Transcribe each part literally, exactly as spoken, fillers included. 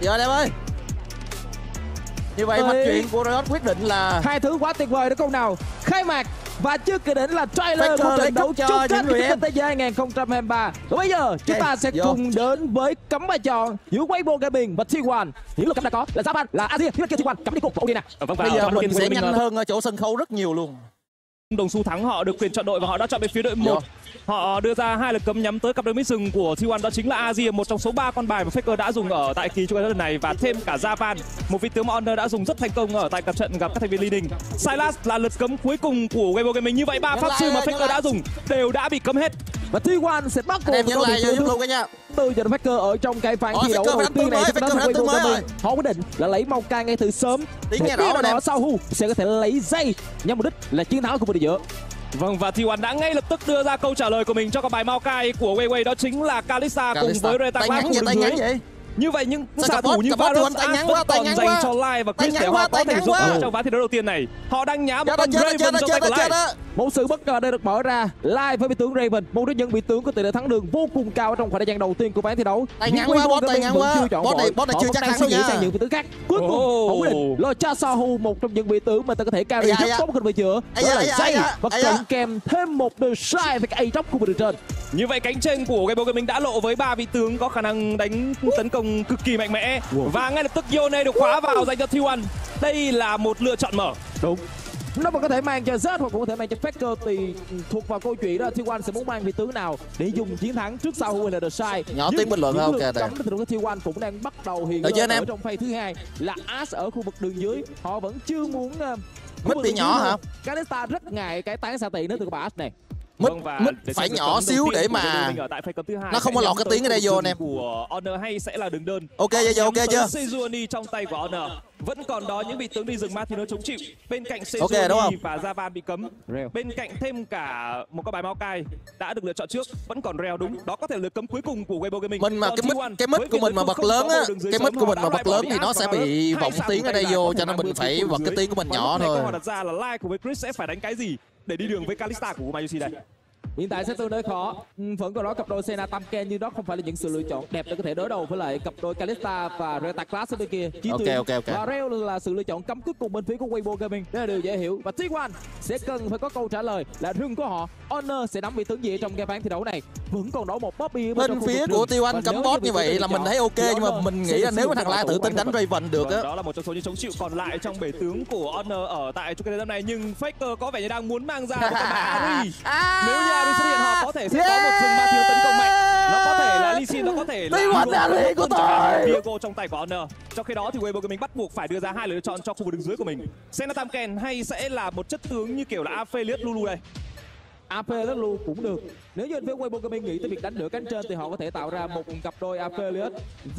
Giờ em ơi. Như vậy mạch chuyện của Riot quyết định là hai thứ quá tuyệt vời đó câu nào. Khai mạc và chưa kể đến là trailer Faker của trận đấu chung kết những người em. thế giới hai không hai ba. Và bây giờ chúng ta sẽ vô. cùng đến với cấm bài chọn giữa Weibo Gaming và T một. Những luật cấm đã có là Japan, là Asia, phía bên kia T một cấm đi cục của Odin nè. Vâng, bây giờ mình sẽ nhanh hơn ở chỗ sân khấu rất nhiều luôn. Đồng xu thắng họ được quyền chọn đội và họ đã chọn về phía đội một. Họ đưa ra hai lần cấm nhắm tới cặp đôi mid rừng của T một, đó chính là Asia, một trong số ba con bài mà Faker đã dùng ở tại kỳ chung kết lần này, và thêm cả Japan, một vị tướng mà Honor đã dùng rất thành công ở tại cặp trận gặp các thành viên leading. Sylas là lượt cấm cuối cùng của Weibo Gaming. Như vậy ba pháp sư mà Faker đã dùng đều đã bị cấm hết. Và T một sẽ bắt Anh em nhấn lại giúp luôn cả nha. Từ cho Faker ở trong cái ván thi đấu đầu tiên này, trong đó Weibo Gaming họ quyết định là lấy Maokai ngay từ sớm để biết là đó sau Hu sẽ có thể lấy dây nhằm mục đích là chiến thắng của vô địch giữa. Vâng, và T một đã ngay lập tức đưa ra câu trả lời của mình cho con bài Maokai của Weiwei, đó chính là Kalista, Kalista. cùng với Retaglas khu đường dưới. Như vậy những xạ thủ như Varus vẫn còn dành cho Lai và Chris để họ có thể giúp đỡ trong ván thi đấu đầu tiên này. Họ đang nhá một con Raven trong tay của Lai. Một sự bất ngờ đây được mở ra. Lai với vị tướng Raven, một trong những vị tướng có tỷ lệ thắng đường vô cùng cao trong khoảng thời gian đầu tiên của ván thi đấu. Tay ngắn quá, bot tay ngắn quá. Bot này bot này chưa chắc thắng đâu nha. Sang những vị tướng khác. Cuối cùng họ quyết định lo cho Sahu, một trong những vị tướng mà ta có thể carry rất tốt một về giữa. Đó là Zay và cộng kèm thêm một The Shy với cái A-Drop khu vực đường trên. Như vậy cánh trên của Weibo Gaming đã lộ với ba vị tướng có khả năng đánh tấn công cực kỳ mạnh mẽ. Wow. Và ngay lập tức Yone được khóa vào dành cho T một. Đây là một lựa chọn mở. Đúng. Nó vẫn có thể mang cho Z hoặc cũng có thể mang cho Faker, thì thuộc vào câu chuyện đó T một sẽ muốn mang vị tướng nào để dùng chiến thắng trước sau hay là The Shy. Nhỏ tiếng bình luận không? Ok. Cấm của T một cũng đang bắt đầu hiện lên ở trong phay thứ hai là Ash ở khu vực đường dưới. Họ vẫn chưa muốn mít bị nhỏ hả? Kalista rất ngại cái tán xạ tiền đến từ bà Ash này. Mít, mít phải nhỏ xíu để mà nó không có lọt cái tiếng ở đây vô anh em. Của Honor hay sẽ là đường đơn. Ok chưa, ok chưa? Sejuani trong tay của Honor. Vẫn còn đó những vị tướng đi rừng ma thì nó chống chịu. Bên cạnh Sejuani okay, đúng không? và Javan bị cấm. Reo. Bên cạnh thêm cả một con bài Maokai đã được lựa chọn trước. Vẫn còn Reo, đúng. Đó có thể là cấm cuối cùng của Weibo Gaming. Mình mà cái mít cái mít của mình mà bật lớn á, cái mít của mình mà bật lớn thì nó sẽ bị vọng tiếng ở đây vô, cho nên mình phải bật cái tiếng của mình nhỏ thôi. Câu hỏi đặt ra là Lai cùng với Chris sẽ phải đánh cái gì để đi đường với Kalista của Mayushi đây? Hiện tại sẽ tương đối khó. Vẫn còn đó cặp đôi Senna Tamken, nhưng đó không phải là những sự lựa chọn đẹp để có thể đối đầu với lại cặp đôi Kalista và Retaglas ở bên kia. Ok ok ok. Và Reo là sự lựa chọn cấm cuối cùng bên phía của Weibo Gaming. Đây là điều dễ hiểu. Và T một sẽ cần phải có câu trả lời là rừng của họ. Honor sẽ nắm vị tướng gì trong cái ván thi đấu này. Vẫn còn đó một Bobby bên phía của T một cấm bot như vậy là mình thấy ok, nhưng mà mình nghĩ là nếu mà thằng Lai tự tin đánh Raven được á. Đó là một trong số những chống chịu còn lại trong bể tướng của Honor ở tại chung kết năm này, nhưng Faker có vẻ như đang muốn mang ra một con bài Ari. Nếu như Ari xuất hiện họ có thể sẽ có một rừng ma thiếu tấn công mạnh. Nó có thể là Lee Sin, nó có thể là của tôi. Viego trong tay của Honor. Trong khi đó thì Weibo Gaming bắt buộc phải đưa ra hai lựa chọn cho khu vực đường dưới của mình. Senna Tamken hay sẽ là một chất tướng như kiểu là Aphelios Lulu đây. Aphelios Lulu cũng được. Nếu như phía Weibo Gaming nghĩ tới việc đánh nửa cánh trên thì họ có thể tạo ra một cặp đôi Aphelios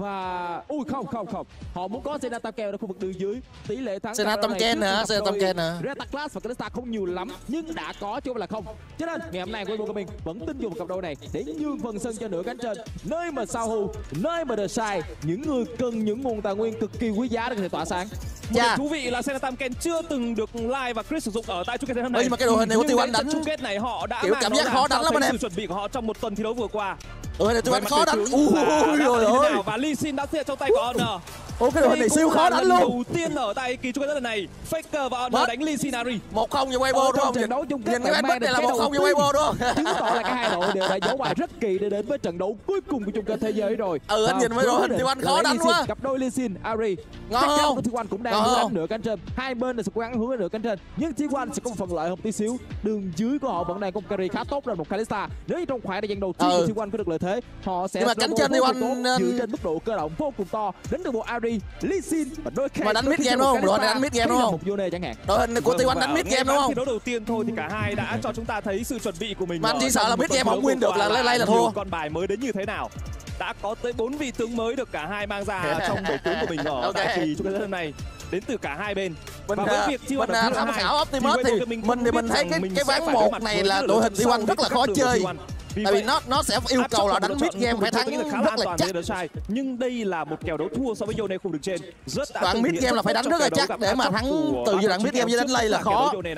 và ui không không không họ muốn có Senna Tamken ở khu vực đường dưới. Tỷ lệ thắng Senna Tamken hả? Senna Tamken hả? Retaglas và Kalista không nhiều lắm nhưng đã có chứ không là không. Cho nên ngày hôm nay Weibo Gaming vẫn tin dùng cặp đôi này để nhường phần sân cho nửa cánh trên, nơi mà Sahu, nơi mà The Shy, những người cần những nguồn tài nguyên cực kỳ quý giá để có thể tỏa sáng. Một yeah. Thú vị là Senna Tamken chưa từng được Lai và Chris sử dụng ở tại chung kết năm nay. Nhưng mà cái đội hình này của T một đánh chung kết này họ đã kiểu cảm giác khó đánh lắm anh em. Sự chuẩn bị của họ trong một tuần thi đấu vừa qua. Ừ, này T một khó đánh. Ui rồi ơi. Và Lee Sin đã thiệt trong tay của Honor. Ô, cái đội hình này siêu khó đánh luôn. Đầu tiên ở tại kỳ chung kết lần này, Faker và Honor đánh Lee Sin Ari. một không cho Weibo đúng không? Trận đấu chung kết nhìn cái này là một không cho Weibo đúng không? Chứng tỏ là cả hai đội đều đã giấu bài rất kỳ để đến với trận đấu cuối cùng của chung kết thế giới rồi. Ừ, anh nhìn với đội hình T một khó đánh quá. Cặp đôi Lee Sin, Ari. Ngon không? T một cũng đang hướng đánh nửa cánh trên. Hai bên là sẽ cố gắng hướng đến nửa cánh trên. Nhưng T một sẽ có một phần lợi hơn tí xíu. Đường dưới của họ vẫn đang có một carry khá tốt, là một Kalista. Nếu như trong khoảng thời gian đầu tiên của T một có được lợi thế, họ sẽ nhưng mà cánh trên T một dựa trên mức độ cơ động vô cùng to, đến từ bộ Ari, Lee Sin và đôi khi mà đánh mid game đúng không? Đội này đánh mid game đúng không? Một Yone chẳng hạn. Đội hình của T một đánh mid game đúng không? Thi đấu đầu tiên thôi thì cả hai đã cho chúng ta thấy sự chuẩn bị của mình. Mà anh chỉ sợ là mid game không win được là lay lay là thua. Con bài mới đến như thế nào? Đã có tới bốn vị tướng mới được cả hai mang ra trong đội tướng của mình ở tại kỳ chung kết hôm nay, đến từ cả hai bên. Mình và với việc mình tham khảo Optimus thì mình thì mình thấy cái cái ván một này là đội hình T một rất là khó chơi. Tại vì nó nó sẽ yêu cầu là đánh mid game phải thắng rất là chắc. Nhưng đây là một kèo đấu thua so với Yone khu đường trên. Rất đoạn mid game là phải đánh rất là chắc để mà thắng từ giai đoạn mid game cho đến lay là khó.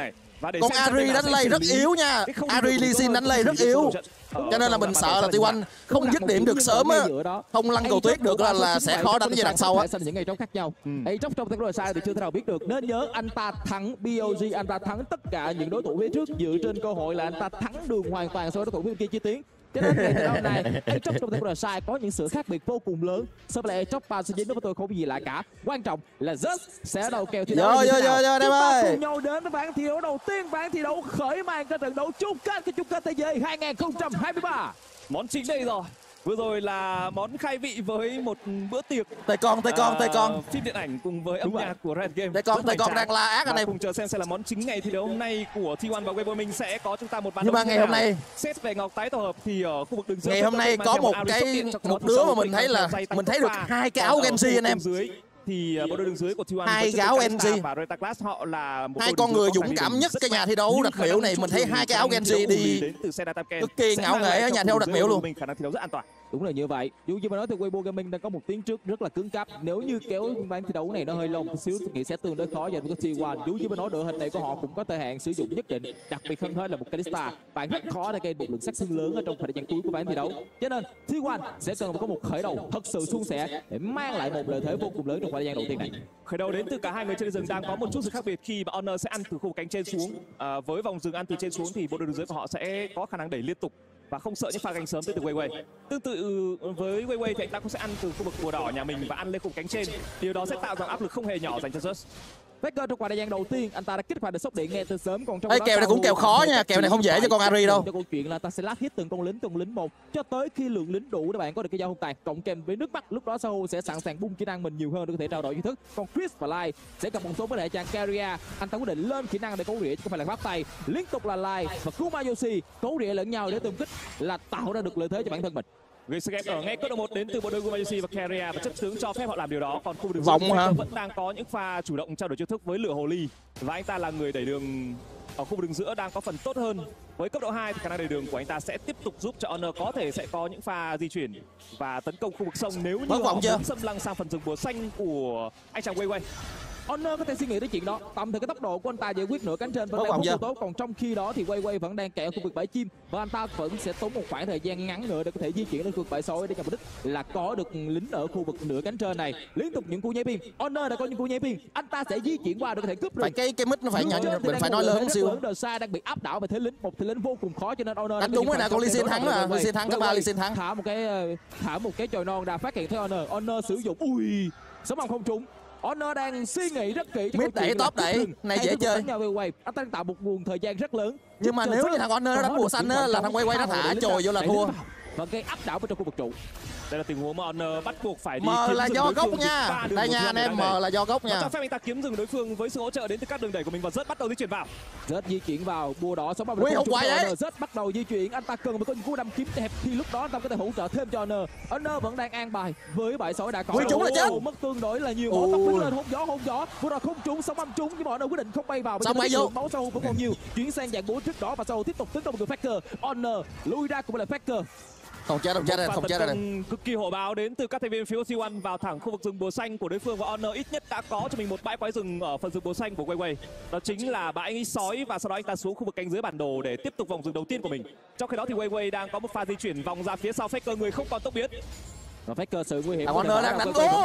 Và để Còn xem xem Ari bên nào đánh sẽ lay xử rất lý yếu nha. cái không Ari được Lee Sin đánh lay rất yếu. Cho nên là mình sợ là T một không dứt điểm được sớm á, không lăn cầu tuyết được là, là sẽ khó đánh giai đoạn sau á. Những ngày trong khác nhau. Ấy trong trong tương sai thì chưa thể nào biết được. Nên nhớ anh ta thắng bê o giê, anh ta thắng tất cả những đối thủ phía trước dựa trên cơ hội là anh ta thắng đường hoàn toàn so với đối thủ bên kia chi tiến. Cho nên ngày hôm nay Aatrox trong tương sai có những sự khác biệt vô cùng lớn so với lại Aatrox Pansajin đối với tôi không có gì lạ cả. Quan trọng là Zeus sẽ đầu kèo thi đấu như thế nào. Chúng ta cùng nhau đến với ván thi đấu đầu tiên, ván thi đấu khởi màn cho trận đấu chung kết của chung kết thế giới hai không hai ba. Món chính đây rồi. Vừa rồi là món khai vị với một bữa tiệc tay con tay con tay con uh, phim điện ảnh cùng với âm Đúng nhạc rồi. của Red Game. tay con tay con đang la ác anh em. Cùng chờ xem xem là món chính ngày thi đấu hôm nay của T một và Weibo Minh sẽ có chúng ta một ván Nhưng mà ngày hôm nay xét về ngọc tái tổ hợp thì ở khu vực đường giữa ngày hôm nay có một cái một đứa mà mình thấy là mình thấy được hai cái áo Genji anh em. Dưới thì bộ đôi đường dưới của T một hai cái áo Genji và Retaclass họ là một hai con người dũng cảm nhất cái nhà thi đấu đặc miễu này. Mình thấy hai cái áo Genji đi cực kỳ ngạo nghễ ở nhà thi đấu đặc miễu luôn. Mình khả năng thi đấu rất an toàn. Đúng là như vậy. Dù như mà nói thì Weibo Gaming đang có một tiếng trước rất là cứng cáp. Nếu như kéo ván thi đấu này nó hơi lâu một xíu thì nghĩ sẽ tương đối khó dành với T một. Dù như mà nói đội hình này của họ cũng có thời hạn sử dụng nhất định, đặc biệt hơn hết là một Kalista. Bạn rất khó để gây một lượng sát thương lớn ở trong thời gian cuối của ván thi đấu. Cho nên T một sẽ cần có một khởi đầu thật sự suôn sẻ để mang lại một lợi thế vô cùng lớn trong thời gian đầu tiên này. Khởi đầu đến từ cả hai người trên rừng đang có một chút sự khác biệt khi mà Honor sẽ ăn từ khu vực cánh trên xuống. À, với vòng rừng ăn từ trên xuống thì bộ đội đường dưới của họ sẽ có khả năng đẩy liên tục và không sợ những pha gánh sớm từ từ Weiwei. Tương tự với Weiwei thì anh ta cũng sẽ ăn từ khu vực bùa đỏ nhà mình và ăn lên khu vực cánh trên. Điều đó sẽ tạo ra áp lực không hề nhỏ dành cho Zeus. Faker trong khoảng thời gian đầu tiên anh ta đã kích hoạt được sốc điện ngay từ sớm, còn trong Ê, kèo này cũng kèo khó nha, kèo này không dễ cho con Ari đâu. Cho câu chuyện là ta sẽ lát hit từng con lính từng lính một cho tới khi lượng lính đủ để bạn có được cái giao hung tàn cộng kèm với nước mắt, lúc đó Sahu sẽ sẵn sàng bung kỹ năng mình nhiều hơn để có thể trao đổi chiêu thức. Còn Chris và Lai sẽ gặp một số với đại trang Carrier, anh ta quyết định lên kỹ năng để cấu rỉa chứ không phải là bắt tay. Liên tục là Lai và Kumayoshi cấu rỉa lẫn nhau để tương kích là tạo ra được lợi thế cho bản thân mình. Gây sức ép ở ngay cấp độ một đến từ bộ đôi Kumayoshi và Carrier và chấp tướng cho phép họ làm điều đó. Còn khu vực đường vọng hả? vẫn đang có những pha chủ động trao đổi chiêu thức với lửa hồ ly và anh ta là người đẩy đường ở khu vực đường giữa đang có phần tốt hơn. Với cấp độ hai thì khả năng đẩy đường của anh ta sẽ tiếp tục giúp cho Honor có thể sẽ có những pha di chuyển và tấn công khu vực sông nếu như họ muốn xâm lăng sang phần rừng bùa xanh của anh chàng Weiwei. Honor có thể suy nghĩ tới chuyện đó. Tầm thì cái tốc độ của anh ta giải quyết nửa cánh trên vẫn đang rất tốt, còn trong khi đó thì Weiwei vẫn đang kẹt ở khu vực bãi chim và anh ta vẫn sẽ tốn một khoảng thời gian ngắn nữa để có thể di chuyển đến khu vực bãi sói để nhằm mục đích là có được lính ở khu vực nửa cánh trên này. Liên tục những cú nháy pin, Honor đã có những cú nháy pin, anh ta sẽ di chuyển qua để có thể cướp được. Phải cái cái mic nó phải nhận, mình phải nói lớn xíu. Đời xa đang bị áp đảo về thế lính, một thế lính vô cùng khó cho nên Honor đánh đúng rồi nè, con Lee Sin thắng là Lee Sin thắng, các ba Lee Sin thắng. Thả một cái thả một cái chồi non đã phát hiện thấy Honor, Honor sử dụng ui sớm bằng không trúng. Honor đang suy nghĩ rất kỹ cho mid đẩy top đẩy này dễ chơi. Anh ta tạo một nguồn thời gian rất lớn. Nhưng mà nếu như thằng Honor nó đánh bùa xanh á là thằng Weiwei nó thả chồi vô là thua và gây áp đảo vào trong khu vực trụ. Đây là tình huống mà Honor bắt buộc phải đi M kiếm là rừng do đối gốc phương nha. Đây nha anh em, M là do gốc nha. Cho phép anh ta kiếm rừng đối phương với sự hỗ trợ đến từ các đường đẩy của mình và rất bắt đầu di chuyển vào. Rất di chuyển vào, bùa đỏ sống Quy hụt quái đấy. Rất bắt đầu di chuyển, anh ta cần một con cú đâm kiếm đẹp thì lúc đó anh ta có thể hỗ trợ thêm cho Honor. Honor vẫn đang an bài với bãi sói đã có. Quy trúng là chết. Mất tương đối là nhiều, máu tóc đứng lên hôn gió hôn gió. Bùa đỏ không trúng, sống âm trúng nhưng mà Honor quyết định không bay vào. Xong bay vô. Máu Sahu vẫn còn nhiều. Chuyển sang dạng búa trước đó và Sahu tiếp tục tấn công được Faker. Honor lui ra cũng là Faker. Không chết, không chết đây, không chết đây. Cực kỳ hổ báo đến từ các thành viên phía T một vào thẳng khu vực rừng bùa xanh của đối phương và Honor ít nhất đã có cho mình một bãi quái rừng ở phần rừng bùa xanh của Weiwei. Đó chính là bãi sói và sau đó anh ta xuống khu vực cánh dưới bản đồ để tiếp tục vòng rừng đầu tiên của mình. Trong khi đó thì Weiwei đang có một pha di chuyển vòng ra phía sau Faker, người không còn tốc biến. Và Faker sự nguy hiểm. Honor đang đánh rồi.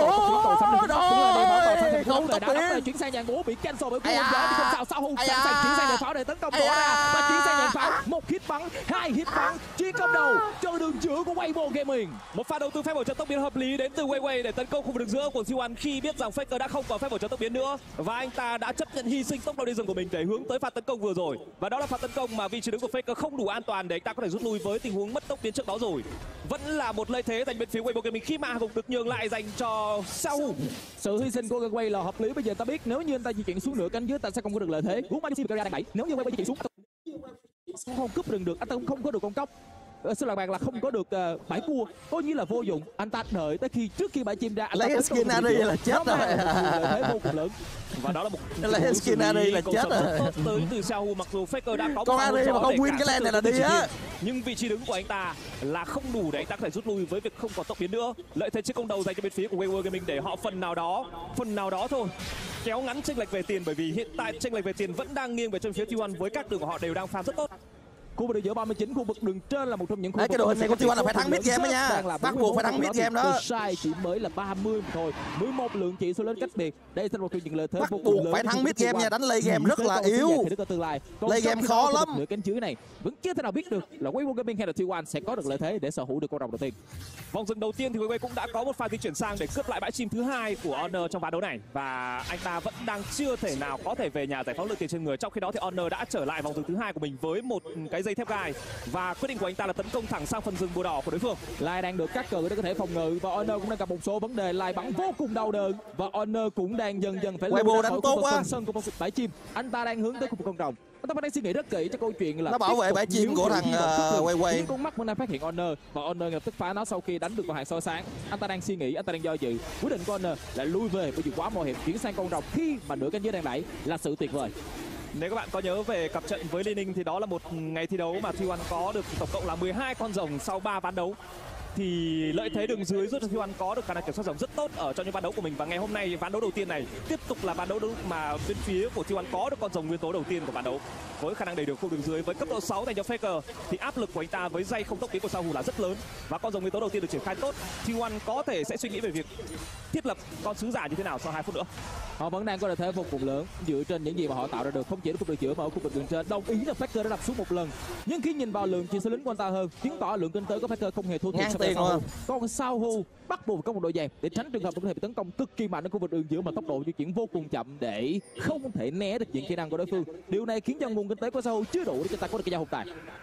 Không tốc biến. Chuyển sang dàn búa bị cancel bởi cú hôn gió không sao. Sahu sẵn sàng chuyển sang dàn pháo để tấn công bỏ ra và chuyển sang dàn pháo. Một hit bắn, hai hit bắn, chiến công đầu cho đường giữa của Weibo Gaming. Một pha đầu tư phép bổ trợ tốc biến hợp lý đến từ Weiwei để tấn công khu vực đường giữa của T một khi biết rằng Faker đã không còn phép bổ trợ tốc biến nữa và anh ta đã chấp nhận hy sinh tốc độ đi rừng của mình để hướng tới pha tấn công vừa rồi. Và đó là pha tấn công mà vị trí đứng của Faker không đủ an toàn để anh ta có thể rút lui với tình huống mất tốc biến trước đó rồi. Vẫn là một lợi thế dành bên phía Weibo Gaming khi mà cũng được nhường lại dành cho Sahu. Sự hy sinh của Weiwei là hợp lý. Bây giờ ta biết nếu như anh ta di chuyển xuống nửa cánh dưới ta sẽ không có được lợi thế. Kumayoshi và Carrier đang đẩy. Nếu như Weiwei di chuyển xuống không cướp rừng được, anh ta cũng không có được con cốc. sự lạc bạc là không có được uh, bãi cua, coi như là vô dụng. Anh ta đợi tới khi trước khi bãi chim ra, anh lấy ta skin Ari là chết rồi. Thế vô cùng lớn. Và đó là một lấy skin Ari là chết rồi. Tới từ Xiaohu, mặc dù Faker đã có con Ari mà không win cái lane này là đi á, nhưng vị trí đứng của anh ta là không đủ để anh ta có thể rút lui với việc không có tốc biến nữa. Lợi thế trên công đầu dành cho bên phía của Wayward Gaming để họ phần nào đó, phần nào đó thôi kéo ngắn chênh lệch về tiền, bởi vì hiện tại chênh lệch về tiền vẫn đang nghiêng về chân phía T một với các đường của họ đều đang farm rất tốt. Khu vực đường giữa ba mươi chín, khu vực đường trên là một trong những khu vực cái đội hình này của T một là phải thắng mid game đó nha, bắt buộc phải thắng mid game đó. Sai chỉ mới là ba mươi thôi, mười một lượng chỉ số lớn cách biệt. Đây sẽ là một trong những lợi thế bắt buộc phải thắng mid game nha, đánh late game rất là yếu. Late game khó lắm. Nửa cánh dưới này vẫn chưa thể nào biết được là Wayward Gaming hay là T một sẽ có được lợi thế để sở hữu được con rồng đầu tiên. Vòng dừng đầu tiên thì Wayward cũng đã có một pha di chuyển sang để cướp lại bãi chim thứ hai của Honor trong ván đấu này, và anh ta vẫn đang chưa thể nào có thể về nhà giải phóng lượng tiền trên người. Trong khi đó thì Honor đã trở lại vòng dừng thứ hai của mình với một cái dây thép gai, và quyết định của anh ta là tấn công thẳng sang phần rừng bùa đỏ của đối phương. Lai đang được cắt cử để có thể phòng ngự, và Honor cũng đang gặp một số vấn đề. Lai bắn vô cùng đau đớn, và Honor cũng đang dần dần phải lùi ra khỏi khu vực sân của bãi chim. Anh ta đang hướng tới khu vực con rồng. Anh ta vẫn đang suy nghĩ rất kỹ cho câu chuyện là nó bảo vệ bãi chim của thằng Quay Quay. Con mắt vẫn đang phát hiện Honor, và Honor lập tức phá nó sau khi đánh được con hàng soi sáng. Anh ta đang suy nghĩ, anh ta đang do dự. Quyết định của Honor là lui về bởi vì quá mạo hiểm, chuyển sang con rồng khi mà nửa cánh dưới đang đẩy là sự tuyệt vời. Nếu các bạn có nhớ về cặp trận với Liên Ninh thì đó là một ngày thi đấu mà T một có được tổng cộng là mười hai con rồng sau ba ván đấu. Thì lợi thế đường dưới giúp cho T một có được khả năng kiểm soát rồng rất tốt ở trong những ván đấu của mình, và ngày hôm nay ván đấu đầu tiên này tiếp tục là ván đấu mà bên phía của T một có được con rồng nguyên tố đầu tiên của ván đấu, với khả năng đẩy được khu đường dưới với cấp độ sáu dành cho Faker, thì áp lực của anh ta với dây không tốc biến của Xiaohu là rất lớn, và con rồng nguyên tố đầu tiên được triển khai tốt. T một có thể sẽ suy nghĩ về việc thiết lập con sứ giả như thế nào sau hai phút nữa. Họ vẫn đang có lợi thế vô cùng lớn dựa trên những gì mà họ tạo ra được, không chỉ ở khu vực giữa mà ở khu vực đường trên. Đồng ý là Faker đã đập xuống một lần, nhưng khi nhìn vào lượng chiến số lính của anh ta hơn, chứng tỏ lượng kinh tế của Faker không hề thua thiệt so với Xiaohu. Còn Xiaohu bắt buộc có một đội vàng để tránh trường hợp có thể bị tấn công cực kỳ mạnh ở khu vực đường giữa mà tốc độ di chuyển vô cùng chậm để không thể né được những kỹ năng của đối phương. Điều này khiến cho nguồn kinh tế của Xiaohu chưa đủ để cho ta có được cái giao hụt tài.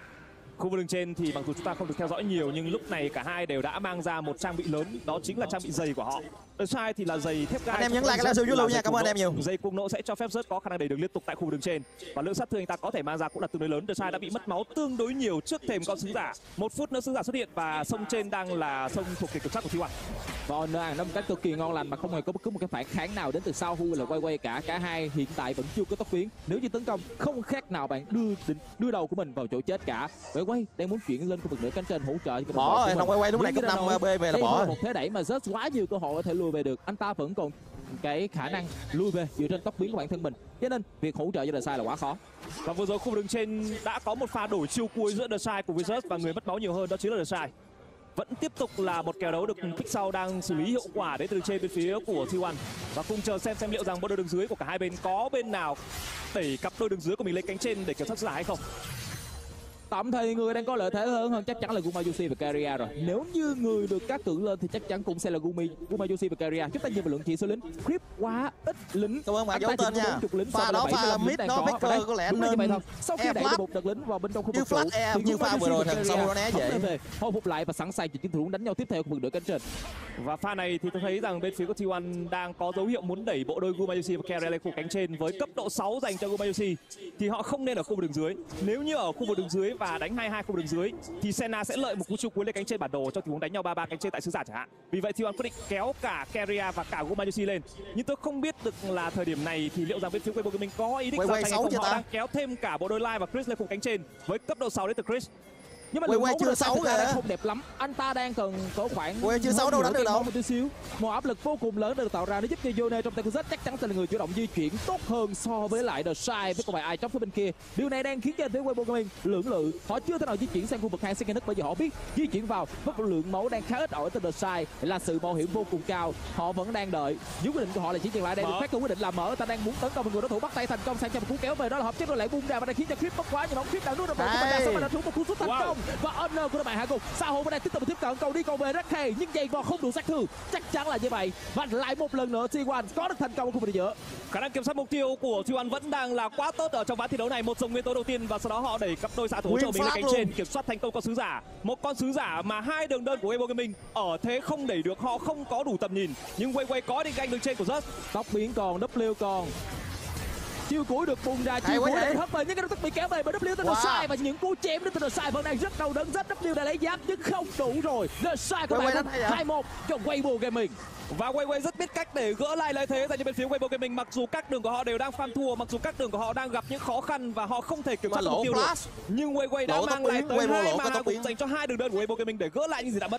Khu vực đường trên thì mặc dù chúng ta không được theo dõi nhiều, nhưng lúc này cả hai đều đã mang ra một trang bị lớn, đó chính là trang bị giày của họ. The Shine thì là giày thép gai. Anh em nhấn like cái livestream dưới luôn nha, cảm ơn em nhiều. Giày cuồng nộ sẽ cho phép rất có khả năng đẩy đường liên tục tại khu vực đường trên, và lượng sát thương anh ta có thể mang ra cũng là tương đối lớn. The Shine đã bị mất máu tương đối nhiều trước thềm con sứ giả. Một phút nữa sứ giả xuất hiện và sông trên đang là sông thuộc về kiểm soát của T một. Và Honor ăn nó một cách cực kỳ ngon lành mà không hề có bất cứ một cái phản kháng nào đến từ Xiaohu là quay quay cả. Cả hai hiện tại vẫn chưa có tốc biến. Nếu như tấn công không khác nào bạn đưa đưa đầu của mình vào chỗ chết cả. Quay quay đang muốn chuyển lên khu vực nửa cánh trên hỗ trợ cho bỏ rồi, không quay quay lúc này cấp năm B về là bỏ. Một thế đẩy mà rất quá nhiều cơ hội có thể lùi về được. Anh ta vẫn còn cái khả năng lùi về dựa trên tốc biến của bản thân mình, cho nên việc hỗ trợ cho The Shine là quá khó. Và vừa rồi khu vực đường trên đã có một pha đổi chiêu cuối giữa The Shine cùng với Zeus, và người mất máu nhiều hơn đó chính là The Shine. Vẫn tiếp tục là một kèo đấu được Pixel đang xử lý hiệu quả đến từ trên bên phía của T một, và cùng chờ xem xem liệu rằng bộ đôi đường dưới của cả hai bên có bên nào đẩy cặp đôi đường dưới của mình lên cánh trên để kiểm soát giải hay không. Tạm thời người đang có lợi thế hơn hơn chắc chắn là Gumayusi và Keria rồi. Nếu như người được cắt cử lên thì chắc chắn cũng sẽ là Gumi, Gumayusi và Keria. Chúng ta nhìn vào lượng chỉ số lính, Creep quá ít lính. Cảm ơn bạn giấu tên nha. Pha đó pha mid nó Faker có lẽ nên sau khi đẩy được một đợt lính vào bên trong khu vực trụ thì như pha vừa rồi thằng sau nó né vậy. Hồi phục lại và sẵn sàng cho chiến thủ đánh nhau tiếp theo khu vực nửa cánh trên. Và pha này thì tôi thấy rằng bên phía của T một đang có dấu hiệu muốn đẩy bộ đôi Gumayusi và Keria lên khu cánh trên với cấp độ sáu dành cho Gumayusi, thì họ không nên ở khu vực đường dưới. Nếu như ở khu vực đường dưới và đánh hai hai khu vực đường dưới thì Senna sẽ lợi một cú chiêu cuối lên cánh trên bản đồ trong tình huống đánh nhau ba ba cánh trên tại sứ giả chẳng hạn. Vì vậy T một quyết định kéo cả Keria và cả Gumayusi lên. Nhưng tôi không biết được là thời điểm này thì liệu rằng bên phía Wayward Gaming có ý định ra tay hay không. Họ đang kéo thêm cả bộ đôi Lai và Chris lên khu cánh trên với cấp độ sáu đến từ Chris. Nhưng mà quay chưa xấu kìa, không đẹp lắm. Anh ta đang cần có khoảng quay chưa xấu đâu đánh được đâu. Một tí xíu, một áp lực vô cùng lớn được tạo ra, nó giúp cho Yone trong tay của Z chắc chắn sẽ là người chủ động di chuyển tốt hơn so với lại The Shine với còn phải ai trong phía bên kia. Điều này đang khiến cho phía Wayward Gaming lưỡng lự, họ chưa thể nào di chuyển sang khu vực hai second bởi vì họ biết di chuyển vào với một lượng máu đang khá ít ở từ The Shine là sự mạo hiểm vô cùng cao. Họ vẫn đang đợi. Nếu quyết định của họ là chỉ dừng lại đây, được phát quyết định là mở, ta đang muốn tấn công một người đối thủ bắt tay thành công sang cho một cú kéo về, đó là hợp chất rồi lại bung ra và đang khiến cho Creep mất quá nhiều bóng. Creep đang nuốt được một cú đá, sau đó trúng một cú sút thành công và Honor của bạn hạ gục. Xiaohu vẫn đang tiếp tục tiếp cận cầu đi cầu về rất hay, nhưng giày vò không đủ sát thương, chắc chắn là như vậy. Và lại một lần nữa T một có được thành công ở khu vực giữa. Khả năng kiểm soát mục tiêu của T một vẫn đang là quá tốt ở trong ván thi đấu này. Một dòng nguyên tố đầu tiên và sau đó họ đẩy cặp đôi xạ thủ hỗ trợ mình lên cánh trên, kiểm soát thành công con sứ giả. Một con sứ giả mà hai đường đơn của Wayward Gaming ở thế không đẩy được, họ không có đủ tầm nhìn. Nhưng Wayward có định canh đường trên của Zeus. Tốc biến còn, W còn. chiêu cuối được bùng ra, chiêu cuối được hất về nhưng ngay lập tức bị kéo về bởi W từ The Sai và những cú chém đến từ The Sai vẫn đang rất đau đớn. rất W đã lấy giáp nhưng không đủ rồi. The Sai của bạn hai một cho Weibo Gaming. Và Weibo rất biết cách để gỡ lại lợi thế dành cho bên phía Weibo Gaming. Mặc dù các đường của họ đều đang farm thua, mặc dù các đường của họ đang gặp những khó khăn và họ không thể kiểm soát mục tiêu được, nhưng Weibo đã mang lại tới hai màn hạ gục dành cho hai đường đơn của Weibo Gaming để gỡ lại những gì đã mất.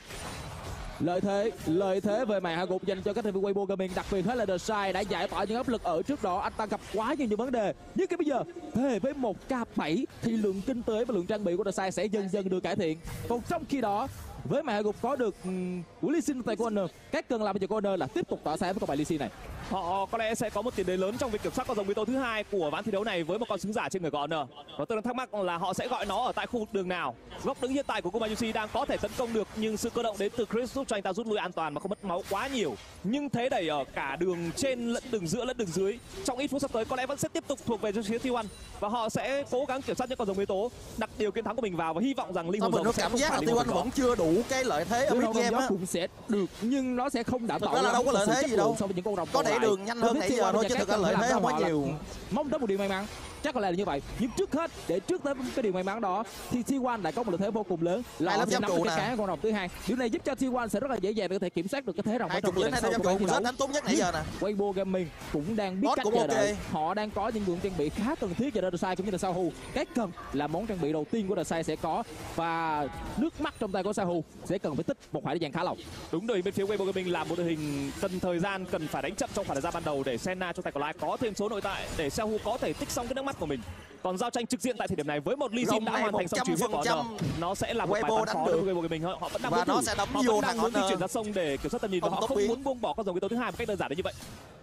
Lợi thế, lợi thế về màn hạ gục dành cho các thành viên Weibo Gaming, đặc biệt là The Sai đã giải tỏa những áp lực ở trước đó. Anh ta gặp quá nhiều những vấn đề, nhưng cái bây giờ về với một K bảy thì lượng kinh tế và lượng trang bị của The Sai sẽ dần dần được cải thiện. Còn trong khi đó với màn hạ gục có được của Lee Sin tay của Honor, cách cần làm bây giờ của Honor là tiếp tục tỏa sáng với con bài Lee Sin này. Họ có lẽ sẽ có một tiền đề lớn trong việc kiểm soát con rồng Mito thứ hai của ván thi đấu này với một con sứ giả trên người của Honor. Và tôi đang thắc mắc là họ sẽ gọi nó ở tại khu vực đường nào. Góc đứng hiện tại của Kumayushi đang có thể tấn công được, nhưng sự cơ động đến từ Chris giúp cho anh ta rút lui an toàn mà không mất máu quá nhiều. Nhưng thế đẩy ở cả đường trên lẫn đường giữa lẫn đường dưới trong ít phút sắp tới có lẽ vẫn sẽ tiếp tục thuộc về cho phía T một, và họ sẽ cố gắng kiểm soát những con rồng Mito, đặt điều kiện thắng của mình vào và hy vọng rằng linh hồn rồng sẽ cảm giác là T một vẫn chưa đủ cái lợi thế ở mid game á. Cũng sẽ được nhưng nó sẽ không đảm bảo. Thực ra là đâu có lợi thế gì đâu. So với những con rồng có đẩy đường nhanh hơn nãy giờ thôi chứ thực ra lợi thế không có nhiều. Mong tới một điều may mắn, chắc có lẽ là như vậy. Nhưng trước hết, để trước tới cái điều may mắn đó thì T một lại có một lợi thế vô cùng lớn là nắm được cái cá con rồng thứ hai. Điều này giúp cho T một sẽ rất là dễ dàng để có thể kiểm soát được cái thế rồng ở trong trận sau của ván thi đấu. Đánh tốt nhất nãy giờ nè. Weibo Gaming cũng đang biết cách chờ đợi. Họ đang có những lượng trang bị khá cần thiết cho The Sai cũng như là Sahu. Cái cần là món trang bị đầu tiên của The Sai sẽ có, và nước mắt trong tay của Sahu sẽ cần phải tích một khoảng thời gian khá lâu. Đúng rồi, bên phía Weibo Gaming là một đội hình cần thời gian, cần phải đánh chậm trong khoảng thời gian ban đầu để Senna trong tay còn lại có thêm số nội tại để Sahu có thể tích xong cái nước mắt của mình. Còn giao tranh trực diện tại thời điểm này với một Lee Sin đã hoàn thành xong trừ huyết của Honor, nó sẽ là một bài toán khó đối với Weibo Gaming. Họ vẫn đang và muốn nó thử, sẽ đấm họ vô vẫn đang muốn di chuyển ra sông để kiểm soát tầm nhìn và họ không biến. muốn buông bỏ con rồng Mito thứ hai một cách đơn giản như vậy.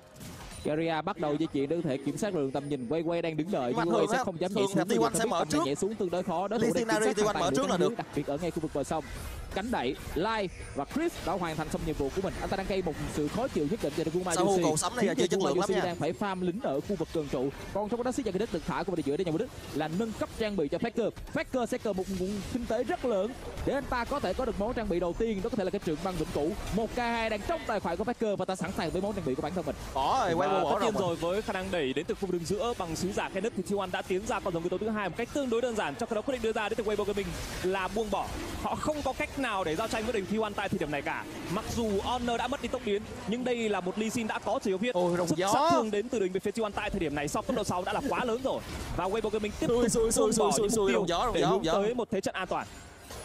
Keria bắt đầu di chuyển để có thể kiểm soát lượng tầm nhìn. Weibo đang đứng đợi nhưng Weibo sẽ không dám nhảy xuống. T một sẽ mở trước. Nhảy xuống tương đối khó. Đối thủ đang kiểm soát mở trước là được. Đặc biệt ở ngay khu vực bờ sông. Cánh đẩy, Lai và Chris đã hoàn thành xong nhiệm vụ của mình. Anh ta đang gây một sự khó chịu nhất định cho Kumayushi. Cầu sắm này là chưa chất lượng lắm nha. Đang phải farm lính ở khu vực tường trụ. Còn trong đó Sít Yakidis được thả của bên giữa để nhằm mục đích là nâng cấp trang bị cho Faker. Faker sẽ cần một nguồn kinh tế rất lớn để anh ta có thể có được món trang bị đầu tiên, đó có thể là cái trường băng vĩnh cửu. Một K hai đang trong tài khoản của Faker và ta sẵn sàng với món trang bị của bản thân mình. Có rồi, Weibo tất nhiên rồi, với khả năng đẩy đến từ khu vực đường giữa bằng sứ giả Kenneth thì T một đã tiến ra con rồng Mito thứ hai một cách tương đối đơn giản. Trong cái đó quyết định đưa ra đến từ Weibo Gaming là buông bỏ. Họ không có cách nào để giao tranh với đường T một tại thời điểm này cả. Mặc dù Honor đã mất đi tốc biến, nhưng đây là một Lee Sin đã có chỉ yếu huyết. Sức sát thương đến từ đường về phía T một tại thời điểm này sau tốc độ sáu đã là quá lớn rồi. Và Weibo Gaming tiếp tục buông bỏ những mục tiêu để hướng tới một thế trận an toàn.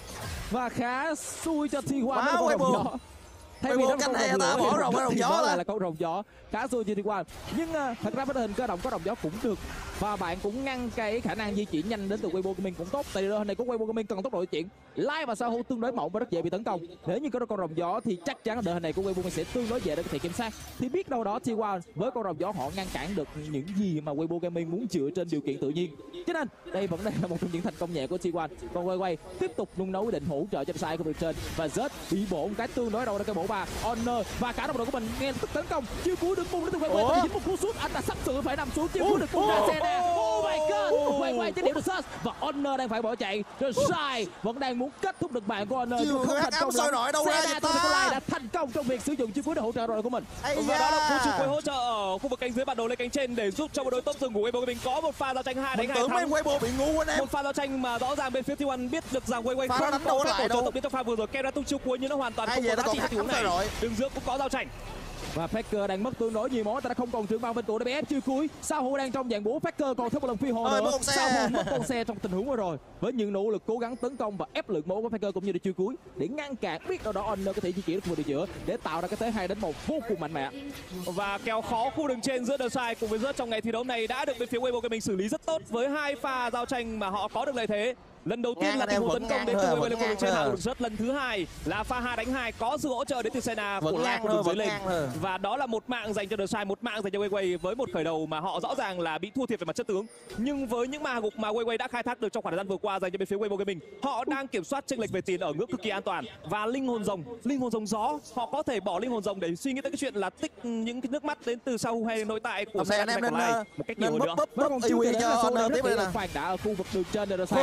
Và khá xui cho T một. Weibo thay vì nó canh này ta bỏ rồng ở rồng gió là, là câu rồng gió khá xui cho T một. Nhưng uh, thật ra với đội hình cơ động có rồng gió cũng được, và bạn cũng ngăn cái khả năng di chuyển nhanh đến từ Weibo Gaming cũng tốt. Tại đội hình này của Weibo Gaming cần tốc độ di chuyển. Lai và Sahu tương đối mỏng và rất dễ bị tấn công. Nếu như có con rồng gió thì chắc chắn là đội hình này của Weibo Gaming sẽ tương đối dễ để có thể kiểm soát. Thì biết đâu đó T một với con rồng gió họ ngăn cản được những gì mà Weibo Gaming muốn dựa trên điều kiện tự nhiên. Cho nên đây vẫn đang là một trong những thành công nhẹ của T một. Còn Weibo tiếp tục nung nấu định hỗ trợ cho Sai của việc trên, và Zed bị bổ một cái tương đối đâu đó cái bổ ba. Honor và cả đồng đội của mình nghe tức tấn công, chiêu cuối được bung đến từ Weibo, dính một cú sút, anh ta sắp sửa phải nằm xuống, chiêu cuối được bung ra xe nè. Oh my god, Weibo chế điểm được search và Honor đang phải bỏ chạy. The Sai vẫn đang muốn kết thúc được mạng của Honor nhưng không thành công được. Senna từ Nikolai đã thành công trong việc sử dụng chiêu cuối để hỗ trợ đội của mình. Và đó là cú chiêu cuối hỗ trợ ở khu vực cánh dưới bản đồ lên cánh trên để giúp cho bộ đội top rừng của Weibo Gaming có một pha giao tranh hai đánh hai thắng. Weibo bị ngu quên em. Một pha giao tranh mà rõ ràng bên phía T một biết được rằng Weibo không có phép tổ chức tốc biến trong pha vừa rồi, kéo ra tung chiêu cuối nhưng nó hoàn toàn không có giá trị cho tình huống này. Đường giữa cũng có giao tranh. Và Faker đang mất tương đối nhiều máu, ta đã không còn trưởng băng bên trụ để bé ép chiêu cuối. Sahu đang trong dạng búa, Faker còn thêm một lần phi hồ nữa. Sahu mất con xe trong tình huống vừa rồi. Với những nỗ lực cố gắng tấn công và ép lượng máu của Faker cũng như là chiêu cuối để ngăn cản, biết đâu đó Honor có thể di chuyển được khu vực giữa để tạo ra cái thế hai đến một vô cùng mạnh mẽ. Và kéo khó khu đường trên giữa The Sai cùng với Zed trong ngày thi đấu này đã được bên phía Weibo Gaming xử lý rất tốt với hai pha giao tranh mà họ có được lợi thế. Lần đầu tiên là tình huống tấn công đến từ Weibo Gaming trên hạ được rất, lần thứ hai là pha hai đánh hai có sự hỗ trợ đến từ Senna của Lai của đường dưới lên, và đó là một mạng dành cho The Sai, một mạng dành cho Weibo với một khởi đầu mà họ rõ ràng là bị thua thiệt về mặt chất tướng. Nhưng với những ma gục mà Weibo đã khai thác được trong khoảng thời gian vừa qua dành cho bên phía Weibo Gaming, họ đang kiểm soát chênh lệch về tiền ở ngưỡng cực kỳ an toàn. Và linh hồn rồng, linh hồn rồng gió, họ có thể bỏ linh hồn rồng để suy nghĩ tới cái chuyện là tích những cái nước mắt đến từ Sahu hay nội tại của Senna còn lại một cách nhiều hơn nữa. Vẫn còn chưa kể đến là Sahu tiếp đây là phản đã ở khu vực đường trên, The Sai có thể sẽ bị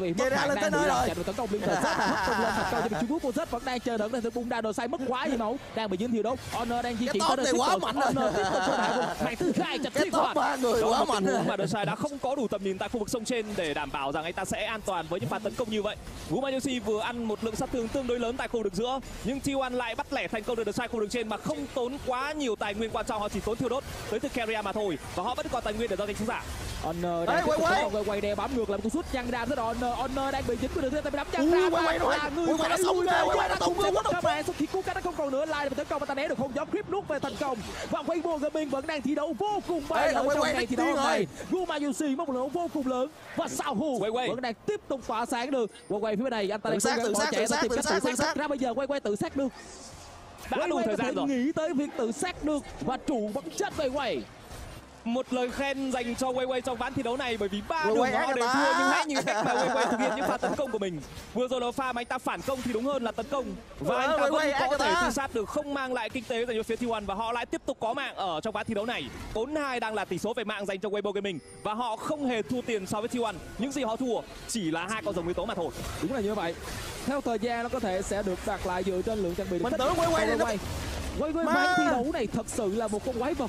bị mất khả năng chạy được tấn công liên tục mất công lên thành công cho chú của Z vẫn đang chờ đợi để bung ra đồ sai mất quá nhiều máu đang bị dính thiêu đốt. Honor đang di chuyển tới đây quá mạnh rồi. Honor tiếp tục cho bạn mạng thứ hai chặt cái top ba người quá mạnh rồi. Mà The Sai đã không có đủ tầm nhìn tại khu vực sông trên để đảm bảo rằng anh ta sẽ an toàn với những pha tấn công như vậy. Gumayusi vừa ăn một lượng sát thương tương đối lớn tại khu vực giữa, nhưng T một lại bắt lẻ thành công được The Sai khu vực trên mà không tốn quá nhiều tài nguyên quan trọng, họ chỉ tốn thiêu đốt tới từ Keria mà thôi, và họ vẫn còn tài nguyên để giao dịch xuống giả. Honor đang quay quay quay quay đè bám ngược lại một cú sút chăn ra rất Honor Honor đang bị dính với đường tay bị đấm chăn ra quay rồi người quay nó sống ra quay nó tung luôn các bạn xuất hiện cú cắt nó không còn nữa, lại tấn công và ta né được không gió creep nuốt về thành công và Weibo Gaming vẫn đang thi đấu vô cùng bay ở trong ngày thi đấu này. Gumayusi một lượng vô cùng lớn và Sao vẫn đang tiếp tục tỏa sáng được. Quay quay phía bên này anh ta đang cố gắng bỏ chạy và tìm cách tự sát ra, bây giờ quay quay tự sát được, đã đủ thời gian rồi, nghĩ tới việc tự sát được và chủ vẫn chết quay quay. Một lời khen dành cho Weiwei trong ván thi đấu này, bởi vì ba đường họ đều thua, nhưng hãy nhìn cách mà Weiwei thực hiện những pha tấn công của mình. Vừa rồi là pha mà anh ta phản công thì đúng hơn là tấn công, và anh ta vẫn có thể tự sát được, không mang lại kinh tế dành cho phía T một, và họ lại tiếp tục có mạng ở trong ván thi đấu này. bốn hai đang là tỷ số về mạng dành cho Weibo Gaming và họ không hề thua tiền so với T một. Những gì họ thua chỉ là hai con rồng yếu tố mà thôi. Đúng là như vậy. Theo thời gian nó có thể sẽ được đặt lại dựa trên lượng trang bị. Mình tưởng Weiwei này quay quay ván thi đấu này thật sự là một con quái vật.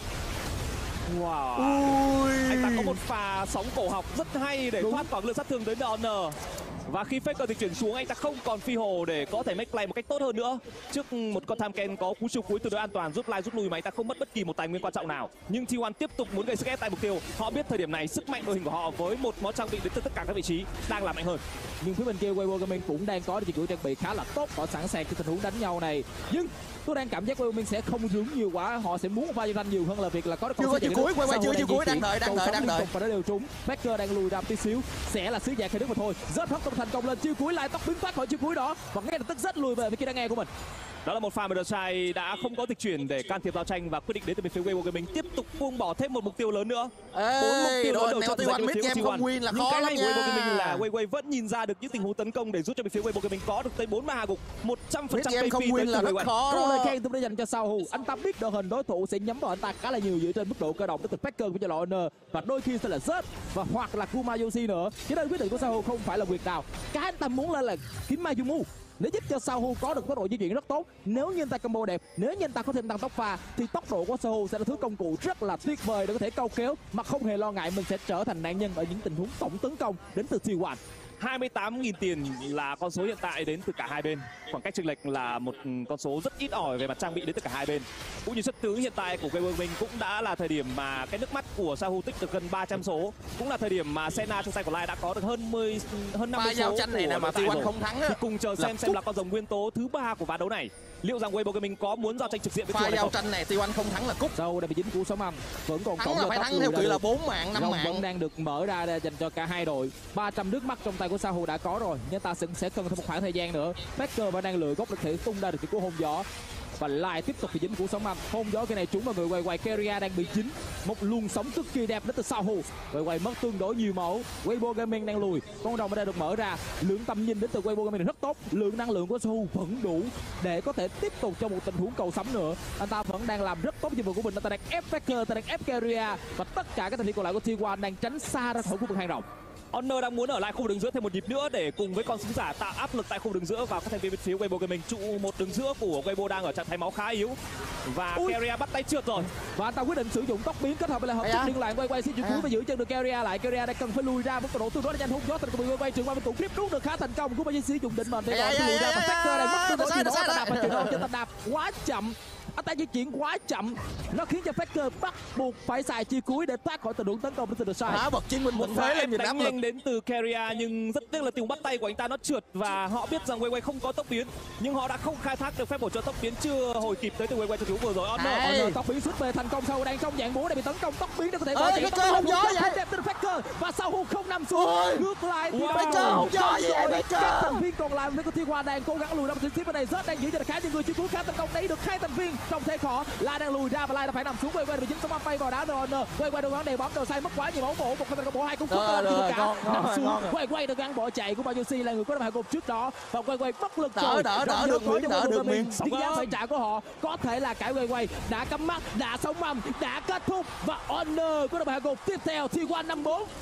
Wow. Ui. Anh ta có một pha sóng cổ học rất hay để thoát khỏi lượng sát thương tới Honor. Và khi Faker thì chuyển xuống, anh ta không còn phi hồ để có thể make play một cách tốt hơn nữa. Trước một con tham Ken có cú siêu cuối từ đối an toàn, rút lại rút lui mà anh ta không mất bất kỳ một tài nguyên quan trọng nào. Nhưng T một tiếp tục muốn gây sức ép tại mục tiêu. Họ biết thời điểm này sức mạnh đội hình của họ với một món trang bị đến từ tất cả các vị trí đang làm mạnh hơn. Nhưng phía bên kia Weibo Gaming cũng đang có được trang bị khá là tốt, họ sẵn sàng cho tình huống đánh nhau này. Nhưng tôi đang cảm giác Weibo Gaming sẽ không dướng nhiều quá, họ sẽ muốn pha giao tranh nhiều hơn là việc là có được chưa có chiều cuối. Quay quay chưa chiều cuối, đang đợi đang đợi đang đợi và nó đều trúng. Backer đang lùi ra tí xíu, sẽ là sứ giả khai đức mà thôi. Rất hấp thành công lên chiêu cuối, lại tóc biến thoát khỏi chiêu cuối đó và ngay lập tức rất lùi về phía kia đang nghe của mình. Đó là một pha mà The Sai đã không có dịch chuyển để can thiệp giao tranh và quyết định đến từ bên phía Weibo Gaming tiếp tục buông bỏ thêm một mục tiêu lớn nữa. Bốn mục tiêu lớn đầu cho T một mid game không win là khó lắm nha. Weibo Gaming là Weiwei vẫn nhìn ra được những tình huống tấn công để giúp cho bên phía Weibo Gaming có được tới bốn ma hạ gục, một trăm phần trăm game không win là rất khó. Câu lời khen tôi đã dành cho Sao. Anh ta biết đội hình đối thủ sẽ nhắm vào anh ta khá là nhiều dựa trên mức độ cơ động đến từ Faker của Honor và đôi khi sẽ là Z và hoặc là Gumayusi nữa. Cho nên quyết định của Sao không phải là việc nào. Cái anh ta muốn lên là kiếm Mayumu để giúp cho Sao có được tốc độ di chuyển rất tốt. Nếu như anh ta combo đẹp, nếu như anh ta có thêm tăng tốc pha thì tốc độ của Sao sẽ là thứ công cụ rất là tuyệt vời để có thể câu kéo mà không hề lo ngại mình sẽ trở thành nạn nhân ở những tình huống tổng tấn công đến từ T một. hai mươi tám nghìn tiền là con số hiện tại đến từ cả hai bên. Khoảng cách chênh lệch là một con số rất ít ỏi về mặt trang bị đến từ cả hai bên. Cũng như xuất tướng hiện tại của Weibo Gaming cũng đã là thời điểm mà cái nước mắt của Sahu tích được gần ba trăm số. Cũng là thời điểm mà Senna trong tay của Lai đã có được hơn mười hơn năm mươi số. Giao tranh này là mà T một không thắng á. Thì cùng chờ xem xem là con rồng nguyên tố thứ ba của ván đấu này. Liệu rằng Weibo Gaming có muốn giao tranh trực diện với T một hay không? Giao tranh này T một không thắng là cúp. Sau đây bị dính cú số âm vẫn còn thắng là phải thắng theo kiểu là bốn mạng năm mạng. Vẫn đang được mở ra dành cho cả hai đội. ba trăm nước mắt trong tay của Sahu đã có rồi, nhưng ta sẽ, sẽ cần thêm một khoảng thời gian nữa. Backer vẫn đang lựa góc để thể tung ra được cái cú hôn gió và lại tiếp tục bị dính cú sóng âm. Hôn gió cái này trúng vào người quay quay. Keria đang bị dính một luồng sóng cực kỳ đẹp đến từ Sao. Quay quay mất tương đối nhiều máu. Weibo Gaming đang lùi, con rồng đã được mở ra. Lượng tầm nhìn đến từ Weibo Gaming rất tốt, lượng năng lượng của Sao vẫn đủ để có thể tiếp tục trong một tình huống cầu sắm nữa. Anh ta vẫn đang làm rất tốt nhiệm vụ của mình. Anh ta đang ép Backer, ta đang ép Keria và tất cả các thành viên còn lại của T một đang tránh xa ra khỏi khu vực hang rồng. Honor đang muốn ở lại khu vực đường giữa thêm một nhịp nữa để cùng với con súng giả tạo áp lực tại khu vực đường giữa vào các thành viên bên phía Weibo Gaming. Trụ một đường giữa của Weibo đang ở trạng thái máu khá yếu và Keria bắt tay trượt rồi và anh ta quyết định sử dụng tốc biến kết hợp với lại hợp chất liên lạc. Quay quay xin chuyển cuối và giữ chân được Keria lại. Keria đang cần phải lùi ra với tốc độ tương đối nhanh. Hút gió từ quay quay trường qua bên cục clip rút được khá thành công. Cũng phải sử dụng định mệnh để rồi lùi ra và Faker này mất tương đối nhiều máu. Ta đạp và chuyển cho ta đạp quá chậm. Anh ta di chuyển quá chậm, nó khiến cho Faker bắt buộc phải xài chiêu cuối để thoát khỏi tình huống tấn công đến từ The Sai. Đá bật chiến binh một pha ép đánh nhanh đến từ Keria nhưng rất tiếc là tình bắt tay của anh ta nó trượt và họ biết rằng Weiwei không có tốc biến nhưng họ đã không khai thác được phép bổ trợ tốc biến chưa hồi kịp tới từ Weiwei trong vừa rồi. Honor Honor tốc biến xuất về thành công sau đang trong dạng búa để bị tấn công tốc biến để có thể bỏ chạy tốc không gió vậy đẹp từ Faker và sau không nằm xuống ngược lại thì Faker không gió gì vậy. Các thành viên còn lại với con Thiên Hoa đang cố gắng lùi ra một tí bên này. Rất đang giữ cho khá những người chiêu cuối khá tấn công đấy được hai thành viên trong thế khó. Lai đang lùi ra và Lai đã phải nằm xuống. Quay quay bị dính sóng âm bay vào đá rồi. Quay quay được gắn đều bóng đầu sai mất quá nhiều máu bổ một phần bộ hai cũng không được cả nằm xuống. Quay quay được gắn bỏ chạy của Bayusi là người có hai gục trước đó và quay quay bất lực đỡ đỡ đỡ được miếng đỡ được miếng. Tiếng giá phải trả của họ có thể là cãi quay quay đã cắm mắt đã sóng âm đã kết thúc và Honor có được hai gục tiếp theo T một năm bốn.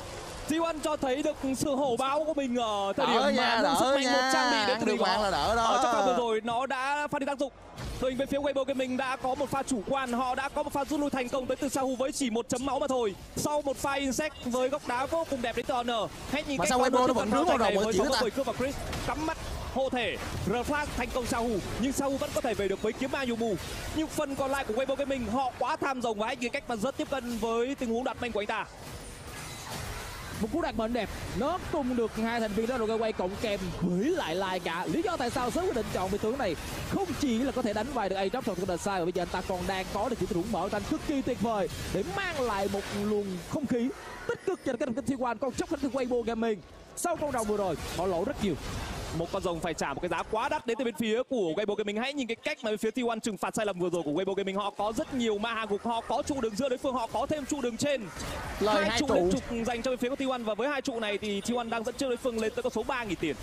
tê một cho thấy được sự hổ báo của mình ở thời đỡ điểm nha, mà nâng sức mạnh nha. một trang bị đến từ Được bạn là đỡ đó. ở trong pha vừa rồi nó đã phát huy tác dụng. Đội hình bên phía Weibo Gaming đã có một pha chủ quan, họ đã có một pha rút lui thành công tới từ Sahu với chỉ một chấm máu mà thôi. Sau một pha insect với góc đá vô cùng đẹp đến từ Honor. Hãy nhìn mà cách sao Weibo nó vẫn rướng vào đầu mọi với chuyện phóng ta. cưa và Chris cắm mắt hộ thể reflect thành công Sahu, nhưng Sahu vẫn có thể về được với kiếm Ayumu. Nhưng phần còn lại của Weibo Gaming họ quá tham rồng và hãy nhìn cách mà rất tiếp cận với tình huống đoạt mệnh của anh ta. Một cú đặt mệnh đẹp, nó tung được hai thành viên đó rồi quay cộng kèm với lại lại cả. Lý do tại sao sớm quyết định chọn vị tướng này không chỉ là có thể đánh vài được Aatrox trong trận sai, mà bây giờ anh ta còn đang có được những tình huống mở tranh cực kỳ tuyệt vời để mang lại một luồng không khí tích cực cho cái đội tê một. Còn chốc đến từ Weibo Gaming sau con đầu vừa rồi họ lỗ rất nhiều. Một con rồng phải trả một cái giá quá đắt đến từ bên phía của Weibo Gaming. Hãy nhìn cái cách mà bên phía tê một trừng phạt sai lầm vừa rồi của Weibo Gaming. Họ có rất nhiều ma hạ gục, họ có trụ đường giữa đối phương, họ có thêm trụ đường trên. Lời hai hai trụ trụ liên trục dành cho bên phía của tê một, và với hai trụ này thì tê một đang dẫn trước đối phương lên tới con số ba nghìn tiền.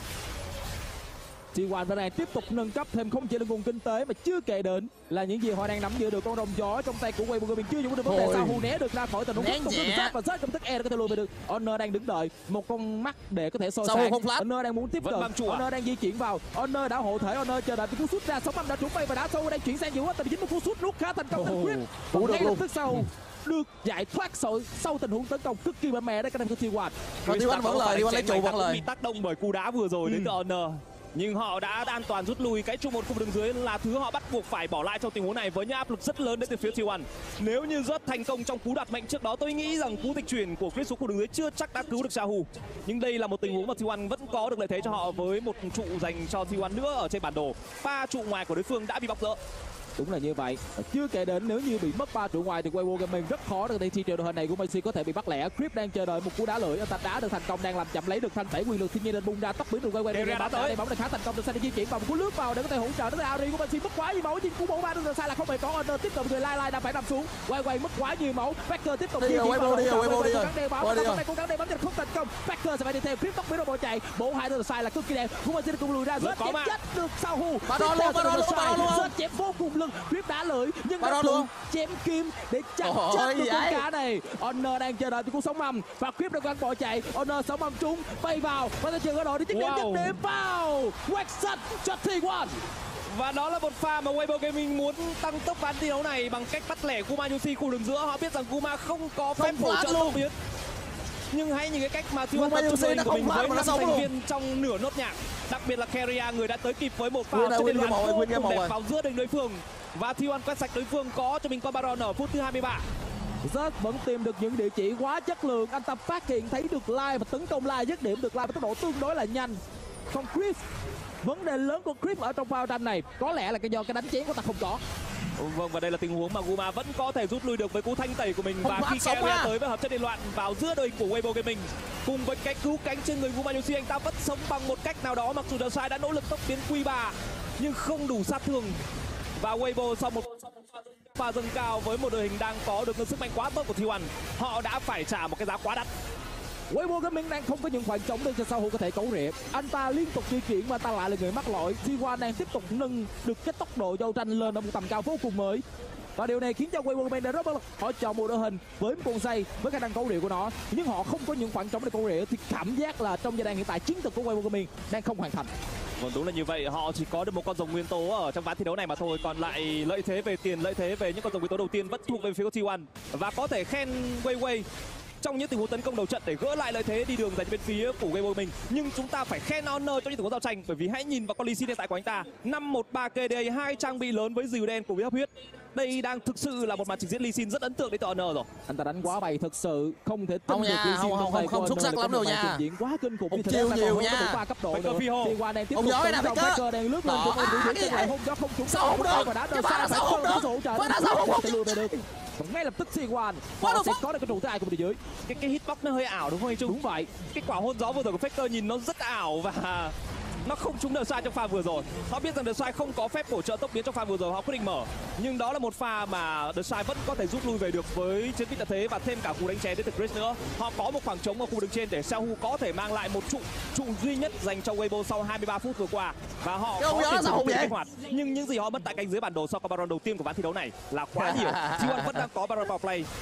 tê một bên này tiếp tục nâng cấp thêm không chỉ là nguồn kinh tế mà chưa kể đến là những gì họ đang nắm giữ được. Con rồng gió trong tay của Weibo Gaming chưa dùng được vấn đề sao Hu né được ra khỏi tình huống tiếp tục đường sát và rất công thức e có thể lùi về được. Honor đang đứng đợi một con mắt để có thể soi sáng. Honor đang muốn tiếp cận, Honor đang di chuyển vào, Honor đã hộ thể, Honor chờ đợi cú sút ra, sống âm đã trúng bay và đá sâu đang chuyển sang giữ hết. Tại vì chính một cú sút rút khá thành công từ Chris. Và ngay lập tức sau được giải thoát sau, sau tình huống tấn công cực kỳ mạnh mẽ đấy các anh của tê một. Còn tê một vẫn lời, tê một lấy trụ vẫn lời. Bị tác động bởi cú đá vừa rồi đến từ Honor. Nhưng họ đã an toàn rút lui. Cái trụ một khu vực đường dưới là thứ họ bắt buộc phải bỏ lại trong tình huống này với những áp lực rất lớn đến từ phía tê một. Nếu như rất thành công trong cú đoạt mệnh trước đó, tôi nghĩ rằng cú dịch chuyển của Chris xuống khu đường dưới chưa chắc đã cứu được Sahu. Nhưng đây là một tình huống mà tê một vẫn có được lợi thế cho họ với một trụ dành cho tê một nữa ở trên bản đồ. Ba trụ ngoài của đối phương đã bị bóc rỡ. Đúng là như vậy. Chưa kể đến nếu như bị mất ba trụ ngoài thì Weibo Gaming rất khó để thi triệu đội hình này của Messi có thể bị bắt lẻ. Creep đang chờ đợi một cú đá lưỡi, anh ta đá được thành công, đang làm chậm lấy được thanh thể quyền lực thiên nhiên nên bung ra tốc biến được quay quay ra bóng đây bóng này khá thành công được sai di chuyển vào một cú lướt vào để có thể hỗ trợ đến Ari của Messi. Mất quá nhiều máu, nhưng cú bóng ba được sai là không hề có. Honor tiếp tục người lai lai đang phải nằm xuống. Quay quay mất quá nhiều máu. Faker tiếp tục di chuyển vào. Weibo đi rồi, Weibo đi rồi. Cố gắng đeo bóng cho không thành công. Faker sẽ phải đi theo Creep tốc biến rồi bỏ chạy. Bộ hai được sai là cực kỳ đẹp. Của Messi cùng lùi ra rất chém chết được Sahu. Ba đo luôn, ba đo luôn, ba đo luôn. Rất chém vô cùng lực. Creep đá lưỡi nhưng nó luôn chém kim để chặt chết được con cá này. Honor đang chờ đợi cú sống mầm và Creep đang đang bỏ chạy. Honor sống mầm trúng bay vào và ta chờ cơ đội đi tiếp điểm dứt điểm vào quét sạch cho tê một. Và đó là một pha mà Weibo Gaming muốn tăng tốc ván thi đấu này bằng cách bắt lẻ Kuma Yushi khu đường giữa. Họ biết rằng Kuma không có phép hỗ trợ tốc biến. Nhưng hãy nhìn cái cách mà tê một tập trung đội của mình với năm thành viên trong nửa nốt nhạc. Đặc biệt là Keria, người đã tới kịp với một pha chất liên hoàn vô cùng đẹp vào giữa đường đối phương. Và tê một quét sạch đối phương có cho mình con Baron ở phút thứ hai mươi ba. Rất vẫn tìm được những địa chỉ quá chất lượng. Anh ta phát hiện thấy được live và tấn công live, dứt điểm được live với tốc độ tương đối là nhanh. Còn Chris, vấn đề lớn của Chris ở trong pha tranh này có lẽ là cái do cái đánh chén của ta không có. Vâng, và đây là tình huống mà Guma vẫn có thể rút lui được với cú thanh tẩy của mình. Và khi Keria tới với hợp chất điện loạn vào giữa đội của Weibo Gaming cùng với cái cứu cánh trên người Kuma Yushi, anh ta vẫn sống bằng một cách nào đó. Mặc dù Dersai đã nỗ lực tốc biến Q ba nhưng không đủ sát thương. Và Weibo sau một pha dâng cao với một đội hình đang có được sức mạnh quá tốt của tê một, họ đã phải trả một cái giá quá đắt. Weibo Gaming đang không có những khoảng trống để cho Sahu có thể cấu rỉa. Anh ta liên tục di chuyển mà ta lại là người mắc lỗi. tê một đang tiếp tục nâng được cái tốc độ giao tranh lên ở một tầm cao vô cùng mới. Và điều này khiến cho Weibo Gaming đã rất bất lực. Họ chọn một đội hình với một con dây với khả năng cấu rỉa của nó, nhưng họ không có những khoảng trống để cấu rỉa, thì cảm giác là trong giai đoạn hiện tại chiến thuật của Weibo Gaming đang không hoàn thành. Vâng, đúng là như vậy. Họ chỉ có được một con rồng nguyên tố ở trong ván thi đấu này mà thôi. Còn lại lợi thế về tiền, lợi thế về những con rồng nguyên tố đầu tiên vẫn thuộc về phía của tê một. Và có thể khen Weiwei trong những tình huống tấn công đầu trận để gỡ lại lợi thế đi đường dành bên phía của Weibo mình. Nhưng chúng ta phải khen Honor trong những tình huống giao tranh, bởi vì hãy nhìn vào con Lee Sin hiện tại của anh ta. năm một ba K D A, hai trang bị lớn với dìu đen cùng với hấp huyết. Đây đang thực sự là một màn trình diễn Lee Sin rất ấn tượng đến từ Honor rồi. Anh ta đánh quá bày thực sự, không thể tin không được nha, Lee Sin không, không, không, không xuất sắc lắm đâu nha. Diễn quá kinh khủng như thế, nhiều nha. Ba cấp độ nữa. Thì qua đang tiếp tục tấn công, Faker đang lướt lên của mình, cũng lại hôn gió không trúng sao không được. Và đá được xa phải không có hỗ trợ. Không thể lùi về được. Ngay lập tức tê một họ sẽ có được cái trụ thứ hai của mình dưới. Cái cái hitbox nó hơi ảo đúng không anh Trung? Đúng vậy. Cái quả hôn gió vừa rồi của Faker nhìn nó rất ảo và nó không trúng Dersai trong pha vừa rồi. Họ biết rằng Dersai không có phép hỗ trợ tốc biến trong pha vừa rồi, họ quyết định mở. Nhưng đó là một pha mà Dersai vẫn có thể rút lui về được với chiến binh tận thế và thêm cả cú đánh chén đến từ Chris nữa. Họ có một khoảng trống ở khu đường trên để Sahu có thể mang lại một trụ trụ duy nhất dành cho Weibo sau hai mươi ba phút vừa qua. Và họ có thể sử dụng kích hoạt. Nhưng những gì họ mất tại cánh dưới bản đồ sau con Baron đầu tiên của ván thi đấu này là quá nhiều. tê một vẫn đang có Baron power play.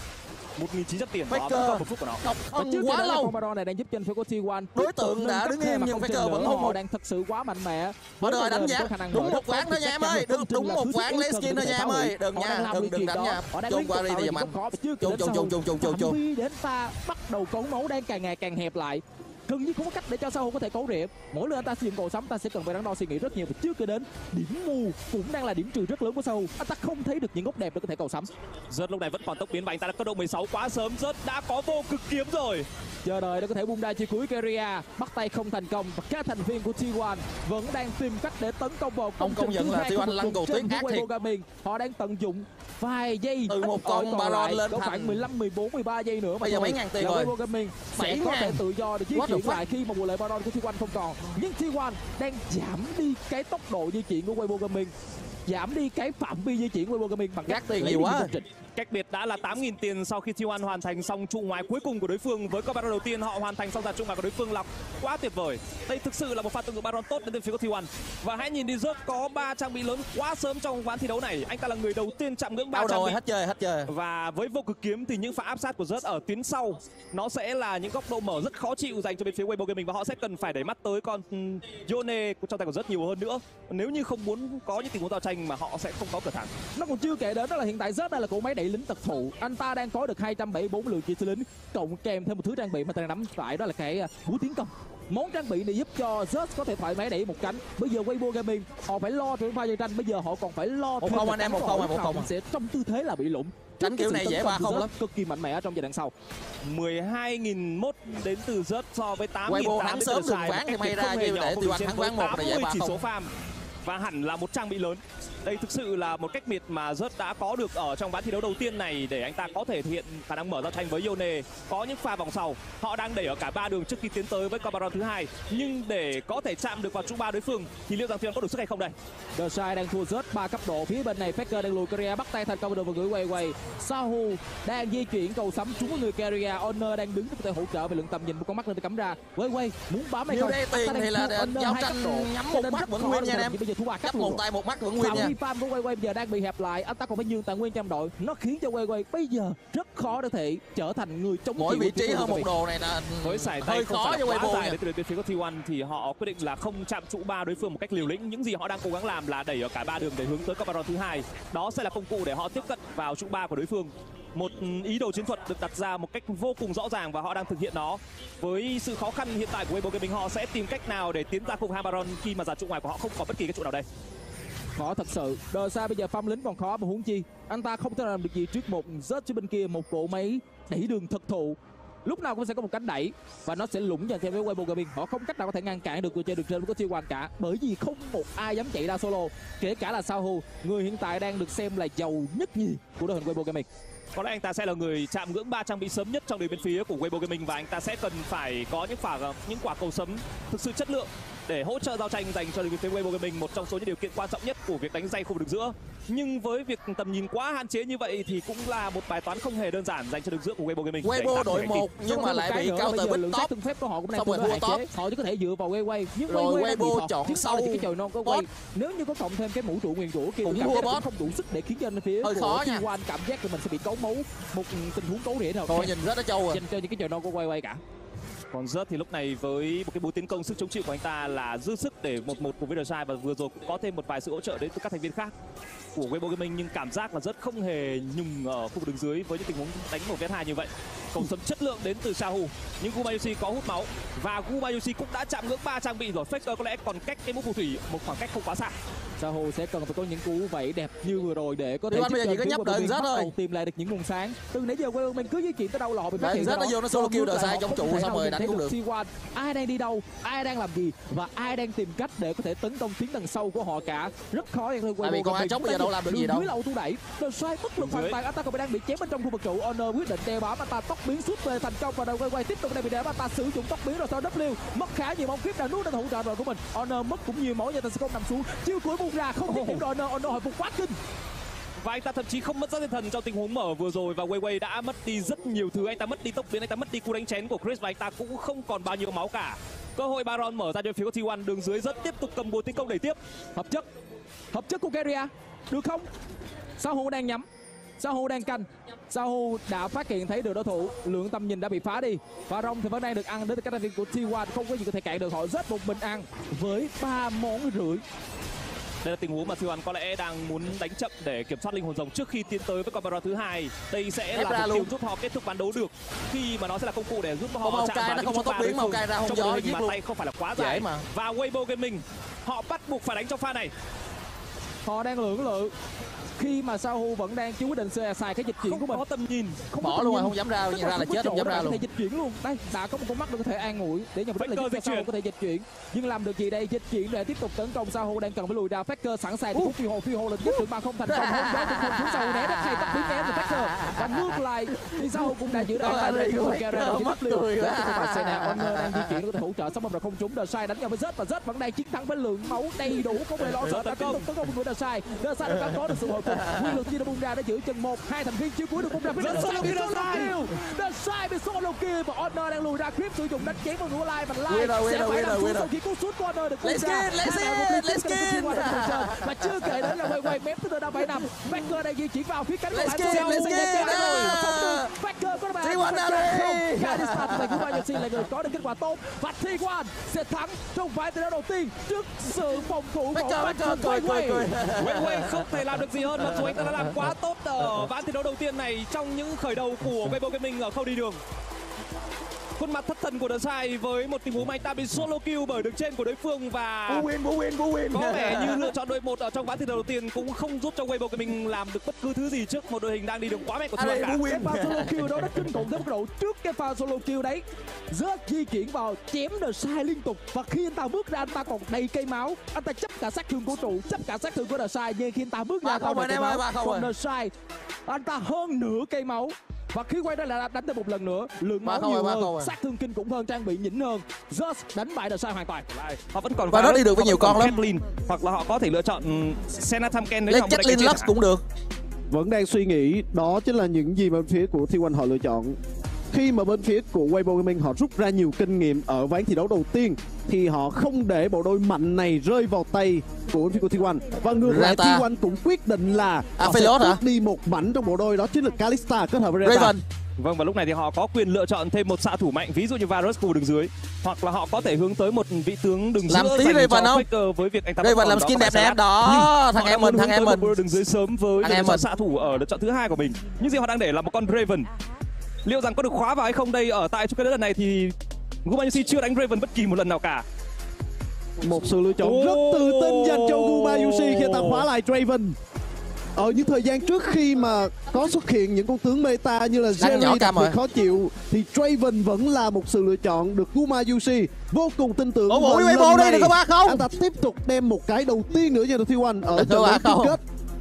một nghìn chín trăm tiền đó, Faker còn một phút của nó. độc Và thân trước quá quá lâu. lâu Baron này đang giúp cho phía của T một Đối tượng đã đứng im nhưng Faker vẫn không họ một. đang thật sự quá mạnh mẽ. Mở đời đánh giá. Đúng một ván thôi nha em ơi. Đúng đúng một ván lấy skin thôi nha em ơi. Đừng nha, đừng đừng đánh nha. Chôn qua đi bây giờ mạnh. Chôn chôn chôn chôn chôn chôn chôn. Đến ta bắt đầu cấu máu đang càng ngày càng hẹp lại. Gần như không có cách để cho Sao có thể cấu rỉa. Mỗi lần anh ta sử dụng cầu sắm ta sẽ cần phải đắn đo suy nghĩ rất nhiều. Và trước khi đến điểm mù cũng đang là điểm trừ rất lớn của Sao. Anh ta không thấy được những góc đẹp để có thể cầu sắm. Rớt lúc này vẫn còn tốc biến và anh ta đã cấp độ mười sáu quá sớm. Rớt đã có vô cực kiếm rồi. Chờ đợi để có thể bung ra chiêu cuối. Keria bắt tay không thành công và các thành viên của T một vẫn đang tìm cách để tấn công vào công công nhận là T một lăn cầu tuyết ác thiệt. Họ đang tận dụng vài giây từ một con Baron lên có thành khoảng mười lăm, mười bốn, mười ba giây nữa mà bây giờ mấy ngàn tiền rồi. Sẽ có thể tự do để di chuyển lại khi mà mùa lệ Baron của T một không còn. Nhưng T một đang giảm đi cái tốc độ di chuyển của Weibo Gaming, giảm đi cái phạm vi di chuyển của Weibo Gaming bằng gác tiền nhiều quá. Cách biệt đã là tám nghìn tiền sau khi T một hoàn thành xong trụ ngoài cuối cùng của đối phương. Với con Baron đầu tiên họ hoàn thành xong dàn trụ ngoài của đối phương là quá tuyệt vời. Đây thực sự là một pha tận dụng Baron tốt đến từ phía của T một. Và hãy nhìn đi, Rớt có ba trang bị lớn quá sớm trong ván thi đấu này. Anh ta là người đầu tiên chạm ngưỡng ba trang bị. Hết chơi, hết chơi. Và với vô cực kiếm thì những pha áp sát của Rớt ở tuyến sau nó sẽ là những góc độ mở rất khó chịu dành cho bên phía Weibo Gaming và họ sẽ cần phải đẩy mắt tới con Yone trong tay của Rớt nhiều hơn nữa. Nếu như không muốn có những tình huống giao tranh mà họ sẽ không có cửa thắng. Nó còn chưa kể đến đó là hiện tại Rớt đây là cỗ máy đẩy lính tật thụ. Anh ta đang có được hai trăm bảy mươi bốn lượng chia sĩ lính cộng kèm thêm một thứ trang bị mà ta đang nắm phải, đó là cái búa tiến công. Món trang bị này giúp cho Zeus có thể thoải mái đẩy một cánh. Bây giờ Weibo Gaming họ phải lo chuyện pha giao tranh, bây giờ họ còn phải lo một không anh em, một không một không sẽ trong tư thế là bị lũng. Tránh kiểu này dễ ba không lắm, cực kỳ mạnh mẽ ở trong giai đoạn sau. mười hai nghìn mốt đến từ Zeus so với tám nghìn Weibo thắng sớm được ván thì may ra như để T một thắng ván một là dễ ba chỉ không. số farm và hẳn là một trang bị lớn. Đây thực sự là một cách biệt mà Rớt đã có được ở trong ván thi đấu đầu tiên này để anh ta có thể thực hiện khả năng mở giao tranh với Yone. Có những pha vòng sau, họ đang đẩy ở cả ba đường trước khi tiến tới với con Baron thứ hai. Nhưng để có thể chạm được vào trụ ba đối phương thì liệu rằng T một có đủ sức hay không đây? The Shai đang thua Rớt ba cấp độ. Phía bên này Faker đang lùi Keria bắt tay thành công được và gửi quay quay. Sahu đang di chuyển cầu sắm trúng với người Keria. Honor đang đứng để có thể hỗ trợ về lượng tầm nhìn, một con mắt lên để cắm ra. Quay quay muốn bám hay không? Nhiều đây tiền thì là giao tranh nhắm một mắt vẫn nguyên nha em. Bây giờ thua ba cấp một tay một mắt vẫn nguyên nha. Farm của quay quay bây giờ đang bị hẹp lại, anh ta còn phải nhường tài nguyên trong đội, nó khiến cho quay quay bây giờ rất khó để thể trở thành người chống mỗi vị trí hơn một đồ này là với sải tay hơi khó cho Weibo để từ bên phía của T một thì họ quyết định là không chạm trụ ba đối phương một cách liều lĩnh. Những gì họ đang cố gắng làm là đẩy ở cả ba đường để hướng tới con Baron thứ hai. Đó sẽ là công cụ để họ tiếp cận vào trụ ba của đối phương. Một ý đồ chiến thuật được đặt ra một cách vô cùng rõ ràng và họ đang thực hiện nó. Với sự khó khăn hiện tại của Weibo Gaming, họ sẽ tìm cách nào để tiến ra khu vực hai Baron khi mà dàn trụ ngoài của họ không có bất kỳ cái trụ nào đây. Khó thật sự. Đờ Sa bây giờ farm lính còn khó mà huống chi anh ta không thể làm được gì trước một Rớt phía bên kia, một cỗ máy đẩy đường thực thụ. Lúc nào cũng sẽ có một cánh đẩy và nó sẽ lũng dần theo với Weibo Gaming. Họ không cách nào có thể ngăn cản được người chơi được trên của T một cả, bởi vì không một ai dám chạy ra solo, kể cả là Sahu, người hiện tại đang được xem là giàu nhất nhì của đội hình Weibo Gaming. Có lẽ anh ta sẽ là người chạm ngưỡng ba trang bị sớm nhất trong đời bên phía của Weibo Gaming và anh ta sẽ cần phải có những phả những quả cầu sấm thực sự chất lượng để hỗ trợ giao tranh dành cho đội bên phía Weibo Gaming, một trong số những điều kiện quan trọng nhất của việc đánh giành khu vực đường giữa. Nhưng với việc tầm nhìn quá hạn chế như vậy thì cũng là một bài toán không hề đơn giản dành cho đường giữa của Weibo Gaming. Weibo đội một nhưng mà lại bị cao tờ bích top. Phép của họ cũng đang thua hạn top. chế. Họ chỉ có thể dựa vào Weibo. Nhưng rồi Weibo chọn sâu cái trời non có quay. Nếu như có cộng thêm cái mũ trụ nguyên rủa kia, cũng thua boss không đủ sức để khiến cho anh phía hơi khó nha. T một cảm giác là mình sẽ bị cấu máu một tình huống cấu rỉa nào. Thôi nhìn rất là trâu rồi. Dành cho những cái trời non của Weibo cả. Còn Rớt thì lúc này với một cái búa tiến công sức chống chịu của anh ta là dư sức để một một cùng với The Shai và vừa rồi cũng có thêm một vài sự hỗ trợ đến từ các thành viên khác của Weibo Gaming, nhưng cảm giác là Rớt không hề nhùng ở khu vực đường dưới với những tình huống đánh một vs hai như vậy. Cầu sấm chất lượng đến từ Sahu, nhưng Gumayusi có hút máu và Gumayusi cũng đã chạm ngưỡng ba trang bị rồi. Faker có lẽ còn cách cái mũ phù thủy một khoảng cách không quá xa. Sahu sẽ cần phải có những cú vẫy đẹp như vừa rồi để có thể giúp bây giờ chỉ có nhấp đợi Rớt thôi, tìm lại được những nguồn sáng. Từ nãy giờ Weibo mình cứ di chuyển tới đâu là họ bị phát hiện. Rớt nó vô nó solo kill The Shai trong trụ xong rồi đánh cũng được. Ai đang đi đâu, ai đang làm gì và ai đang tìm cách để có thể tấn công tuyến đằng sau của họ cả, rất khó cho Weibo. Vì còn ai chống bây giờ đâu làm được gì đâu. Dưới lậu thu đẩy, The Shai bất lực hoàn toàn, anh ta còn đang bị chém bên trong khu vực trụ. Honor quyết định đeo bám, anh ta tốc biến suốt về thành công và đầu quay quay tiếp tục đang bị đeo bám, anh ta sử dụng tốc biến rồi sau W mất khá nhiều máu, kiếp đã nuốt đang hỗ trợ rồi của mình. Honor mất cũng nhiều máu, nhưng ta sẽ không nằm xuống, chiêu cuối bung ra không thể kiểm được Honor. Honor hồi phục quá kinh. Và anh ta thậm chí không mất rất tinh thần trong tình huống mở vừa rồi và Weiwei đã mất đi rất nhiều thứ. Anh ta mất đi tốc biến, anh ta mất đi cú đánh chén của Chris và anh ta cũng không còn bao nhiêu máu cả. Cơ hội Baron mở ra cho phía của T một, đường dưới rất tiếp tục cầm búa tiến công đẩy tiếp. Hợp chất, hợp chất của Keria được không? Sahu đang nhắm, Sahu đang canh. Sahu đã phát hiện thấy được đối thủ, lượng tầm nhìn đã bị phá đi. Và Rong thì vẫn đang được ăn đến từ các thành viên của T một, không có gì có thể cản được họ. Rất một mình ăn với ba món rưỡi. Đây là tình huống mà T một có lẽ đang muốn đánh chậm để kiểm soát linh hồn rồng trước khi tiến tới với con Baron thứ hai. Đây sẽ Ép là mục tiêu luôn. giúp họ kết thúc ván đấu được, khi mà nó sẽ là công cụ để giúp Không, họ Maokai chạm vào nó những không có chốt tốc va biến, đối phương. Maokai ra không Trong gió, đội hình giết mà luôn. tay không phải là quá Dễ dài mà. Và Weibo Gaming họ bắt buộc phải đánh trong pha này. Họ đang lưỡng lự khi mà Sahu vẫn đang chưa quyết định xài cái dịch chuyển của Không mình. có tầm nhìn. Không Bỏ có luôn rồi, nhìn. không dám ra, Tức nhìn ra là không chết, có không dám chỗ ra để có luôn. thể dịch chuyển luôn. Đây đã có một con mắt để có thể an ủi để nhằm mục đích là giúp cho Sahu có thể dịch chuyển. Nhưng làm được gì đây? Dịch chuyển để tiếp tục tấn công. Sahu đang cần phải lùi ra. Faker sẵn sàng để phi hồ phi hồ lên giúp được mà không thành công. Hôn gió cũng không xuống. Sahu né rất hay tốc biến né từ Faker. Và ngược lại thì Sahu cũng đã giữ được an toàn của Kera và mất liều. Đến từ phải Sena Honor đang di chuyển để có thể hỗ trợ, xong rồi không trúng. The Sai đánh nhau với Zed và Zed vẫn đang chiến thắng với lượng máu đầy đủ, không hề lo sợ. Đã tiếp tục tấn công của The Sai. The Sai đã có được sự hồi phục. Quy lực chia đã bung ra để giữ chân một hai thành viên chiêu cuối được bung ra. The Sai bị solo kill. The Sai bị solo kill và Honor đang lùi ra. Clip sử dụng đánh chém vào ngũ lai và Lai sẽ phải nằm xuống sau khi cú sút của Honor được bung ra. Let's skin, let's skin. Và chưa kể đến là quay quay mép từ năm bảy năm. Faker đang di chuyển vào phía cánh của Let's bạn. skin, let's skin. Faker có bạn. T một ra đi. Kalista của Cú Ba là người có được kết quả tốt và T một sẽ thắng trong ván thi đấu đầu tiên trước sự phòng thủ của Faker, cười cười cười. Weibo không thể làm được gì hơn, mặc dù anh ta đã làm quá tốt ở ván thi đấu đầu tiên này trong những khởi đầu của Weibo Gaming ở khâu đi đường. Khuôn mặt thất thần của The Sai với một tình huống mà anh ta bị solo kill bởi đường trên của đối phương và Bú win, bú win, bú win. có vẻ như lựa chọn đội một ở trong ván thi đấu đầu tiên cũng không giúp cho Weibo Gaming làm được bất cứ thứ gì trước một đội hình đang đi đường quá mạnh của T một cả. Cái pha solo kill đó đã kinh khủng tới mức độ trước cái pha solo kill đấy rất di chuyển vào chém The Sai liên tục, và khi anh ta bước ra anh ta còn đầy cây máu, anh ta chấp cả sát thương của trụ, chấp cả sát thương của The Sai, nhưng khi anh ta bước ra Ba không rồi, em ơi, ba không còn rồi. The Sai anh ta hơn nửa cây máu. Và khi quay trở lại đánh thêm một lần nữa, lượng máu Ba không nhiều rồi, ba hơn, không rồi. sát thương kinh khủng hơn, trang bị nhỉnh hơn. Just đánh bại The Sai hoàn toàn. Họ vẫn còn Và nó Varus, đi được với họ nhiều vẫn còn con lắm. Kathleen, hoặc là họ có thể lựa chọn um, Senna Thamken nếu Lấy họ muốn đánh Jacqueline cái Lux trên cũng được. Vẫn đang suy nghĩ, đó chính là những gì mà bên phía của T một họ lựa chọn. Khi mà bên phía của Weibo Gaming họ rút ra nhiều kinh nghiệm ở ván thi đấu đầu tiên thì họ không để bộ đôi mạnh này rơi vào tay của bên phía của T một. Và ngược lại T Rata. một cũng quyết định là À, họ sẽ Philot hả? tước đi một mảnh trong bộ đôi, đó chính là Kalista kết hợp với Rata. Raven. Vâng, và lúc này thì họ có quyền lựa chọn thêm một xạ thủ mạnh, ví dụ như Varus khu đường dưới, hoặc là họ có thể hướng tới một vị tướng đường Làm giữa tí dành Raven cho không? Faker với việc anh ta Raven vẫn còn làm đó skin có đẹp phải đẹp Salat. đó. Nhưng Thằng họ em đang mình, thằng hướng em tới mình. một bộ đường dưới sớm với Thằng lựa em chọn mình. xạ thủ ở lựa chọn thứ hai của mình. Những gì họ đang để là một con Raven. Liệu rằng có được khóa vào hay không đây ở tại chung kết lần này thì Gumayusi chưa đánh Raven bất kỳ một lần nào cả. Một sự lựa chọn rất tự tin dành cho Gumayusi khi ta khóa lại Draven. Ở những thời gian trước khi mà có xuất hiện những con tướng meta như là Đánh nhỏ Jerry đặc cam biệt rồi. khó chịu thì Draven vẫn là một sự lựa chọn được Gumayusi vô cùng tin tưởng. Ủa, Và ủa, lần Weibo đi, này, đừng có ba không. anh ta tiếp tục đem một cái đầu tiên nữa cho đội T một ở Đừng có trận ba đấu chung không. kết.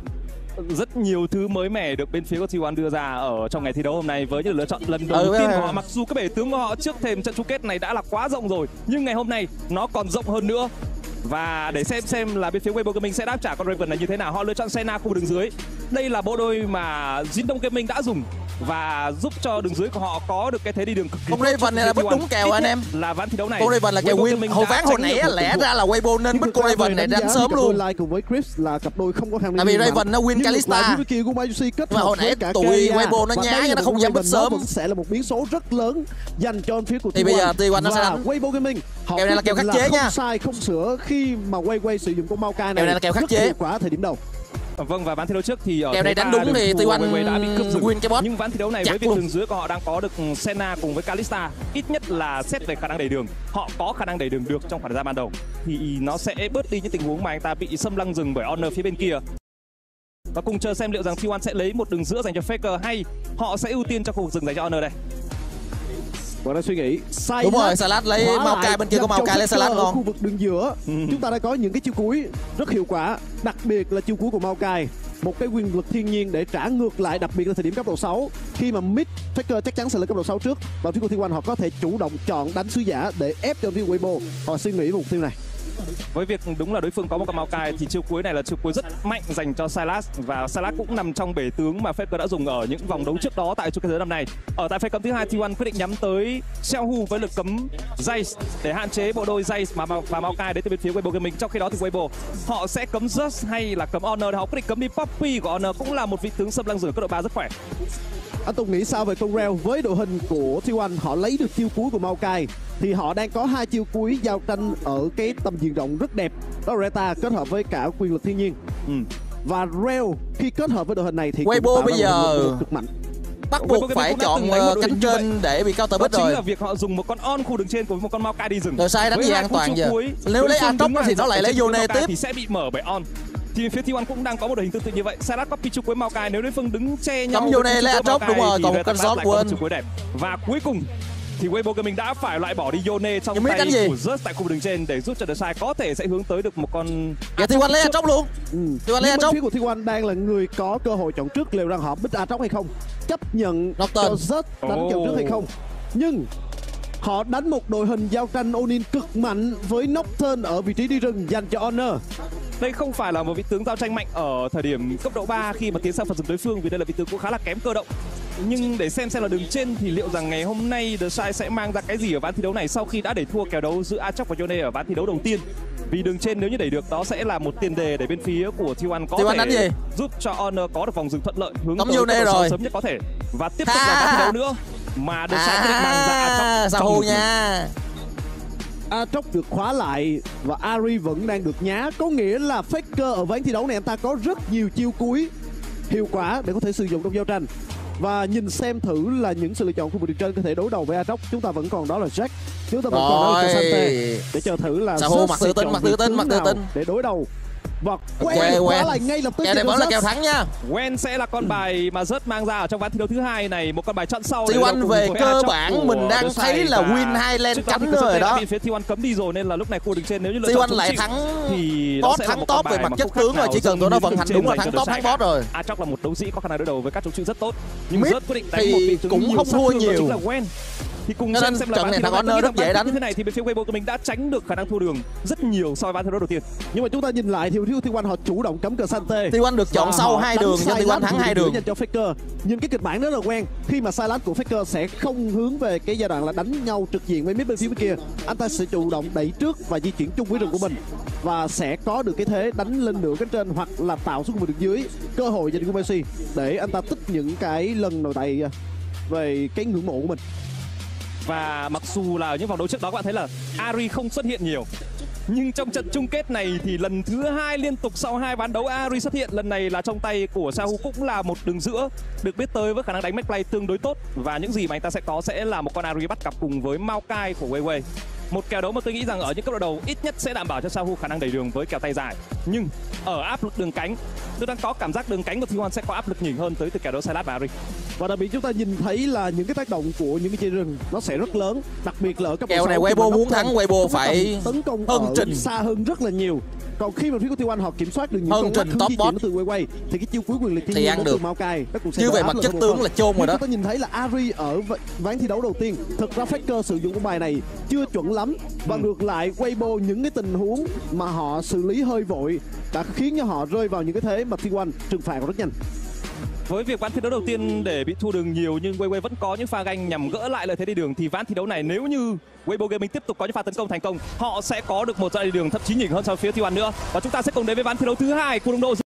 Rất nhiều thứ mới mẻ được bên phía của T một đưa ra ở trong ngày thi đấu hôm nay với những lựa chọn lần đầu Ừ, tiên ừ, của ừ. họ. Mặc dù cái bể tướng của họ trước thềm trận chung kết này đã là quá rộng rồi, nhưng ngày hôm nay nó còn rộng hơn nữa. Và để xem xem là bên phía Weibo Gaming sẽ đáp trả con Raven này như thế nào. Họ lựa chọn Senna khu đường dưới. Đây là bộ đôi mà Jindong Gaming đã dùng và giúp cho đường dưới của họ có được cái thế đi đường cực kỳ Con tốt Raven cho này là T bứt một. đúng kèo Ít anh nhất em. là ván thi đấu này Con Raven là kèo Weibo win. Gaming Hồi đã ván hồi tránh được nãy một lẽ cuộc ra là Weibo nên bứt con Raven này đánh sớm luôn. Lai cùng với Chris là cặp đôi không có khả năng. Tại vì mạnh. Raven nó win Nhưng Kalista. ngược lại với kia Gumayusi kết Mà hợp hồi nãy với cả tụi Keria. Weibo nó Và nhái đây là nó một không con dám bứt Raven, nó sớm. vẫn sẽ là một biến số rất lớn dành cho phía của Thì bây giờ T một nó sẽ Và đánh. Weibo Gaming họ Kèo này là quyết kèo định khắc chế không nha. sai không sửa khi mà Weiwei sử dụng con Maokai này. Kèo này là kèo khắc rất chế. hiệu quả ở thời điểm đầu. Vâng, và ván thi đấu trước thì ở Kèo này thế đánh ba đúng đường thì của T một Weiwei đã bị cướp rừng. win cái boss. Nhưng ván thi đấu này Chắc với việc luôn. đường dưới của họ đang có được Senna cùng với Kalista, ít nhất là xét về khả năng đẩy đường, họ có khả năng đẩy đường được trong khoảng thời gian ban đầu, thì nó sẽ bớt đi những tình huống mà anh ta bị xâm lăng rừng bởi Honor phía bên kia. Và cùng chờ xem liệu rằng T một sẽ lấy một đường giữa dành cho Faker hay họ sẽ ưu tiên cho khu vực rừng dành cho Honor đây. Và đang suy nghĩ sai Đúng rồi, Salat lấy Maokai, bên kia có Maokai lấy Salat ở ngon. khu vực đường giữa. Ừ. Chúng ta đã có những cái chiêu cuối rất hiệu quả, đặc biệt là chiêu cuối của Maokai, một cái quyền lực thiên nhiên để trả ngược lại, đặc biệt là thời điểm cấp độ sáu khi mà mid Faker chắc chắn sẽ lên cấp độ sáu trước và phía của T một họ có thể chủ động chọn đánh sứ giả để ép cho phía Weibo. Họ suy nghĩ một mục tiêu này. Với việc đúng là đối phương có một con Maokai thì chiêu cuối này là chiêu cuối rất mạnh dành cho Sylas, và Sylas cũng nằm trong bể tướng mà Faker đã dùng ở những vòng đấu trước đó tại chung kết giới năm này. Ở tại phay cấm thứ hai, T một quyết định nhắm tới Xiaohu với lực cấm Jace để hạn chế bộ đôi Jace mà và Maokai đến từ bên phía Weibo Gaming. Trong khi đó thì Weibo họ sẽ cấm Just hay là cấm Honor, họ quyết định cấm đi Poppy của Honor, cũng là một vị tướng xâm lăng rừng cấp độ ba rất khỏe. Anh Tùng nghĩ sao về con Rell? Với đội hình của T một họ lấy được chiêu cuối của Maokai thì họ đang có hai chiêu cuối giao tranh ở cái tầm diện rộng rất đẹp, đó là Reta kết hợp với cả quyền lực thiên nhiên. Ừ. Và Rell khi kết hợp với đội hình này thì Weibo bây giờ cực mạnh, bắt buộc phải chọn cánh trên để bị counter bit rồi. Chính là việc họ dùng một con on khu đường trên cùng với một con Maokai đi rừng. Rồi sai đánh gì an toàn giờ. Nếu lấy Aatrox thì nó lại lấy Yone tiếp thì sẽ bị mở bởi on. Thì phía T một cũng đang có một đội hình tương tự như vậy. Sylas copy chiêu cuối Maokai, nếu đối phương đứng che nhau cấm Yone lấy Aatrox, đúng rồi, còn một con shot quên. Và cuối cùng thì Weibo Gaming đã phải loại bỏ đi Yone trong tay của Just tại khu đường trên để giúp cho The Sai có thể sẽ hướng tới được một con. Dạ T một lấy Aatrox luôn. Ừ. T một lấy Aatrox. Phía của T một đang là người có cơ hội chọn trước, liệu rằng họ bích Aatrox hay không, chấp nhận cho Just đánh chọn trước hay không. Nhưng họ đánh một đội hình giao tranh Onin cực mạnh với Nocturne ở vị trí đi rừng dành cho Honor. Đây không phải là một vị tướng giao tranh mạnh ở thời điểm cấp độ ba khi mà tiến sang phần rừng đối phương, vì đây là vị tướng cũng khá là kém cơ động. Nhưng để xem xem là đường trên thì liệu rằng ngày hôm nay The Sai sẽ mang ra cái gì ở ván thi đấu này sau khi đã để thua kèo đấu giữa Aatrox và Yone ở ván thi đấu đầu tiên. Vì đường trên nếu như đẩy được đó sẽ là một tiền đề để bên phía của T một có T một thể giúp cho Honor có được vòng rừng thuận lợi hướng tới Yone rồi sớm nhất có thể và tiếp tục là ván thi đấu nữa mà The Sai quyết định mang ra Aatrox sao hù nha. Aatrox được khóa lại và Ahri vẫn đang được nhá, có nghĩa là Faker ở ván thi đấu này anh ta có rất nhiều chiêu cuối hiệu quả để có thể sử dụng trong giao tranh. Và nhìn xem thử là những sự lựa chọn khu vực trên có thể đối đầu với Aatrox, chúng ta vẫn còn đó là Jack, chúng ta vẫn còn đó là Casante, để chờ thử là Sao mặt tự tin, mặt tự tin, mặt tự tin để đối đầu. Và quen khóa lại ngay lập tức. Kèo này vẫn là kèo thắng nha. Quen sẽ là con bài mà Just mang ra ở trong ván thi đấu thứ hai này, một con bài chọn sau. T một về cơ bản mình đang thấy là win hai lane cánh rồi đó. Phía T một cấm đi rồi nên là lúc này khu đường trên nếu như lựa chọn T một lại thắng thì top thắng top về mặt chất tướng rồi, chỉ cần tụi nó vận hành đúng là thắng top thắng boss rồi. Aatrox là một đấu sĩ có khả năng đối đầu với các chống chịu rất tốt, nhưng Mid Just quyết định đánh một vị tướng cũng không thua nhiều. là quen. Thì cùng nên xem xem là trận này thằng Honor rất dễ đánh. Như thế này thì bên phía Weibo của mình đã tránh được khả năng thua đường rất nhiều so với ván thi đấu đầu tiên. Nhưng mà chúng ta nhìn lại thì T một họ chủ động cấm Casante. T một được chọn sau hai đường cho T một thắng hai đường dành cho Faker. Nhưng cái kịch bản rất là quen khi mà Sylas của Faker sẽ không hướng về cái giai đoạn là đánh nhau trực diện với mid bên phía bên kia, anh ta sẽ chủ động đẩy trước và di chuyển chung với rừng của mình và sẽ có được cái thế đánh lên nửa cánh trên hoặc là tạo xuống một đường dưới, cơ hội dành cho Messi để anh ta tích những cái lần nổi tay về cái ngưỡng mộ của mình. Và mặc dù là ở những vòng đấu trước đó các bạn thấy là Ahri không xuất hiện nhiều, nhưng trong trận chung kết này thì lần thứ hai liên tục sau hai ván đấu Ahri xuất hiện. Lần này là trong tay của Xiaohu, cũng là một đường giữa được biết tới với khả năng đánh match play tương đối tốt, và những gì mà anh ta sẽ có sẽ là một con Ahri bắt cặp cùng với Maokai của Weiwei. Một kèo đấu mà tôi nghĩ rằng ở những cấp độ đầu ít nhất sẽ đảm bảo cho Xiaohu khả năng đẩy đường với kèo tay dài. Nhưng ở áp lực đường cánh, tôi đang có cảm giác đường cánh của T một sẽ có áp lực nhiều hơn tới từ kèo đấu Sylas và Ahri. Và đặc biệt chúng ta nhìn thấy là những cái tác động của những cái chơi rừng nó sẽ rất lớn, đặc biệt là ở cấp độ kèo này Weibo muốn thắng, Weibo phải tấn công hơn ở trình xa hơn rất là nhiều. Còn khi mà phía của T một họ kiểm soát được những hơn con trình top boss từ Weiwei thì cái chiêu cuối quyền lực thiên nhiên từ Maokai nó cũng sẽ chứ về mặt chất tướng là chôn rồi đó. Chúng ta nhìn thấy là Ahri ở ván thi đấu đầu tiên, thực ra Faker sử dụng con bài này chưa chuẩn lắm, và ừ. ngược lại Weibo những cái tình huống mà họ xử lý hơi vội đã khiến cho họ rơi vào những cái thế mà T một trừng phạt rất nhanh. Với việc ván thi đấu đầu tiên để bị thua đường nhiều nhưng Weiwei vẫn có những pha ganh nhằm gỡ lại lợi thế đi đường, thì ván thi đấu này nếu như Weibo Gaming tiếp tục có những pha tấn công thành công, họ sẽ có được một giải đi đường thậm chí nhỉnh hơn so với phía T một nữa. Và chúng ta sẽ cùng đến với ván thi đấu thứ hai của đồng đội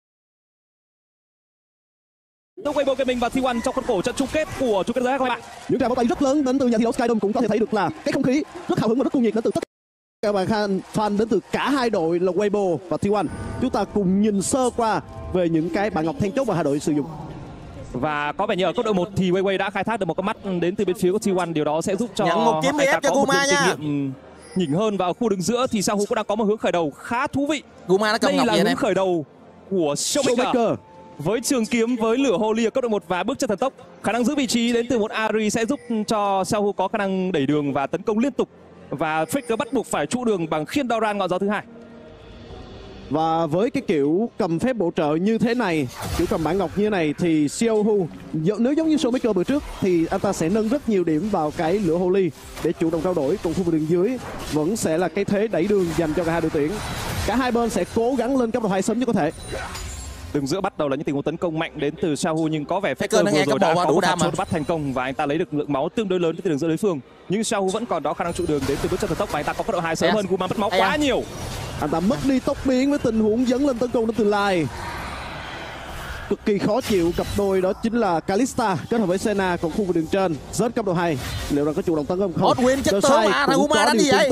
Weibo Gaming và T một trong khuôn khổ trận chung kết của chung kết giới các bạn. Những tràng pháo tay rất lớn đến từ nhà thi đấu Skydome cũng có thể thấy được là cái không khí rất hào hứng và rất cuồng nhiệt đến từ tất cả các bạn fan đến từ cả hai đội là Weibo và T một. Chúng ta cùng nhìn sơ qua về những cái bảng ngọc then chốt mà hai đội sử dụng. Và có vẻ như ở cấp độ một thì Weiwei đã khai thác được một con mắt đến từ bên phía của T một, điều đó sẽ giúp cho nhận một kiếm ép cho Guma nha. Nhỉnh hơn vào khu đường giữa thì Xiaohu cũng đang có một hướng khởi đầu khá thú vị. Guma nó cầm đây ngọc là vậy hướng em. khởi đầu của Showmaker với trường kiếm với lửa Holy ở cấp độ một và bước chân thần tốc. Khả năng giữ vị trí đến từ một Ahri sẽ giúp cho Xiaohu có khả năng đẩy đường và tấn công liên tục, và Faker bắt buộc phải trụ đường bằng khiên Doran ngọn gió thứ hai. Và với cái kiểu cầm phép bổ trợ như thế này, kiểu cầm bản ngọc như này thì Xiaohu nếu giống như Showmaker bữa trước thì anh ta sẽ nâng rất nhiều điểm vào cái lửa Holy để chủ động trao đổi. Còn khu vực đường dưới vẫn sẽ là cái thế đẩy đường dành cho cả hai đội tuyển. Cả hai bên sẽ cố gắng lên cấp độ hai sớm nhất có thể. Đường giữa bắt đầu là những tình huống tấn công mạnh đến từ Xiaohu, nhưng có vẻ Faker vừa rồi đã có một pha chốt bắt thành công và anh ta lấy được lượng máu tương đối lớn từ đường giữa đối phương. Nhưng Xiaohu vẫn còn đó khả năng trụ đường đến từ bước chân thần tốc và anh ta có cấp độ hai sớm hơn. Guma mất máu quá nhiều. Anh ta mất đi tốc biến với tình huống dấn lên tấn công đến từ Lai. Cực kỳ khó chịu cặp đôi đó chính là Kalista kết hợp với Senna. Còn khu vực đường trên rớt cấp độ hai, liệu rằng có chủ động tấn công không? Godwin chất tướng mà thằng Guma đánh gì vậy?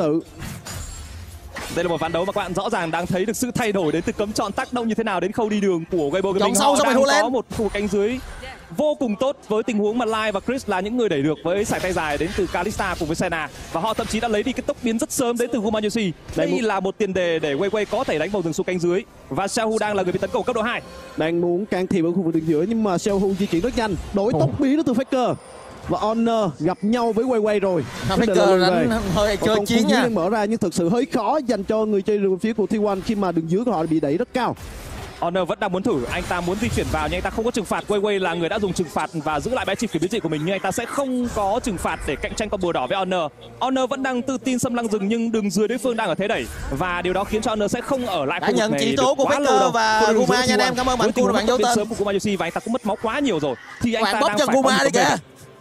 Đây là một ván đấu mà các bạn rõ ràng đang thấy được sự thay đổi đến từ cấm chọn tác động như thế nào đến khâu đi đường của Weibo Gaming. Họ đang có một khu cánh dưới vô cùng tốt với tình huống mà Lai và Chris là những người đẩy được với sải tay dài đến từ Kalista cùng với Senna, và họ thậm chí đã lấy đi cái tốc biến rất sớm đến từ Guma Yoshi. Đây một... là một tiền đề để Weiwei có thể đánh vào đường xuống cánh dưới, và Xiaohu đang là người bị tấn công cấp độ hai. Đang muốn can thiệp ở khu vực đường giữa nhưng mà Xiaohu di chuyển rất nhanh, đổi tốc biến đến từ Faker. Và Honor gặp nhau với Weiwei rồi. Faker đánh hơi chơi chiến nha. Đang mở ra nhưng thực sự hơi khó dành cho người chơi đường phía của T một khi mà đường dưới của họ bị đẩy rất cao. Honor vẫn đang muốn thử, anh ta muốn di chuyển vào nhưng anh ta không có trừng phạt. Weiwei là người đã dùng trừng phạt và giữ lại bãi chìm kiểu biến dị của mình, nhưng anh ta sẽ không có trừng phạt để cạnh tranh con bùa đỏ với Honor. Honor vẫn đang tự tin xâm lăng rừng nhưng đường dưới đối phương đang ở thế đẩy, và điều đó khiến cho Honor sẽ không ở lại khu vực này. Đã nhận chỉ tố của Faker và Guma nha anh em. Cảm ơn bạn Cun và bạn dấu tên. Sớm của Guma Yoshi và anh ta cũng mất máu quá nhiều rồi. Thì anh bạn ta bóp đang cho phải Guma đi kìa.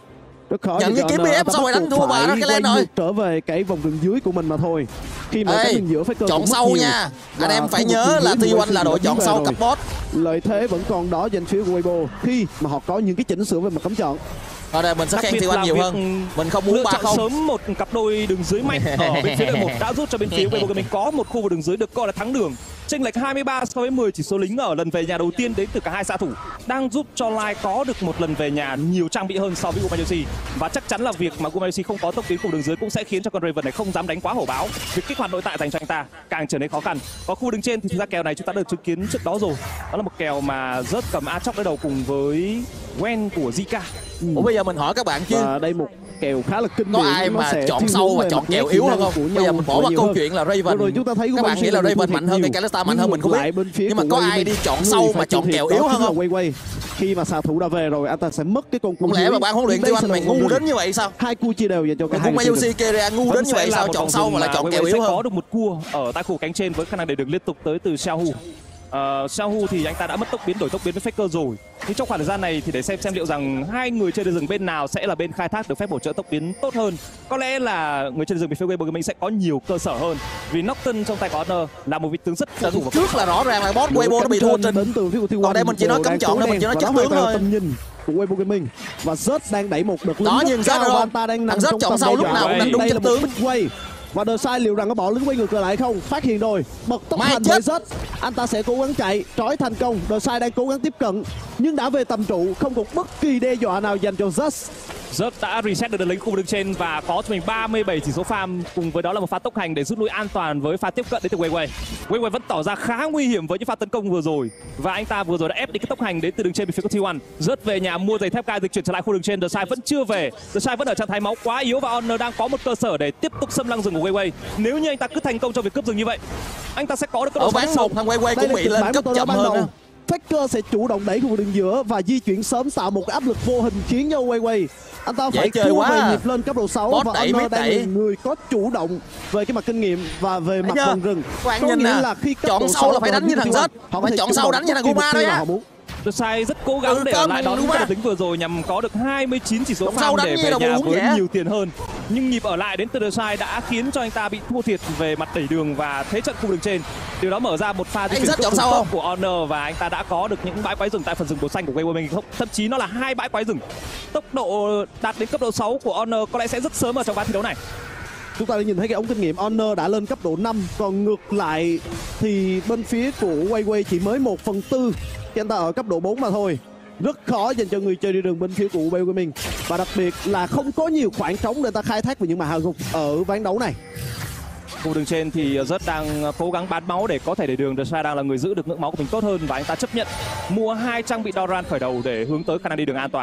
Nhận cái kiếm bê ép xong rồi đánh thua bà nó lên rồi. Trở về cái vòng đường dưới của mình mà thôi. Khi mà cái đường giữa Faker chọn sâu nha. Anh em phải nhớ là T một là đội chọn sâu cấp boss. Lợi thế vẫn còn đó dành phía của Weibo khi mà họ có những cái chỉnh sửa về mặt cấm chọn. Ở đây mình sẽ khen T một nhiều hơn. Mình không muốn ba không. Sớm một cặp đôi đường dưới mạnh ở bên phía đội một đã giúp cho bên phía Weibo mình có một khu vực đường dưới được coi là thắng đường. Chênh lệch hai mươi ba so với mười chỉ số lính ở lần về nhà đầu tiên đến từ cả hai xạ thủ đang giúp cho Lai có được một lần về nhà nhiều trang bị hơn so với Guma Yoshi, và chắc chắn là việc mà Guma Yoshi không có tốc biến cùng đường dưới cũng sẽ khiến cho con Raven này không dám đánh quá hổ báo. Việc kích hoạt nội tại dành cho anh ta càng trở nên khó khăn. Có khu đường trên thì thực ra kèo này chúng ta đã được chứng kiến trước đó rồi, đó là một kèo mà rớt cầm Aatrox đối đầu cùng với Gwen của Zika. Ừ. Ủa bây giờ mình hỏi các bạn chứ và đây một kèo khá là kinh điển. Có ai mà chọn sâu và chọn kèo yếu hơn không? Bây giờ mình bỏ qua câu chuyện là Raven. Rồi chúng ta thấy các bạn nghĩ là Raven mạnh hơn cái Kalista mạnh hơn mình không biết. Nhưng mà có ai đi chọn sâu mà chọn kèo yếu hơn không? Weiwei khi mà xạ thủ đã về rồi anh ta sẽ mất cái con cua. Không lẽ mà ban huấn luyện T một mày ngu đến như vậy sao? Hai cua chia đều dành cho cả hai. Guma Yoshi Kera ngu đến như vậy sao? Chọn sâu mà lại chọn kèo yếu hơn. Có được một cua ở tại khu cánh trên với khả năng để được liên tục tới từ Xiaohu. Uh, Xiaohu thì anh ta đã mất tốc biến, đổi tốc biến với Faker rồi. Nhưng trong khoảng thời gian này thì để xem xem liệu rằng hai người chơi đường rừng bên nào sẽ là bên khai thác được phép bổ trợ tốc biến tốt hơn. Có lẽ là người chơi đường rừng bên phía Weibo Gaming sẽ có nhiều cơ sở hơn, vì Nocturne trong tay của Honor là một vị tướng rất phụ thủ. Trước là rõ ràng là boss Weibo nó bị thua trình. Còn đây mình chỉ nói cấm chọn thôi, mình chỉ nói chất tướng thôi. Của Weibo Gaming và Zed đang đẩy một đợt đó, nhưng Zed rồi, thằng Zed chọn sau lúc nào cũng đánh đúng chất tướng. Và The Sai liệu rằng có bỏ lính quay ngược lại không? Phát hiện rồi, bật tốc hành với Zed. Anh ta sẽ cố gắng chạy, trói thành công. The Sai đang cố gắng tiếp cận nhưng đã về tầm trụ, không có bất kỳ đe dọa nào dành cho Zed. Zed đã reset được lính khu vực đường trên và có cho mình ba mươi bảy chỉ số farm, cùng với đó là một pha tốc hành để rút lui an toàn với pha tiếp cận đến từ Weiwei. Weiwei vẫn tỏ ra khá nguy hiểm với những pha tấn công vừa rồi, và anh ta vừa rồi đã ép đi cái tốc hành đến từ đường trên bên phía của T một. Zed về nhà mua giày thép gai dịch chuyển trở lại khu đường trên. The Sai vẫn chưa về, The Sai vẫn ở trạng thái máu quá yếu và Honor đang có một cơ sở để tiếp tục xâm lăng rừng của Weiwei. Nếu như anh ta cứ thành công trong việc cướp rừng như vậy, anh ta sẽ có được cơ ở ván một thằng Weiwei cũng bị lên cấp chậm hơn. Faker sẽ chủ động đẩy khu vực đường giữa và di chuyển sớm, tạo một cái áp lực vô hình khiến cho Weiwei anh ta phải chơi quá về nhịp lên cấp độ sáu. Bot và Honor đang là người có chủ động về cái mặt kinh nghiệm và về mặt vòng rừng. Có nghĩa là khi chọn sâu là phải đánh như thằng Zed, họ phải chọn sâu đánh như thằng Guma đấy á. The Sai rất cố gắng ừ, để ở lại đón cái tính vừa rồi nhằm có được hai mươi chín chỉ số farm để về nhà với vậy. nhiều tiền hơn. Nhưng nhịp ở lại đến từ The Sai đã khiến cho anh ta bị thua thiệt về mặt đẩy đường và thế trận khu đường trên. Điều đó mở ra một pha di chuyển cực tốc của Honor và anh ta đã có được những bãi quái rừng tại phần rừng màu xanh của Weibo mình. Thậm chí nó là hai bãi quái rừng. Tốc độ đạt đến cấp độ sáu của Honor có lẽ sẽ rất sớm ở trong ván thi đấu này. Chúng ta đã nhìn thấy cái ống kinh nghiệm Honor đã lên cấp độ năm, còn ngược lại thì bên phía của Weiwei chỉ mới một phần tư khi anh ta ở cấp độ bốn mà thôi. Rất khó dành cho người chơi đi đường bên phía của Weibo Gaming, và đặc biệt là không có nhiều khoảng trống để ta khai thác về những màn hạ gục ở ván đấu này. Khu đường trên thì rất đang cố gắng bán máu để có thể để đường. The Sai đang là người giữ được ngưỡng máu của mình tốt hơn và anh ta chấp nhận mua hai trang bị Doran khởi đầu để hướng tới khả năng đi đường an toàn.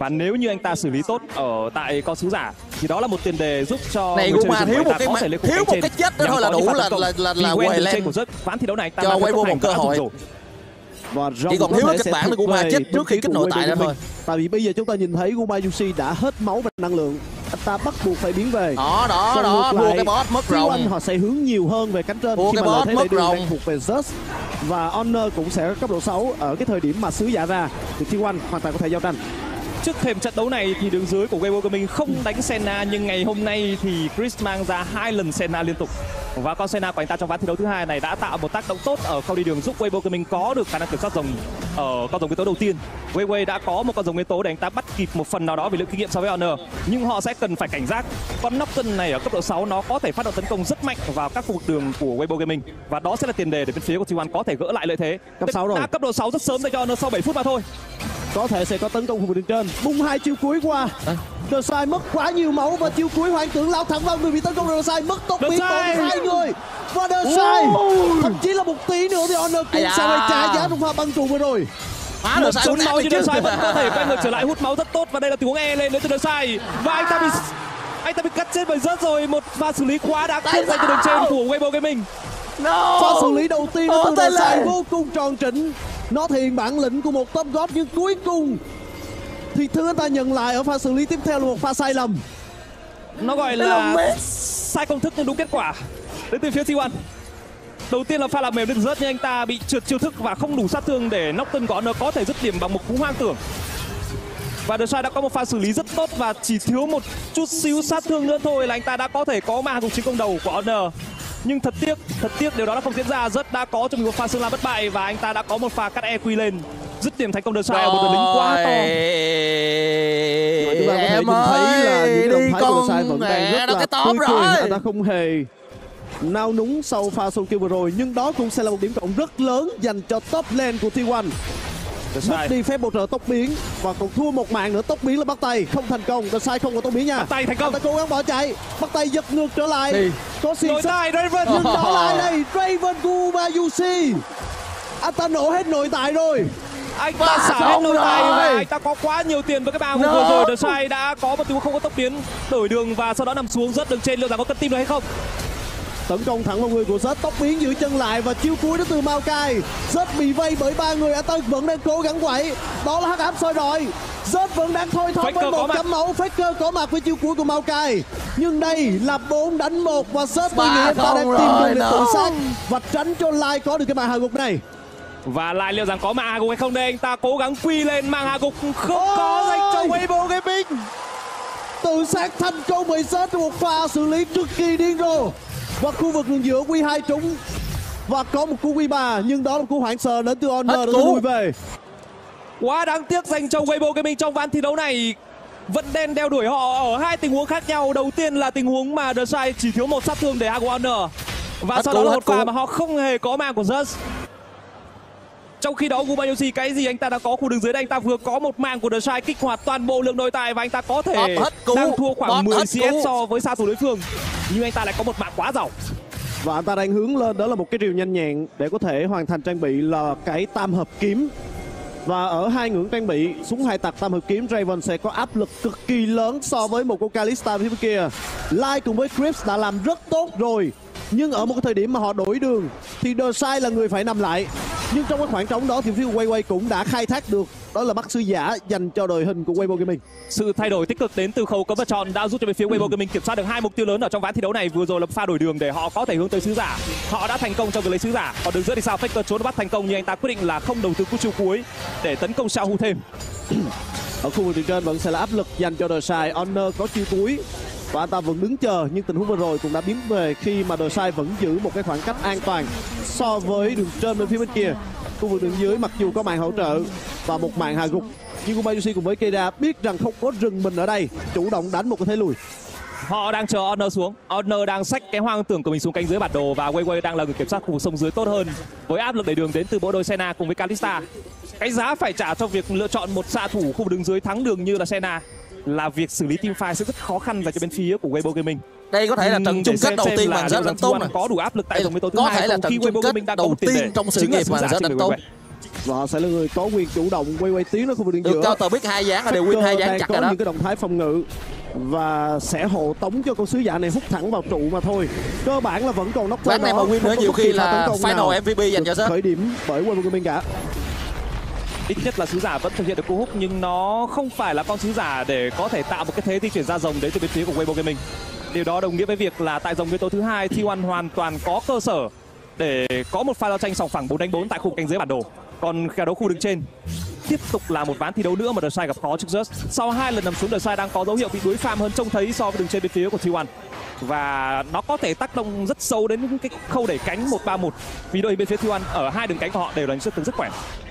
Và nếu như anh ta xử lý tốt ở tại con sứ giả thì đó là một tiền đề giúp cho này Guma thiếu một cái thiếu một cái chết đó thôi là đủ là là là là quay lên của rất ván thi đấu này cho Weibo một cơ hội. Và chỉ còn thiếu kịch bản để Guma chết trước khi kích nội tại đó thôi. Tại vì bây giờ chúng ta nhìn thấy Guma Yushi đã hết máu và năng lượng, anh ta bắt buộc phải biến về. Đó đó đó, mua cái boss mất rồng. Họ sẽ hướng nhiều hơn về cánh trên mua khi cái mà lợi boss thế mất đại đường rồng đang thuộc về Zeus. Và Honor cũng sẽ cấp độ sáu ở cái thời điểm mà sứ giả ra thì T một hoàn toàn có thể giao tranh. Trước thềm trận đấu này thì đường dưới của Weibo Gaming không đánh Senna, nhưng ngày hôm nay thì Chris mang ra hai lần Senna liên tục. Và con Senna của anh ta trong ván thi đấu thứ hai này đã tạo một tác động tốt ở khâu đi đường, giúp Weibo Gaming có được khả năng kiểm soát rồng ở con rồng nguyên tố đầu tiên. Weibo đã có một con rồng nguyên tố để anh ta bắt kịp một phần nào đó về lượng kinh nghiệm so với Honor, nhưng họ sẽ cần phải cảnh giác. Con Nocturne này ở cấp độ sáu nó có thể phát động tấn công rất mạnh vào các khu vực đường của Weibo Gaming, và đó sẽ là tiền đề để bên phía của T một có thể gỡ lại lợi thế. Cấp sáu rồi. Đã cấp độ sáu rất sớm để cho Honor sau bảy phút mà thôi. Có thể sẽ có tấn công khu vực đường trên. Bung hai chiêu cuối qua. The Sai mất quá nhiều máu và chiêu cuối hoàng tưởng lao thẳng vào người bị tấn công. The Sai mất tốc biến còn hai người. Và The Sai thậm chí là một tí nữa thì Honor cũng sẽ phải trả giá trong pha băng trụ vừa rồi. Một chấm máu như The Sai vẫn có thể quay ngược trở lại hút máu rất tốt, và đây là tình huống e lên đến từ The Sai và anh ta bị anh ta bị cắt chết bởi rớt rồi. Một pha xử lý quá đáng tiếc dành từ đường trên của Weibo Gaming. No. Pha xử lý đầu tiên của The Sai vô cùng tròn trĩnh. Nó thiền bản lĩnh của một top god, nhưng cuối cùng thì thứ anh ta nhận lại ở pha xử lý tiếp theo là một pha sai lầm. Nó gọi là sai công thức nhưng đúng kết quả đến từ phía T một. Đầu tiên là pha làm mềm đến rớt, nhưng anh ta bị trượt chiêu thức và không đủ sát thương để Nocturne của Honor có thể dứt điểm bằng một cú hoang tưởng. Và The Sai đã có một pha xử lý rất tốt và chỉ thiếu một chút xíu sát thương nữa thôi là anh ta đã có thể có ma cùng chiến công đầu của Honor. Nhưng thật tiếc, thật tiếc điều đó đã không diễn ra. Rất đã có cho mình một pha xương lam bất bại và anh ta đã có một pha cắt e quy lên, dứt điểm thành công The Sai ở một đường lính quá to. Chúng ta có thể nhìn thấy là những động thái của The Sai vẫn đang rất là tươi cười. Anh ta không hề nao núng sau pha solo kill vừa rồi, nhưng đó cũng sẽ là một điểm cộng rất lớn dành cho top lane của T một. Mất đi phép bổ trợ tốc biến và còn thua một mạng nữa. Tốc biến là bắt tay không thành công. The Sai không có tốc biến nha. Bắt tay thành công. Ta cố gắng bỏ chạy. Bắt tay giật ngược trở lại. Thì. Có xiên xích Raven. Nhưng đó lại đây Raven Guma Yushi. Anh ta nổ hết nội tại rồi. Anh ta xả hết nội tại và anh ta có quá nhiều tiền với cái ba no. vừa rồi. The Sai đã có một tình huống không có tốc biến, đổi đường và sau đó nằm xuống rất đường trên. Liệu rằng có cân tim được hay không? Tấn công thẳng vào người của Zed, tốc biến giữ chân lại và chiêu cuối đến từ Maokai. Zed bị vây bởi ba người, anh ta vẫn đang cố gắng quậy. Đó là hắc ám soi rọi. Zed vẫn đang thôi thóp với một chấm máu. Faker có mặt với chiêu cuối của Maokai. Nhưng đây là bốn đánh một và Zed tôi nghĩ anh ta đang tìm đường để tự sát và tránh cho Lai có được cái màn hạ gục này. Và Lai liệu rằng có màn hạ gục hay không đây? Anh ta cố gắng quy lên màn hạ gục không oh! có dành cho Weibo Gaming. Tự sát thành công bởi Zed trong một pha xử lý cực kỳ điên rồ. Và khu vực đường giữa quy hai trúng và có một cú quy ba, nhưng đó là cú hoảng sợ đến từ Honor để lùi về. Quá đáng tiếc dành cho Weibo Gaming trong ván thi đấu này. Vận đen đeo đuổi họ ở hai tình huống khác nhau. Đầu tiên là tình huống mà The Sai chỉ thiếu một sát thương để hạ gục Honor, và hết sau cú, đó là một pha mà họ không hề có mang của Zeus. Trong khi đó Guma Yushi cái gì anh ta đã có khu đường dưới đây, anh ta vừa có một mang của The Sai kích hoạt toàn bộ lượng nội tại và anh ta có thể đang thua khoảng mười xê ét so với xạ thủ đối phương, nhưng anh ta lại có một mạng quá giàu. Và anh ta đang hướng lên đó là một cái rìu nhanh nhẹn để có thể hoàn thành trang bị là cái tam hợp kiếm. Và ở hai ngưỡng trang bị súng hai tặc tam hợp kiếm, Raven sẽ có áp lực cực kỳ lớn so với một con Kalista phía kia. Lai cùng với Crips đã làm rất tốt rồi, nhưng ở một cái thời điểm mà họ đổi đường thì The Sai là người phải nằm lại. Nhưng trong cái khoảng trống đó thì phía Weiwei cũng đã khai thác được, đó là bắt sư giả dành cho đội hình của Weibo Gaming. Sự thay đổi tích cực đến từ khâu cấm và chọn đã giúp cho bên phía Weibo Gaming kiểm soát được hai mục tiêu lớn ở trong ván thi đấu này. Vừa rồi là pha đổi đường để họ có thể hướng tới sứ giả. Họ đã thành công trong việc lấy sứ giả. Còn đường giữa thì sao? Faker trốn bắt thành công, nhưng anh ta quyết định là không đầu tư cú chiêu cuối để tấn công Xiao Hu thêm. Ở khu vực trên vẫn sẽ là áp lực dành cho The Sai. Honor có chiêu cuối và anh ta vẫn đứng chờ, nhưng tình huống vừa rồi cũng đã biến về khi mà The Sai vẫn giữ một cái khoảng cách an toàn so với đường trên bên phía bên kia. Khu vực đường dưới mặc dù có màn hỗ trợ và một màn hạ gục, nhưng Guma Yushi cùng với Keira biết rằng không có rừng mình ở đây, chủ động đánh một cái thế lùi. Họ đang chờ Honor xuống. Honor đang xách cái hoang tưởng của mình xuống cánh dưới bản đồ và Weiwei đang là người kiểm soát khu vực sông dưới tốt hơn với áp lực đẩy đường đến từ bộ đôi Senna cùng với Kalista. Cái giá phải trả cho việc lựa chọn một xạ thủ khu vực đường dưới thắng đường như là Senna là việc xử lý teamfight sẽ rất khó khăn dành cho bên phía của Weibo Gaming. Đây có thể là trận chung kết đầu tiên mà rất tốt, có đủ áp lực tại vòng đấu thứ có hai thể là trận chung kết đầu tiên trong sự nghiệp mà rất tốt. và họ sẽ là người có quyền chủ động quay quay tiến đến khu vực đường giữa. Được cao tờ biết hai dáng là đều win hai dáng chặt có rồi đó. Những cái động thái phòng ngự và sẽ hộ tống cho con sứ giả này hút thẳng vào trụ mà thôi. Cơ bản là vẫn còn nóc ván này mà win nữa nhiều khi là final em vê pê dành cho Zed. Khởi điểm bởi Weibo Gaming cả. Ít nhất là sứ giả vẫn thực hiện được cú hút, nhưng nó không phải là con sứ giả để có thể tạo một cái thế di chuyển ra rồng đến từ bên phía của Weibo Gaming. Điều đó đồng nghĩa với việc là tại rồng nguyên tố thứ hai, T một hoàn toàn có cơ sở để có một pha giao tranh sòng phẳng bốn đánh bốn tại khu cánh dưới bản đồ. Còn kèo đấu khu đứng trên tiếp tục là một ván thi đấu nữa mà The Sai gặp khó trước Just. Sau hai lần nằm xuống, The Sai đang có dấu hiệu bị đuối farm hơn trông thấy so với đường trên bên phía của T một. Và nó có thể tác động rất sâu đến những cái khâu đẩy cánh một ba một. Vì đội bên phía T một ở hai đường cánh của họ đều là những sức tấn rất khỏe.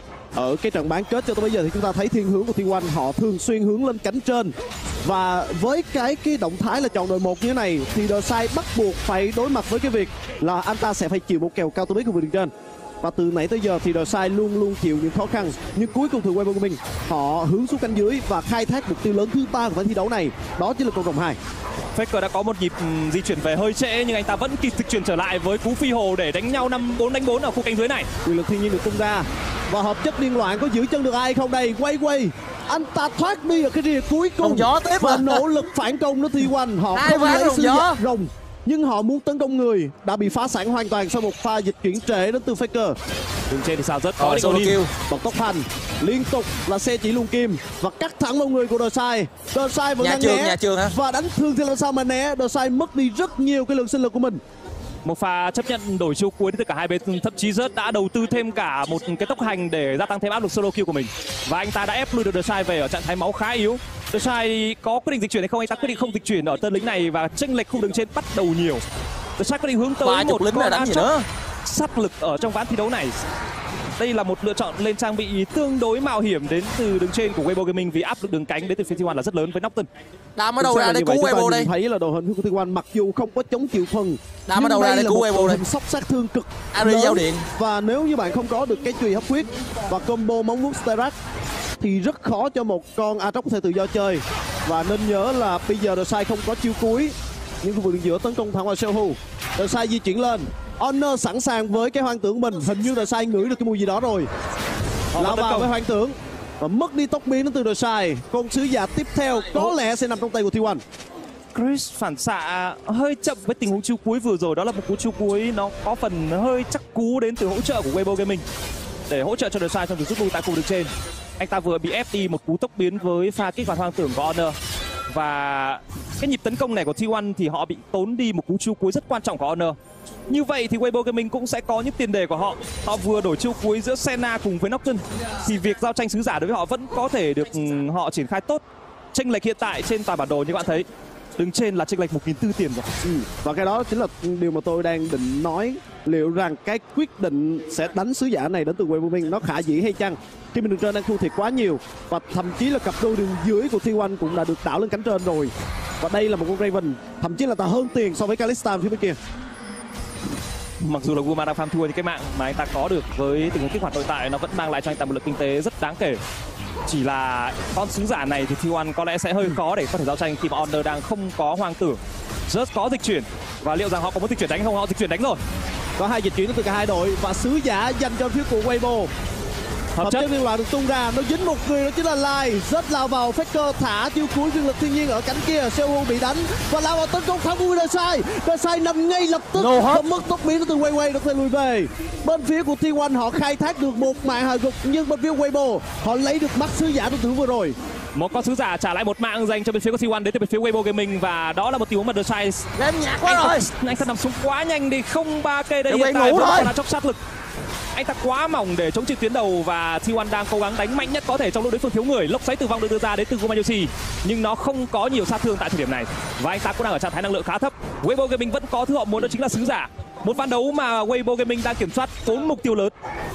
Ở cái trận bán kết cho tới bây giờ thì chúng ta thấy thiên hướng của T một họ thường xuyên hướng lên cánh trên. Và với cái cái động thái là chọn đội một như thế này thì The Sai bắt buộc phải đối mặt với cái việc là anh ta sẽ phải chịu một kèo cao tới của đường trên. Và từ nãy tới giờ thì The Sai luôn luôn chịu những khó khăn, nhưng cuối cùng thì Weibo Gaming họ hướng xuống cánh dưới và khai thác mục tiêu lớn thứ ba của ván thi đấu này, đó chính là con rồng hai. Faker đã có một nhịp di chuyển về hơi trễ nhưng anh ta vẫn kịp dịch chuyển trở lại với cú phi hồ để đánh nhau năm bốn đánh bốn ở khu cánh dưới này. Quyền lực thiên nhiên được tung ra và hợp chất điên loạn có giữ chân được ai không đây? Quay quay anh ta thoát đi ở cái rìa cuối cùng gió tiếp và à. nỗ lực phản công nó T một họ Hai không lấy sứ gió rồng nhưng họ muốn tấn công người đã bị phá sản hoàn toàn sau một pha dịch chuyển trễ đến từ Faker. Đường trên thì sao rất có solo kill bật tốc hành liên tục là xe chỉ luồn kim và cắt thẳng vào người của The Sai. The Sai vẫn nhà đang trường, né nhà trường hả? Và đánh thương thì làm sao mà né. The Sai mất đi rất nhiều cái lượng sinh lực của mình. Một pha chấp nhận đổi chiêu cuối từ cả hai bên, thậm chí Just đã đầu tư thêm cả một cái tốc hành để gia tăng thêm áp lực solo kill của mình. Và anh ta đã ép lui được The Sai về ở trạng thái máu khá yếu. The Sai có quyết định dịch chuyển hay không, anh ta quyết định không dịch chuyển ở tên lính này và chênh lệch khu đường trên bắt đầu nhiều. The Sai quyết định hướng tới một con đá chóc sát lực ở trong ván thi đấu này. Đây là một lựa chọn lên trang bị tương đối mạo hiểm đến từ đường trên của Weibo Gaming vì áp lực đường cánh đến từ phía T một là rất lớn với Nocturne. Đam ở đầu ra để cứu Weibo đây. Thấy là đội hình của T một mặc dù không có chống chịu phần, Đam ở đầu ra để cứu Weibo đây. Sốc sát thương cực Ari giao điện. Và nếu như bạn không có được cái chùy hấp huyết và combo móng vuốt Sterak thì rất khó cho một con Aatrox có thể tự do chơi. Và nên nhớ là bây giờ The Sai không có chiêu cuối, nhưng khu vực đường giữa tấn công thẳng vào Seohu. The Sai di chuyển lên, Honor sẵn sàng với cái hoang tưởng mình. Hình như The Sai ngửi được cái mùi gì đó rồi. Lao vào với hoang tưởng và mất đi tốc biến đến từ The Sai. Con sứ giả tiếp theo có lẽ sẽ nằm trong tay của T một. Chris phản xạ hơi chậm với tình huống chiêu cuối vừa rồi, đó là một cú chiêu cuối nó có phần hơi chắc cú đến từ hỗ trợ của Weibo Gaming để hỗ trợ cho The Sai trong việc rút lui tại khu vực trên. Anh ta vừa bị ép đi một cú tốc biến với pha kích hoạt hoang tưởng của Honor. Và cái nhịp tấn công này của T một thì họ bị tốn đi một cú chiêu cuối rất quan trọng của Honor. Như vậy thì Weibo Gaming cũng sẽ có những tiền đề của họ. Họ vừa đổi chiêu cuối giữa Senna cùng với Nocturne thì việc giao tranh sứ giả đối với họ vẫn có thể được họ triển khai tốt. Chênh lệch hiện tại trên toàn bản đồ như bạn thấy, đứng trên là chênh lệch một nghìn tư tiền rồi. Ừ. Và cái đó chính là điều mà tôi đang định nói, liệu rằng cái quyết định sẽ đánh sứ giả này đến từ Weibo Gaming nó khả dĩ hay chăng, khi mình đường trên đang thua thiệt quá nhiều và thậm chí là cặp đôi đường dưới của T một cũng đã được đảo lên cánh trên rồi. Và đây là một con Raven thậm chí là ta hơn tiền so với Kalista phía bên kia. Mặc dù là Guma đang farm thua những cái mạng mà anh ta có được với tình huống kích hoạt nội tại, nó vẫn mang lại cho anh ta một lượng kinh tế rất đáng kể. Chỉ là con sứ giả này thì T một có lẽ sẽ hơi khó để có thể giao tranh khi mà Honor đang không có hoang tưởng. Just có dịch chuyển và liệu rằng họ có muốn dịch chuyển đánh không? Họ dịch chuyển đánh rồi. Có hai dịch chuyển từ cả hai đội và sứ giả dành cho phía của Weibo. Hợp chất liên loạn được tung ra, nó dính một người đó chính là Lai. Rất lao vào, Faker thả chiêu cuối quyền lực thiên nhiên ở cánh kia. Seohu bị đánh và lao vào tấn công thắng của The Sai. The Sai nằm ngay lập tức và mất tốc biến từ Wei Wei được thể lùi về. Bên phía của T một họ khai thác được một mạng hạ gục, nhưng bên phía Weibo họ lấy được mắt sứ giả đối thủ vừa rồi. Một con sứ giả trả lại một mạng dành cho bên phía của T một đến từ bên phía Weibo Gaming và đó là một tình huống mà The Sai game nhạt quá anh rồi. Ta, anh ta nằm xuống quá nhanh đi, không ba cây đây để hiện tại vẫn còn là chốc sát lực. Anh ta quá mỏng để chống chịu tuyến đầu và T một đang cố gắng đánh mạnh nhất có thể trong lúc đối phương thiếu người. Lốc xoáy tử vong được đưa ra đến từ Gumayushi nhưng nó không có nhiều sát thương tại thời điểm này và anh ta cũng đang ở trạng thái năng lượng khá thấp. Weibo Gaming vẫn có thứ họ muốn, đó chính là sứ giả. Một ván đấu mà Weibo Gaming đang kiểm soát bốn mục tiêu lớn.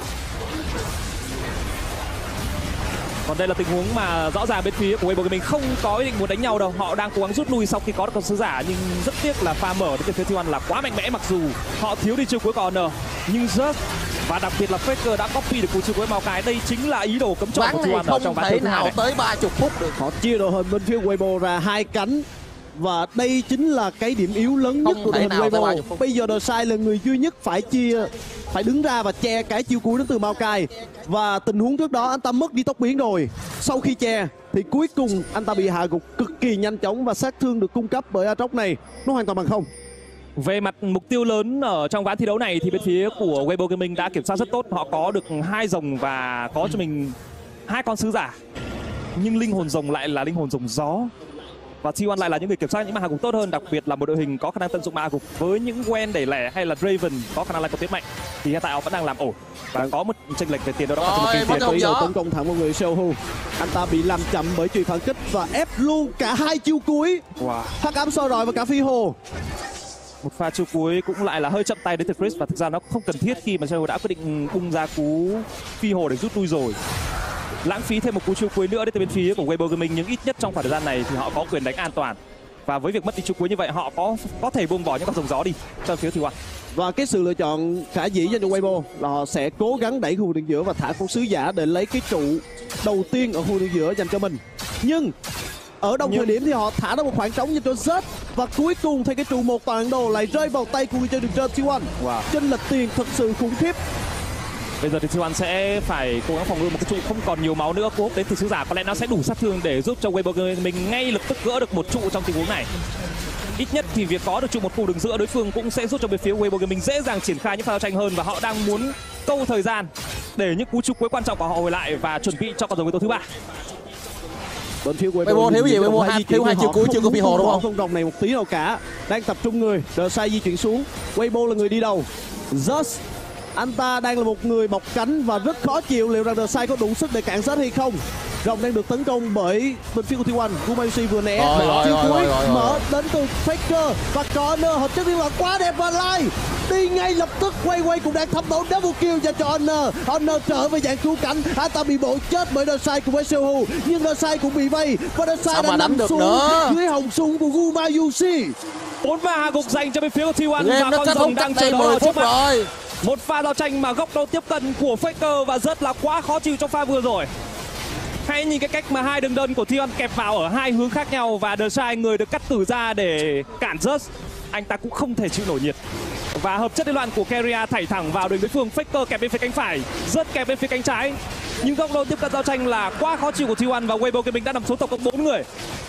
Còn đây là tình huống mà rõ ràng bên phía của Weibo Gaming không có ý định muốn đánh nhau đâu. Họ đang cố gắng rút lui sau khi có được con sứ giả, nhưng rất tiếc là pha mở đến từ phía T một là quá mạnh mẽ. Mặc dù họ thiếu đi chiêu cuối của Honor, nhưng Just và đặc biệt là Faker đã copy được cú chiêu cuối Mao Cái. Đây chính là ý đồ cấm chọn của T một ở trong ván thứ hai. Không thể nào tới ba mươi phút được. Họ chia đội hình bên phía Weibo ra hai cánh Và đây chính là cái điểm yếu lớn nhất Không của đội thể hình nào tới Weibo. bao nhiêu phút. Bây giờ The Sai là người duy nhất phải chia, phải đứng ra và che cái chiêu cuối đến từ Maokai. Và tình huống trước đó anh ta mất đi tốc biến rồi. Sau khi che thì cuối cùng anh ta bị hạ gục cực kỳ nhanh chóng và sát thương được cung cấp bởi Aatrox này nó hoàn toàn bằng không. Về mặt mục tiêu lớn ở trong ván thi đấu này thì bên phía của Weibo Gaming đã kiểm soát rất tốt. Họ có được hai rồng và có cho mình hai con sứ giả. Nhưng linh hồn rồng lại là linh hồn rồng gió. Và T một lại là những người kiểm soát những mã hạ gục tốt hơn, đặc biệt là một đội hình có khả năng tận dụng mã hạ gục với những Gwen đẩy lẻ hay là Draven có khả năng lại có tuyết mạnh thì hiện tại họ vẫn đang làm ổn và có một chênh lệch về tiền đâu đó. Rồi, một mất tiền rồng Bây giờ gió. tấn công thẳng vào người Seohu. Anh ta bị làm chậm bởi chùy phản kích và ép luôn cả hai chiêu cuối. Wow. Hắc ám soi rọi và cả phi hồ. Một pha chiêu cuối cũng lại là hơi chậm tay đến từ Chris và thực ra nó không cần thiết khi mà Seoul đã quyết định bung ra cú phi hồ để rút lui rồi. Lãng phí thêm một cú chiêu cuối nữa đến từ bên phía của Weibo Gaming, nhưng ít nhất trong khoảng thời gian này thì họ có quyền đánh an toàn. Và với việc mất đi chiêu cuối như vậy, họ có có thể buông bỏ những con rồng gió đi cho phía T một. Và cái sự lựa chọn khả dĩ dành cho Weibo là họ sẽ cố gắng đẩy khu vực đường giữa và thả con sứ giả để lấy cái trụ đầu tiên ở khu vực đường giữa dành cho mình. Nhưng ở đồng Nhưng... thời điểm thì họ thả ra một khoảng trống dành cho Z và cuối cùng thì cái trụ một toàn đồ lại rơi vào tay của người chơi đường trên T một. Wow. Chênh lệch tiền thật sự khủng khiếp. Bây giờ thì T một sẽ phải cố gắng phòng ngự một cái trụ không còn nhiều máu nữa. Cú húc đến từ sứ giả có lẽ nó sẽ đủ sát thương để giúp cho Weibo Gaming ngay lập tức gỡ được một trụ trong tình huống này. Ít nhất thì việc có được trụ một khu đường giữa đối phương cũng sẽ giúp cho bên phía Weibo Gaming dễ dàng triển khai những pha giao tranh hơn, và họ đang muốn câu thời gian để những cú trụ cuối quan trọng của họ hồi lại và chuẩn bị cho con rồng nguyên tố thứ ba. Bên phía Weibo Weibo thiếu gì? Weibo hai thiếu hai chiêu cuối chưa có phi hồ đúng không? Không rồng này một tí nào cả. Đang tập trung người, The Sai di chuyển xuống. Weibo là người đi đầu. Just anh ta đang là một người bọc cánh và rất khó chịu. Liệu rằng The Sai có đủ sức để cản sát hay không? Rồng đang được tấn công bởi bên phía của T một. Gumayusi vừa né Rồi, rồi, chiêu rồi, cuối rồi, rồi, rồi. mở đến từ Faker và Corner. Hợp chất liên hoàn quá đẹp và Lai đi ngay lập tức. Quay quay cũng đang thăm đấu double kill cho cho Honor. Honor trở về dạng cứu cảnh. Anh ta bị bộ chết bởi The Sai cùng với Seohu, nhưng The Sai cũng bị vây và The Sai Sao đã mà đánh nằm được xuống nữa? dưới hồng súng của Gumayusi. Bốn pha hạ gục dành cho bên phía của T một Game và nó con kết rồng thúc đang cách chờ đây đó mười ở trước phút mắt. rồi. Một pha giao tranh mà góc độ tiếp cận của Faker và rất là quá khó chịu trong pha vừa rồi. Hãy nhìn cái cách mà hai đường đơn của T một kẹp vào ở hai hướng khác nhau, và The Sai người được cắt tử ra để cản Just, anh ta cũng không thể chịu nổi nhiệt. Và hợp chất liên loạn của Keria thảy thẳng vào đường đối phương. Faker kẹp bên phía cánh phải, Just kẹp bên phía cánh trái. Nhưng góc độ tiếp cận giao tranh là quá khó chịu của T một và Weibo Gaming đã nằm số tổng cộng bốn người.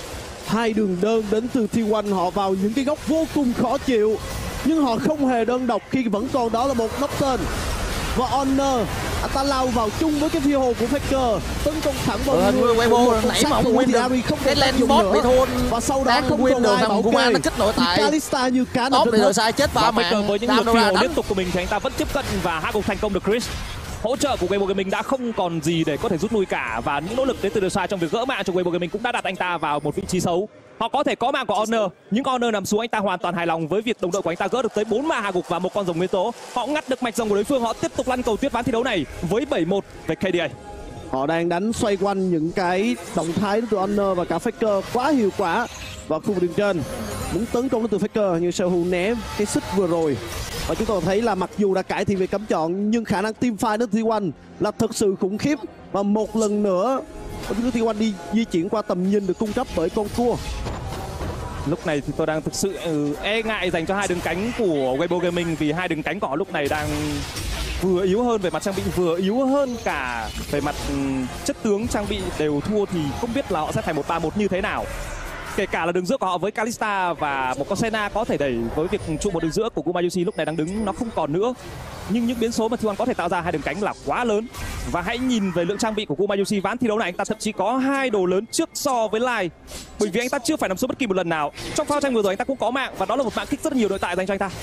Hai đường đơn đến từ T một họ vào những cái góc vô cùng khó chịu, nhưng họ không hề đơn độc khi vẫn còn đó là một Nocturne. Và Honor anh ta lao vào chung với cái phi hồ của Faker, tấn công thẳng vào Ờ, người Weibo của một nãy sát mà thủ không win thì được. Ari không Cái thể lane dùng bot nữa. bị thôn. Và sau đó Đang không win còn được ai thằng bảo Guma kê. nó kích nội Thì tại. Kalista như cá nằm Top trên thì hết. The Sai chết Và ba Faker mạng. với những lượt phi hồ liên tục của mình thì anh ta vẫn tiếp cận và hạ gục thành công được Chris. Hỗ trợ của Weibo Gaming đã không còn gì để có thể rút lui cả, và những nỗ lực đến từ The Sai trong việc gỡ mạng cho Weibo Gaming cũng đã đặt anh ta vào một vị trí xấu. Họ có thể có mạng của Honor, nhưng Honor nằm xuống anh ta hoàn toàn hài lòng với việc đồng đội của anh ta gỡ được tới bốn mạng hạ gục và một con rồng nguyên tố. Họ ngắt được mạch rồng của đối phương, họ tiếp tục lăn cầu tuyết ván thi đấu này với bảy một về K D A. Họ đang đánh xoay quanh những cái động thái từ Honor và cả Faker quá hiệu quả vào khu vực đường trên. Muốn tấn công đến từ Faker nhưng Seohu né cái xích vừa rồi. Và chúng ta thấy là mặc dù đã cải thiện về cấm chọn, nhưng khả năng team fight đến T một là thực sự khủng khiếp. Và một lần nữa T một đi di chuyển qua tầm nhìn được cung cấp bởi con cua. Lúc này thì tôi đang thực sự ừ, e ngại dành cho hai đường cánh của Weibo Gaming, vì hai đường cánh của họ lúc này đang vừa yếu hơn về mặt trang bị, vừa yếu hơn cả về mặt um, chất tướng trang bị đều thua, thì không biết là họ sẽ phải một ba một như thế nào. Kể cả là đường giữa của họ với Kalista và một con Senna có thể đẩy, với việc trụ một đường giữa của Gumayusi lúc này đang đứng nó không còn nữa. Nhưng những biến số mà T một có thể tạo ra hai đường cánh là quá lớn. Và hãy nhìn về lượng trang bị của Gumayusi ván thi đấu này, anh ta thậm chí có hai đồ lớn trước so với Lai, bởi vì anh ta chưa phải nằm xuống bất kỳ một lần nào. Trong pha tranh vừa rồi anh ta cũng có mạng, và đó là một mạng kích rất nhiều đội tại dành cho anh ta.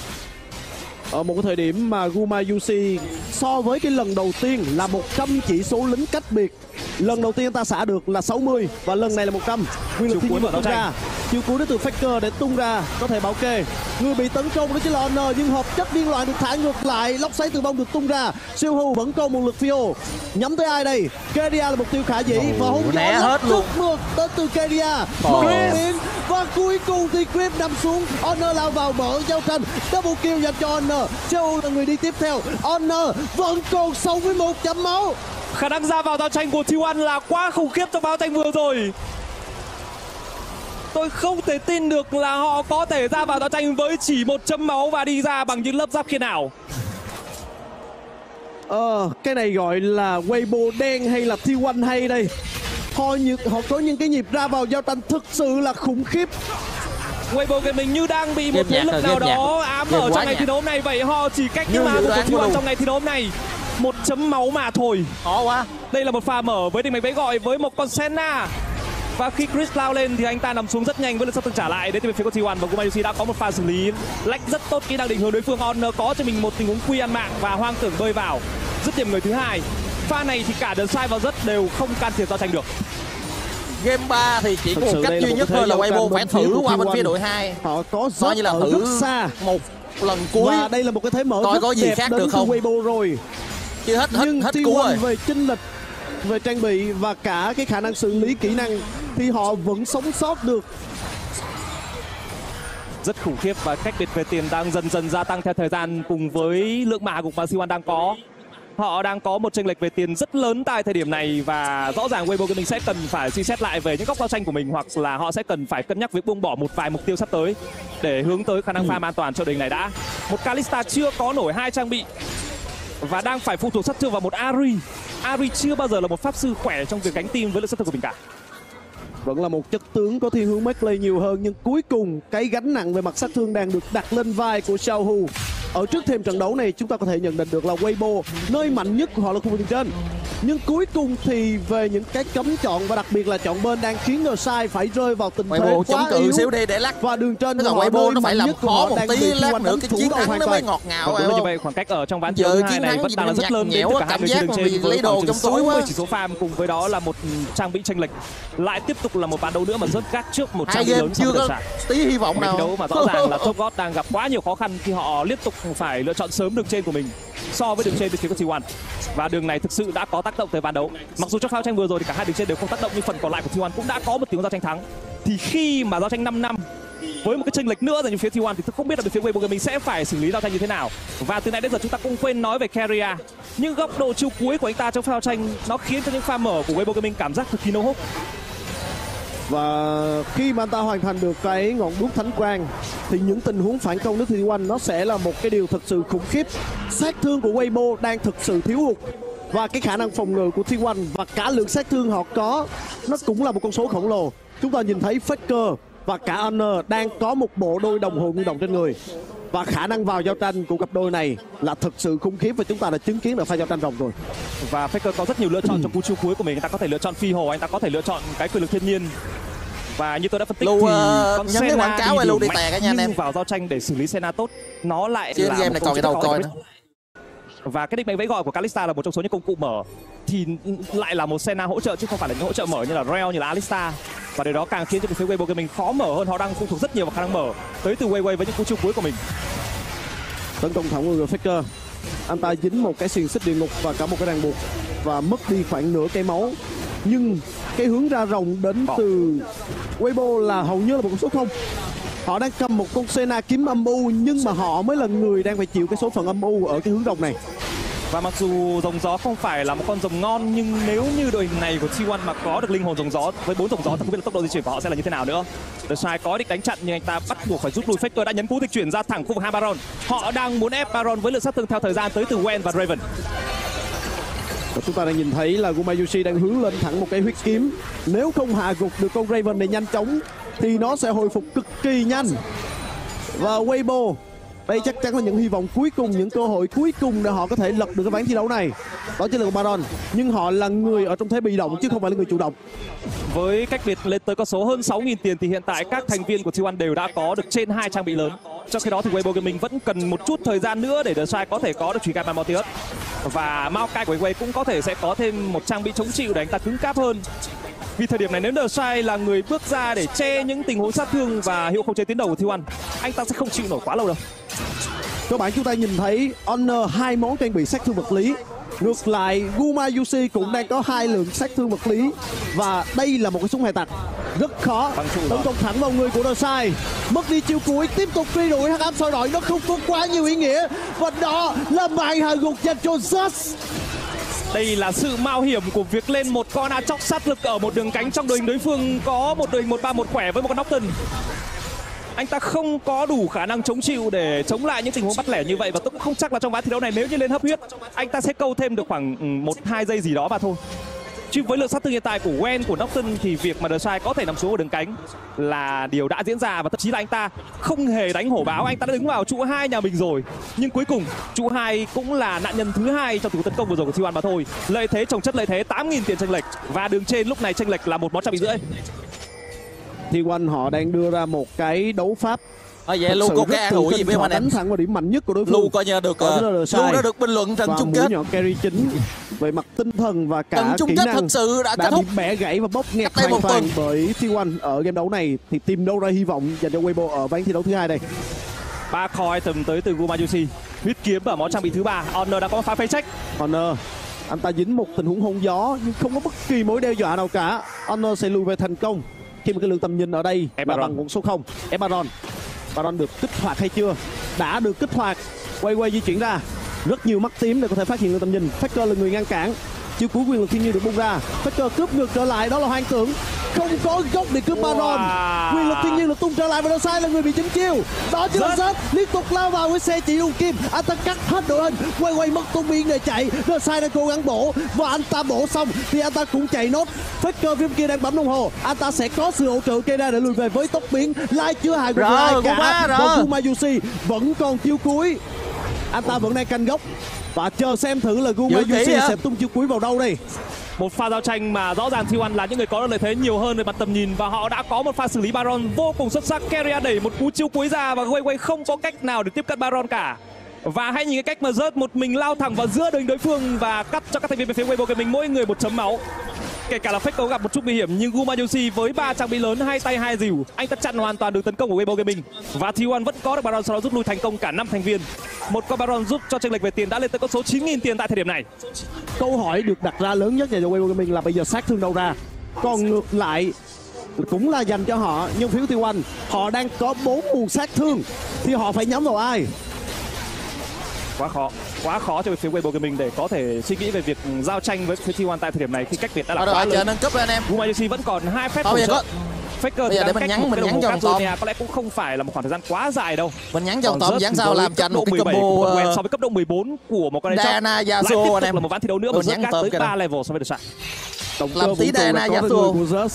Ở một cái thời điểm mà Gumayusi so với cái lần đầu tiên là một trăm chỉ số lính cách biệt. Lần đầu tiên anh ta xả được là sáu mươi và lần này là một trăm. Nguyên lực thiên nhiên tung ra. Chiêu cuối đến từ Faker để tung ra có thể bảo kê. Người bị tấn công đó chính là Honor, nhưng hợp chất điên loạn được thả ngược lại. Lốc xoáy từ bông được tung ra. Seohu vẫn còn một lượt phi ô. Nhắm tới ai đây? Keria là mục tiêu khả dĩ và hung né gió hết luôn. ngược đến từ Keria. Một miếng và cuối cùng thì Grip nằm xuống. Honor lao vào mở giao tranh. Double kill dành cho Honor. Seohu là người đi tiếp theo. Honor vẫn còn sống với một chấm máu. Khả năng ra vào giao tranh của T một là quá khủng khiếp trong giao tranh vừa rồi. Tôi không thể tin được là họ có thể ra vào giao tranh với chỉ một chấm máu và đi ra bằng những lớp giáp khiên ảo. Ờ, cái này gọi là Weibo đen hay là T một hay đây? Họ, như, họ có những cái nhịp ra vào giao tranh thực sự là khủng khiếp. Weibo Gaming như đang bị một thế lực nào đó ám ở trong ngày thi đấu này. Vậy họ chỉ cách những ma của T một trong ngày thi đấu này một chấm máu mà thôi. Khó quá. Đây là một pha mở với định mệnh vẫy gọi với một con Senna. Và khi Chris lao lên thì anh ta nằm xuống rất nhanh với lực sát thương trả lại đến từ phía của T một. Và Gumayusi đã có một pha xử lý lách rất tốt kỹ năng định hướng đối phương. Honor có cho mình một tình huống quy ăn mạng và hoang tưởng bơi vào dứt điểm người thứ hai. Pha này thì cả The Sai và rất đều không can thiệp giao tranh được. Game ba thì chỉ có một cách duy nhất thôi là Weibo phải thử qua bên phía đội hai. Họ có rất như là ở thử rất xa một lần cuối. Và đây là một cái thế mở coi rất có gì đẹp khác đến được không? Weibo rồi. Chưa hết hết Nhưng hết T cú một rồi. về chênh lệch, về trang bị và cả cái khả năng xử lý kỹ năng thì họ vẫn sống sót được. Rất khủng khiếp và cách biệt về tiền đang dần dần gia tăng theo thời gian cùng với lượng mã của mà T một đang có. Họ đang có một chênh lệch về tiền rất lớn tại thời điểm này và rõ ràng Weibo Gaming sẽ cần phải suy xét lại về những góc giao tranh của mình, hoặc là họ sẽ cần phải cân nhắc việc buông bỏ một vài mục tiêu sắp tới để hướng tới khả năng farm an toàn cho đội hình này đã. Một Kalista chưa có nổi hai trang bị và đang phải phụ thuộc sát thương vào một Ahri. Ahri chưa bao giờ là một pháp sư khỏe trong việc gánh team với lực sát thương của mình cả. Vẫn là một chất tướng có thiên hướng melee nhiều hơn, nhưng cuối cùng cái gánh nặng về mặt sát thương đang được đặt lên vai của Xiaohu. Ở trước thêm trận đấu này chúng ta có thể nhận định được là Weibo nơi mạnh nhất của họ là khu vực tiền trên. Nhưng cuối cùng thì về những cái cấm chọn và đặc biệt là chọn bên đang khiến The Sai phải rơi vào tình thế Weibo chống quá cự yếu. xíu đi để lắc. Và đường trên tức là của họ Weibo nơi nó phải mạnh làm nhất của khó họ một đang tí, bị T lát một nữa đánh cái thủ chiến đầu thắng hoàn nó mới toàn. ngọt ngào. Và đúng như vậy, khoảng cách ở trong ván Giờ thứ hai chiến này thắng vẫn gì đang là mà rất lớn đến nhạt từ nhẽo cả hai cảm người giác trên đường mà trên bị với lấy đồ khoảng trong chừng túi sáu mươi quá. chỉ số farm cùng với đó là một trang bị chênh lệch. Lại tiếp tục là một ván đấu nữa mà rớt gác trước một Hai trang bị game lớn chưa trong có trận tí hy vọng Một nào. thi đấu mà rõ ràng là Top God đang gặp quá nhiều khó khăn khi họ liên tục phải lựa chọn sớm đường trên của mình so với đường trên từ phía của T một. Và đường này thực sự đã có tác động tới ván đấu. Mặc dù trong pha tranh vừa rồi thì cả hai đường trên đều không tác động, nhưng phần còn lại của T một cũng đã có một tiếng giao tranh thắng. Thì khi mà giao tranh năm năm với một cái chênh lệch nữa dành cho phía T một thì tôi không biết là bên phía Weibo Gaming sẽ phải xử lý giao tranh như thế nào. Và từ nãy đến giờ chúng ta cũng quên nói về Keria. Nhưng góc độ chiêu cuối của anh ta trong pha giao tranh nó khiến cho những pha mở của Weibo Gaming cảm giác cực kỳ no hope. Và khi mà anh ta hoàn thành được cái ngọn đuốc thánh quang thì những tình huống phản công nước T một nó sẽ là một cái điều thật sự khủng khiếp. Sát thương của Weibo đang thực sự thiếu hụt và cái khả năng phòng ngự của T một và cả lượng sát thương họ có nó cũng là một con số khổng lồ. Chúng ta nhìn thấy Faker và cả Honor đang có một bộ đôi đồng hồ nguyên động trên người. Và khả năng vào giao tranh của cặp đôi này là thực sự khủng khiếp và chúng ta đã chứng kiến được pha giao tranh rồng rồi. Và Faker có rất nhiều lựa chọn trong cú chiêu cuối của mình. Anh ta có thể lựa chọn phi hồ, anh ta có thể lựa chọn cái quyền lực thiên nhiên. Và như tôi đã phân tích Lưu, thì uh, con nhấn cái quảng Senna cáo đi này Lưu đường đi mạnh, tè cả nha anh nhưng em. vào giao tranh để xử lý Senna tốt nó lại Chứ là game một này câu còn cái chuyện đầu khó coi giải nữa. quyết. Và cái định mệnh vẫy gọi của Kalista là một trong số những công cụ mở thì lại là một Senna hỗ trợ chứ không phải là những hỗ trợ mở như là Rell, như là Alistar. Và điều đó càng khiến cho phía Weibo Gaming khó mở hơn. Họ đang phụ thuộc rất nhiều vào khả năng mở tới từ Weiwei với những cú chiêu cuối của mình. Tấn công thẳng vào người Faker. Anh ta dính một cái xiềng xích địa ngục và cả một cái ràng buộc và mất đi khoảng nửa cây máu. Nhưng cái hướng ra rồng đến từ Weibo là hầu như là một con số không. Họ đang cầm một con Senna kiếm âm u nhưng mà họ mới là người đang phải chịu cái số phận âm u ở cái hướng rồng này. Và mặc dù rồng gió không phải là một con rồng ngon, nhưng nếu như đội hình này của T một mà có được linh hồn rồng gió với bốn rồng gió thì không biết là tốc độ di chuyển của họ sẽ là như thế nào nữa. The Sai có định đánh chặn nhưng anh ta bắt buộc phải rút lui. Faker đã nhấn cú dịch chuyển ra thẳng khu vực hai Baron. Họ đang muốn ép Baron với lượng sát thương theo thời gian tới từ Gwen và Raven. Và chúng ta đang nhìn thấy là Gumayusi đang hướng lên thẳng một cái huyết kiếm. Nếu không hạ gục được con Raven này nhanh chóng thì nó sẽ hồi phục cực kỳ nhanh. Và Weibo, đây chắc chắn là những hy vọng cuối cùng, những cơ hội cuối cùng để họ có thể lật được cái ván thi đấu này. Đó chính là Baron. Nhưng họ là người ở trong thế bị động chứ không phải là người chủ động. Với cách biệt lên tới con số hơn sáu nghìn tiền thì hiện tại các thành viên của T một đều đã có được trên hai trang bị lớn. Trong khi đó thì Weibo Gaming vẫn cần một chút thời gian nữa để The Sai có thể có được Chùy Cai Mortius. Và Maokai của Weiwei cũng có thể sẽ có thêm một trang bị chống chịu để anh ta cứng cáp hơn. Vì thời điểm này nếu The Sai là người bước ra để che những tình huống sát thương và hiệu khống chế tiến đầu của T một, anh ta sẽ không chịu nổi quá lâu đâu. Các bạn chúng ta nhìn thấy Honor hai món trang bị sát thương vật lý. Ngược lại Gumayusi cũng đang có hai lượng sát thương vật lý. Và đây là một cái súng hải tặc rất khó. Tấn công thẳng vào người của The Sai. Mất đi chiêu cuối, tiếp tục truy đuổi hắc ám soi rọi, nó không có quá nhiều ý nghĩa. Và đó là màn hạ gục dành cho Just. Đây là sự mạo hiểm của việc lên một con Aatrox sát lực ở một đường cánh trong đội hình đối phương có một đội hình một ba một khỏe với một con Nocturne. Anh ta không có đủ khả năng chống chịu để chống lại những tình huống bắt lẻ như vậy, và tôi cũng không chắc là trong ván thi đấu này nếu như lên hấp huyết anh ta sẽ câu thêm được khoảng một hai giây gì đó mà thôi. Chứ với lượng sát thương hiện tại của Gwen, của Nocturne thì việc mà The Shai có thể nằm xuống ở đường cánh là điều đã diễn ra, và thậm chí là anh ta không hề đánh hổ báo, anh ta đã đứng vào trụ hai nhà mình rồi. Nhưng cuối cùng trụ hai cũng là nạn nhân thứ hai trong tình huống tấn công vừa rồi của T một mà thôi. Lợi thế chồng chất lợi thế, tám nghìn tiền chênh lệch, và đường trên lúc này chênh lệch là một món trang bị rưỡi. T một họ đang đưa ra một cái đấu pháp. À, vậy Lu có cái an ủi gì với anh em? Đánh thẳng vào điểm mạnh nhất của đối phương. Lu coi như được uh, Lu đã được bình luận trận chung kết. Và nhọn carry chính về mặt tinh thần và cả chung kỹ kết năng thật sự đã, đã kết thúc. bị bẻ gãy và bóp nghẹt hoàn toàn bởi T một ở game đấu này, thì tìm đâu ra hy vọng dành cho Weibo ở ván thi đấu thứ hai đây. Ba core item tới từ Gumayusi, huyết kiếm ở món trang bị thứ ba. Honor đã có phá phế check. Honor anh ta dính một tình huống hôn gió nhưng không có bất kỳ mối đe dọa nào cả. Honor sẽ lùi về thành công khi mà cái lượng tầm nhìn ở đây là bằng con số không. Ebaron Baron được kích hoạt hay chưa? Đã được kích hoạt. Quay quay di chuyển ra, rất nhiều mắt tím để có thể phát hiện được tầm nhìn. Faker là người ngăn cản. Chiêu cuối quyền lực thiên nhiên được bung ra. Faker cướp ngược trở lại, đó là hoang tưởng. Không có góc để cướp Baron. Wow. Quyền lực thiên nhiên được tung trở lại và Sai là người bị chính chiêu. Đó chính là Zed liên tục lao vào với xe chỉ đường kim. Anh ta cắt hết đội hình. Quay quay mất tung biên để chạy. Sai đang cố gắng bổ, và anh ta bổ xong thì anh ta cũng chạy nốt. Faker phía kia đang bấm đồng hồ. Anh ta sẽ có sự hỗ trợ cây ra để lùi về với tốc biến. Lai chưa hài của ai cả. Còn Gumayusi vẫn còn chiêu cuối. Anh ta vẫn đang canh góc và chờ xem thử là Gumayusi sẽ tung chiêu cuối vào đâu đây. Một pha giao tranh mà rõ ràng T một là những người có lợi thế nhiều hơn về mặt tầm nhìn, và họ đã có một pha xử lý Baron vô cùng xuất sắc. Keria đẩy một cú chiêu cuối ra và Weiwei không có cách nào để tiếp cận Baron cả. Và hãy nhìn cái cách mà rớt một mình lao thẳng vào giữa đường đối phương và cắt cho các thành viên về phía Weibo mình mỗi người một chấm máu. Kể cả là Faker gặp một chút nguy hiểm, nhưng Gumayusi với ba trang bị lớn, hai tay hai dìu, anh ta chặn hoàn toàn đường tấn công của Weibo Gaming. Và T một vẫn có được Baron, sau đó rút lui thành công cả năm thành viên. Một con Baron giúp cho chênh lệch về tiền đã lên tới con số chín nghìn tiền tại thời điểm này. Câu hỏi được đặt ra lớn nhất dành cho Weibo Gaming là bây giờ sát thương đâu ra? Còn ngược lại cũng là dành cho họ, nhưng phiếu T một họ đang có bốn nguồn sát thương thì họ phải nhắm vào ai? Quá khó, quá khó cho phía Weibo Gaming để có thể suy nghĩ về việc giao tranh với phía T một tại thời điểm này khi cách biệt đã là quá lớn. Nâng cấp rồi anh em. Gumayusi vẫn còn hai phép hỗ trợ. Faker bây giờ để mình nhắn mình nhắn cho ông Tom, có lẽ cũng không phải là một khoảng thời gian quá dài đâu. Mình nhắn cho ông Tom dán sao làm cho anh một cái combo quen so với cấp độ mười bốn của một con Diana Yasuo anh em. Là một ván thi đấu nữa mà rớt tới ba level so với The Shai. Làm tí Diana Yasuo.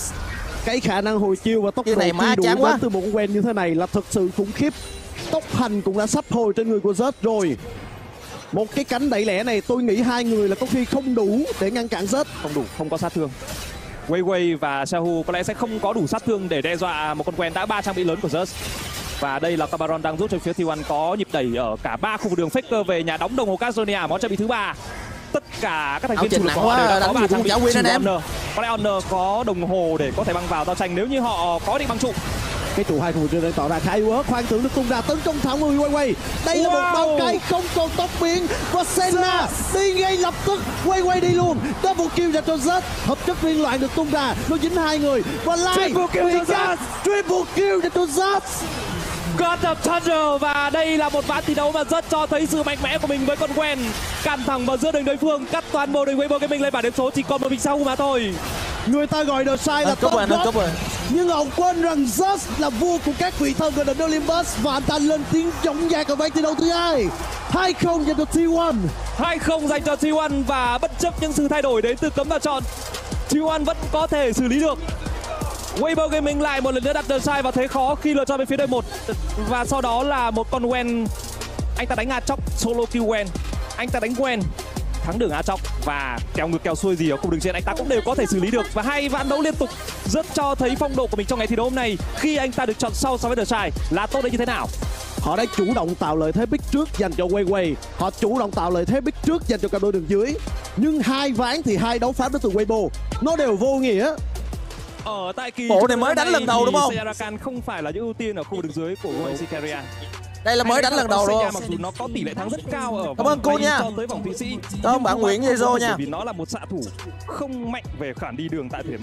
Cái khả năng hồi chiêu và tốc độ này má chán quá từ một con quen như thế này là thực sự khủng khiếp. Tốc hành cũng đã sắp hồi trên người của Zed rồi. Một cái cánh đẩy lẻ này tôi nghĩ hai người là có khi không đủ để ngăn cản Zed. Không đủ, không có sát thương. Weiwei và Xiaohu có lẽ sẽ không có đủ sát thương để đe dọa một con quen đã ba trang bị lớn của Zeus. Và đây là Cabaron đang giúp cho phía T một có nhịp đẩy ở cả ba khu vực đường. Faker về nhà đóng đồng hồ Casonia, món trang bị thứ ba. Tất cả các thành viên chủ lực của họ đều đã có ba trang bị trừ Honor. Có lẽ Honor có đồng hồ để có thể băng vào giao tranh nếu như họ có định băng trụ. Cái trụ hai khu vực đang tỏ ra khá yếu ớt. Khoan tưởng được tung ra tấn công thẳng người Weiwei. Đây wow. là một bao cái không còn tốc biến và Senna đi ngay lập tức. Weiwei đi luôn. Double kill dành cho Zed. Hợp chất liên loạn được tung ra, nó dính hai người và Lai triple kill cho Zed. Triple kill dành cho Zed. God of Thunder, và đây là một ván thi đấu mà rất cho thấy sự mạnh mẽ của mình với con quen. Càn thẳng vào giữa đường đối phương, cắt toàn bộ đường Weibo Gaming lên bảng điểm số chỉ còn một mình sau mà thôi. Người ta gọi The Shai là top god, nhưng họ quên rằng Zeus là vua của các vị thần của The Olympus, và anh ta lên tiếng chống dạc ở ván thi đấu thứ hai. hai không dành cho T một. hai không dành cho T một, và bất chấp những sự thay đổi đến từ cấm và chọn, T một vẫn có thể xử lý được. Weibo Gaming lại một lần nữa đặt The Shai vào thế khó khi lựa chọn bên phía đội một, và sau đó là một con Gwen. Anh ta đánh Aatrox solo kill Gwen, anh ta đánh Gwen thắng đường Aatrox, và kéo ngược kéo xuôi gì ở khu đường trên anh ta cũng đều có thể xử lý được. Và hai ván đấu liên tục rất cho thấy phong độ của mình trong ngày thi đấu hôm nay khi anh ta được chọn sau so với The Shai là tốt đến như thế nào. Họ đã chủ động tạo lợi thế pick trước dành cho Weiwei, họ chủ động tạo lợi thế pick trước dành cho cặp đôi đường dưới, nhưng hai ván thì hai đấu pháp đến từ Weibo nó đều vô nghĩa. Ở tại kỳ bộ này mới đánh lần đầu đúng không? Sayarakan không phải là những ưu tiên ở khu vực đường dưới của Gumayusi Keria. Đây là mới đánh lần đầu rồi. Mặc dù nó có tỷ lệ thắng rất cao ở cảm ơn cô nha. Tới vòng Thụy Sĩ. Cảm ơn bạn Nguyễn Giê nha. Vì nó là một xạ thủ không mạnh về khả đi đường tại thời điểm này.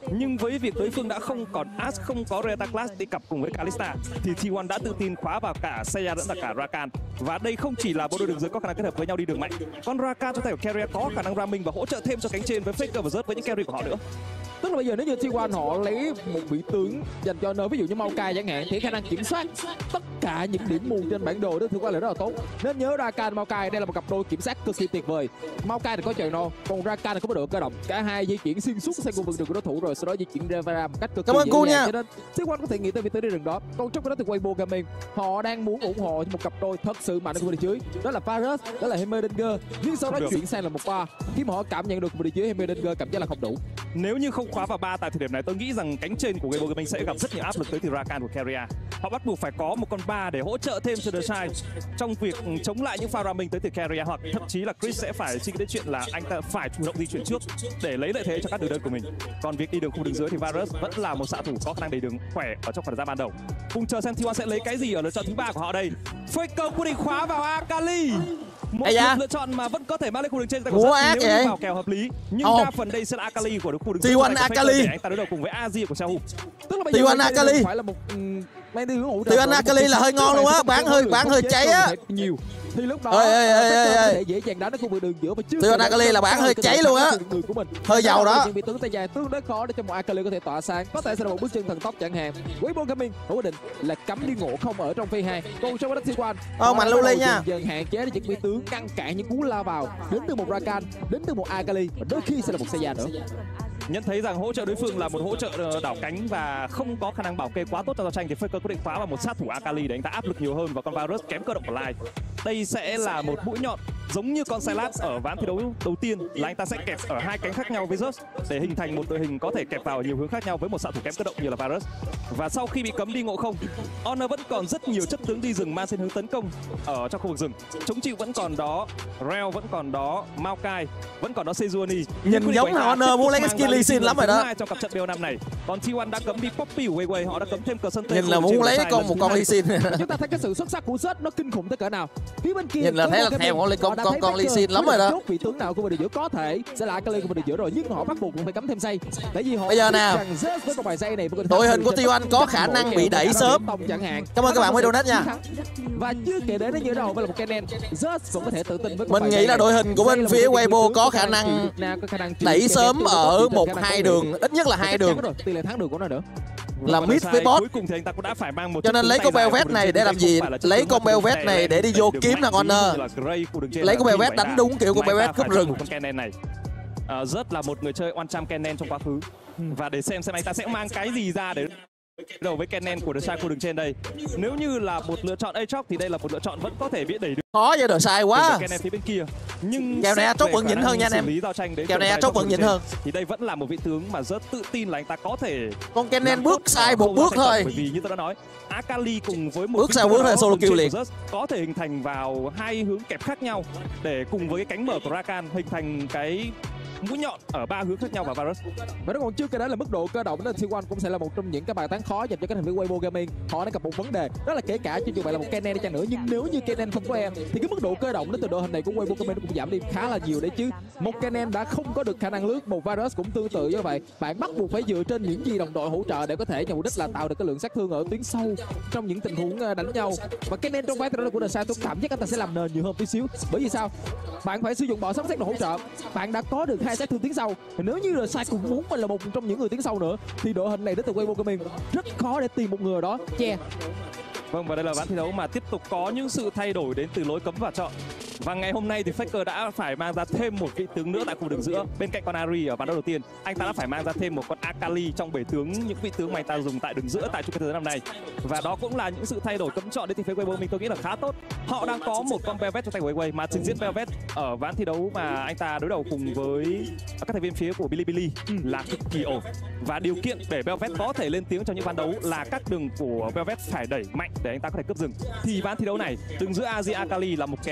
Nhưng với việc đối phương đã không còn Ash, không có Reta Class đi cặp cùng với Kalista thì T một đã tự tin khóa vào cả Seiya lẫn là cả Rakan. Và đây không chỉ là bộ đôi đường dưới có khả năng kết hợp với nhau đi đường mạnh, còn Rakan trong tay của Keria có khả năng ramming và hỗ trợ thêm cho cánh trên với Faker và Zed với những carry của họ nữa. Tức là bây giờ nếu như T một họ lấy một vị tướng dành cho nơi ví dụ như Maokai chẳng hạn thì khả năng kiểm soát tất cả những điểm mù trên bản đồ đó thực qua là rất là tốt. Nên nhớ Rakan Maokai đây là một cặp đôi kiểm soát cực kỳ tuyệt vời. Maokai thì có trời no, còn Rakan thì có mức độ cơ động. Cả hai di chuyển xuyên suốt sang khu vực đường của đối thủ rồi sau đó di chuyển ra Vera một cách cực kỳ dễ dàng. Cho nên T một có thể nghĩ tới vị tướng đi đường đó. Còn trong đó thì Weibo Gaming họ đang muốn ủng hộ một cặp đôi thật sự mạnh ở khu vực dưới. Đó là Varus, đó là Heimerdinger. Nhưng sau đó chuyển sang là một ba. Khi mà họ cảm nhận được khu vực dưới Heimerdinger cảm giác là không đủ. Nếu như không khóa vào ba tại thời điểm này, tôi nghĩ rằng cánh trên của Weibo Gaming sẽ gặp rất nhiều áp lực tới từ Rakan của Keria. Họ bắt buộc phải có một con ba để hỗ trợ thêm cho The Shine trong việc chống lại những pha ramming tới từ Keria, hoặc thậm chí là Chris sẽ phải suy nghĩ đến chuyện là anh ta phải chủ động di chuyển trước để lấy lợi thế cho các đường đơn của mình. Còn việc đi đường khu đường dưới thì Varus vẫn là một xạ thủ có khả năng đẩy đường khỏe ở trong phần ra ban đầu. Cùng chờ xem T một sẽ lấy cái gì ở lựa chọn thứ ba của họ đây. Faker quyết định khóa vào Akali. Một dạ. lựa chọn mà vẫn có thể mang lên khu đường trên tay của Zed nếu như vào kèo hợp lý, nhưng oh. đa phần đây sẽ là Akali của khu đường T một Akali. Anh ta đối đầu cùng với Azir của Xiaohu. Tức là T một Akali phải là một mang đi hướng hỗ trợ. T một Akali là hơi ngon luôn á, bán hơi bán hơi cháy á. Nhiều. Thì lúc đó ê, ê, ê, ê, ê. dễ dàng đá đến khu vực đường giữa và trước. T một Akali là bán hơi cháy luôn á. Hơi giàu đó. Bị tướng tay dài tương đối khó để cho một Akali có thể tỏa sáng, có thể sẽ là một bước chân thần tốc chẳng hạn. Weibo Gaming quyết định là cấm đi ngộ không ở trong phase hai. Còn trong đó T một Ờ mạnh lưu ly nha. Dần hạn chế để những vị tướng ngăn cản những cú lao vào đến từ một Rakan, đến từ một Akali và đôi khi sẽ là một Seiya nữa. Nhận thấy rằng hỗ trợ đối phương là một hỗ trợ đảo cánh và không có khả năng bảo kê quá tốt cho giao tranh thì Faker quyết định khóa vào một sát thủ Akali để anh ta áp lực nhiều hơn vào con Varus kém cơ động của Lai. Đây sẽ là một mũi nhọn giống như con Sylas ở ván thi đấu đầu tiên là anh ta sẽ kẹp ở hai cánh khác nhau với Zeus để hình thành một đội hình có thể kẹp vào ở nhiều hướng khác nhau với một xạ thủ kém cơ động như là Varus. Và sau khi bị cấm đi ngộ không, Honor vẫn còn rất nhiều chất tướng đi rừng mang trên hướng tấn công ở trong khu vực rừng. Chống chịu vẫn còn đó, Rell vẫn còn đó, Maokai vẫn còn đó, Sejuani. Nhìn giống là Honor muốn lấy cái skill Lee Sin lắm rồi đó. Trong cặp trận B O năm này, còn T một đã cấm đi Poppy của Weiwei, họ đã cấm thêm cờ sân tê. Nhìn là muốn lấy con một con Lee Sin. Chúng ta thấy cái sự xuất sắc của Zed nó kinh khủng tới cỡ nào. Phía bên kia nhìn là thấy là thèm con con con con Lee Sin lắm rồi đó. Vị tướng nào của bên giữa có thể sẽ là Akali của bên giữa rồi, nhưng họ bắt buộc phải cấm thêm say. Tại vì họ bây giờ nào với con bài say này đội hình của T một có khả năng bị đẩy sớm chẳng hạn. Cảm ơn các bạn mới donate nha. Và chưa kể đến nó như đâu với là một Kennen, Zed cũng có thể tự tin với mình nghĩ là đội hình của bên phía Weibo có khả năng đẩy sớm ở một hai đường, ít nhất là hai đường. Tỷ lệ thắng đường của nó nữa. Là mid với bot. Cuối cùng thì anh ta cũng đã phải mang một cho nên lấy con Belvet này để làm gì? Lấy con Belvet này để đi vô kiếm thằng Honor. Lấy con Belvet đánh đúng kiểu con Belvet cướp rừng. Con Kennen này uh, rất là một người chơi one trăm Kennen trong quá khứ. Và để xem xem anh ta sẽ mang cái gì ra để đầu với Kennen của The Shine khu đường trên đây. Nếu như là một lựa chọn Aatrox thì đây là một lựa chọn vẫn có thể bị đẩy được. Khó cho The Shine quá. Kennen phía bên kia. Nhưng kèo này Aatrox vẫn nhỉnh hơn nha anh em. Kèo này Aatrox vẫn nhỉnh hơn. Thì đây vẫn là một vị tướng mà rất tự tin là anh ta có thể. Con Kennen bước sai một bước thôi. Bởi vì như tôi đã nói, Akali cùng với một bước sai bước là solo kill liền. Có thể hình thành vào hai hướng kẹp khác nhau để cùng với cái cánh mở của Rakan hình thành cái mũi nhọn ở ba hướng khác nhau và Varus. Và nó còn chưa kể đến là mức độ cơ động nên T một cũng sẽ là một trong những cái bài toán khó dành cho các thành viên Weibo Gaming. Họ đang gặp một vấn đề đó là kể cả cho dù vậy là một Kennen đi chăng nữa, nhưng nếu như Kennen không có em thì cái mức độ cơ động đến từ đội hình này của Weibo Gaming cũng giảm đi khá là nhiều đấy chứ. Một Kennen đã không có được khả năng lướt, một Varus cũng tương tự như vậy. Bạn bắt buộc phải dựa trên những gì đồng đội hỗ trợ để có thể nhằm mục đích là tạo được cái lượng sát thương ở tuyến sâu trong những tình huống đánh nhau. Và Kennen trong ván thi đấu của The Shine tôi cảm giác anh ta sẽ làm nền nhiều hơn tí xíu. Bởi vì sao? Bạn phải sử dụng bọ sấm sét để hỗ trợ. Bạn đã có được hai sát thương tiến sau. Nếu như The Shine cũng muốn mình là một trong những người tiến sau nữa thì đội hình này đến từ Weibo Gaming rất khó để tìm một người đó che. Vâng, và đây là ván thi đấu mà tiếp tục có những sự thay đổi đến từ lối cấm và chọn. Và ngày hôm nay thì Faker đã phải mang ra thêm một vị tướng nữa tại khu đường giữa. Bên cạnh con Ahri ở ván đấu đầu tiên, anh ta đã phải mang ra thêm một con Akali trong bể tướng những vị tướng mà anh ta dùng tại đường giữa tại chung kết thế giới năm nay. Và đó cũng là những sự thay đổi cấm chọn đến từ phía Weibo mình tôi nghĩ là khá tốt. Họ đang có một con Belvet trong tay của Weibo mà trình diễn Belvet ở ván thi đấu mà anh ta đối đầu cùng với các thành viên phía của Bilibili là cực kỳ ổn. Và điều kiện để Belvet có thể lên tiếng trong những ván đấu là các đường của Belvet phải đẩy mạnh để anh ta có thể cướp rừng. Thì ván thi đấu này đường giữa Azir Akali là một kèo mà cho phép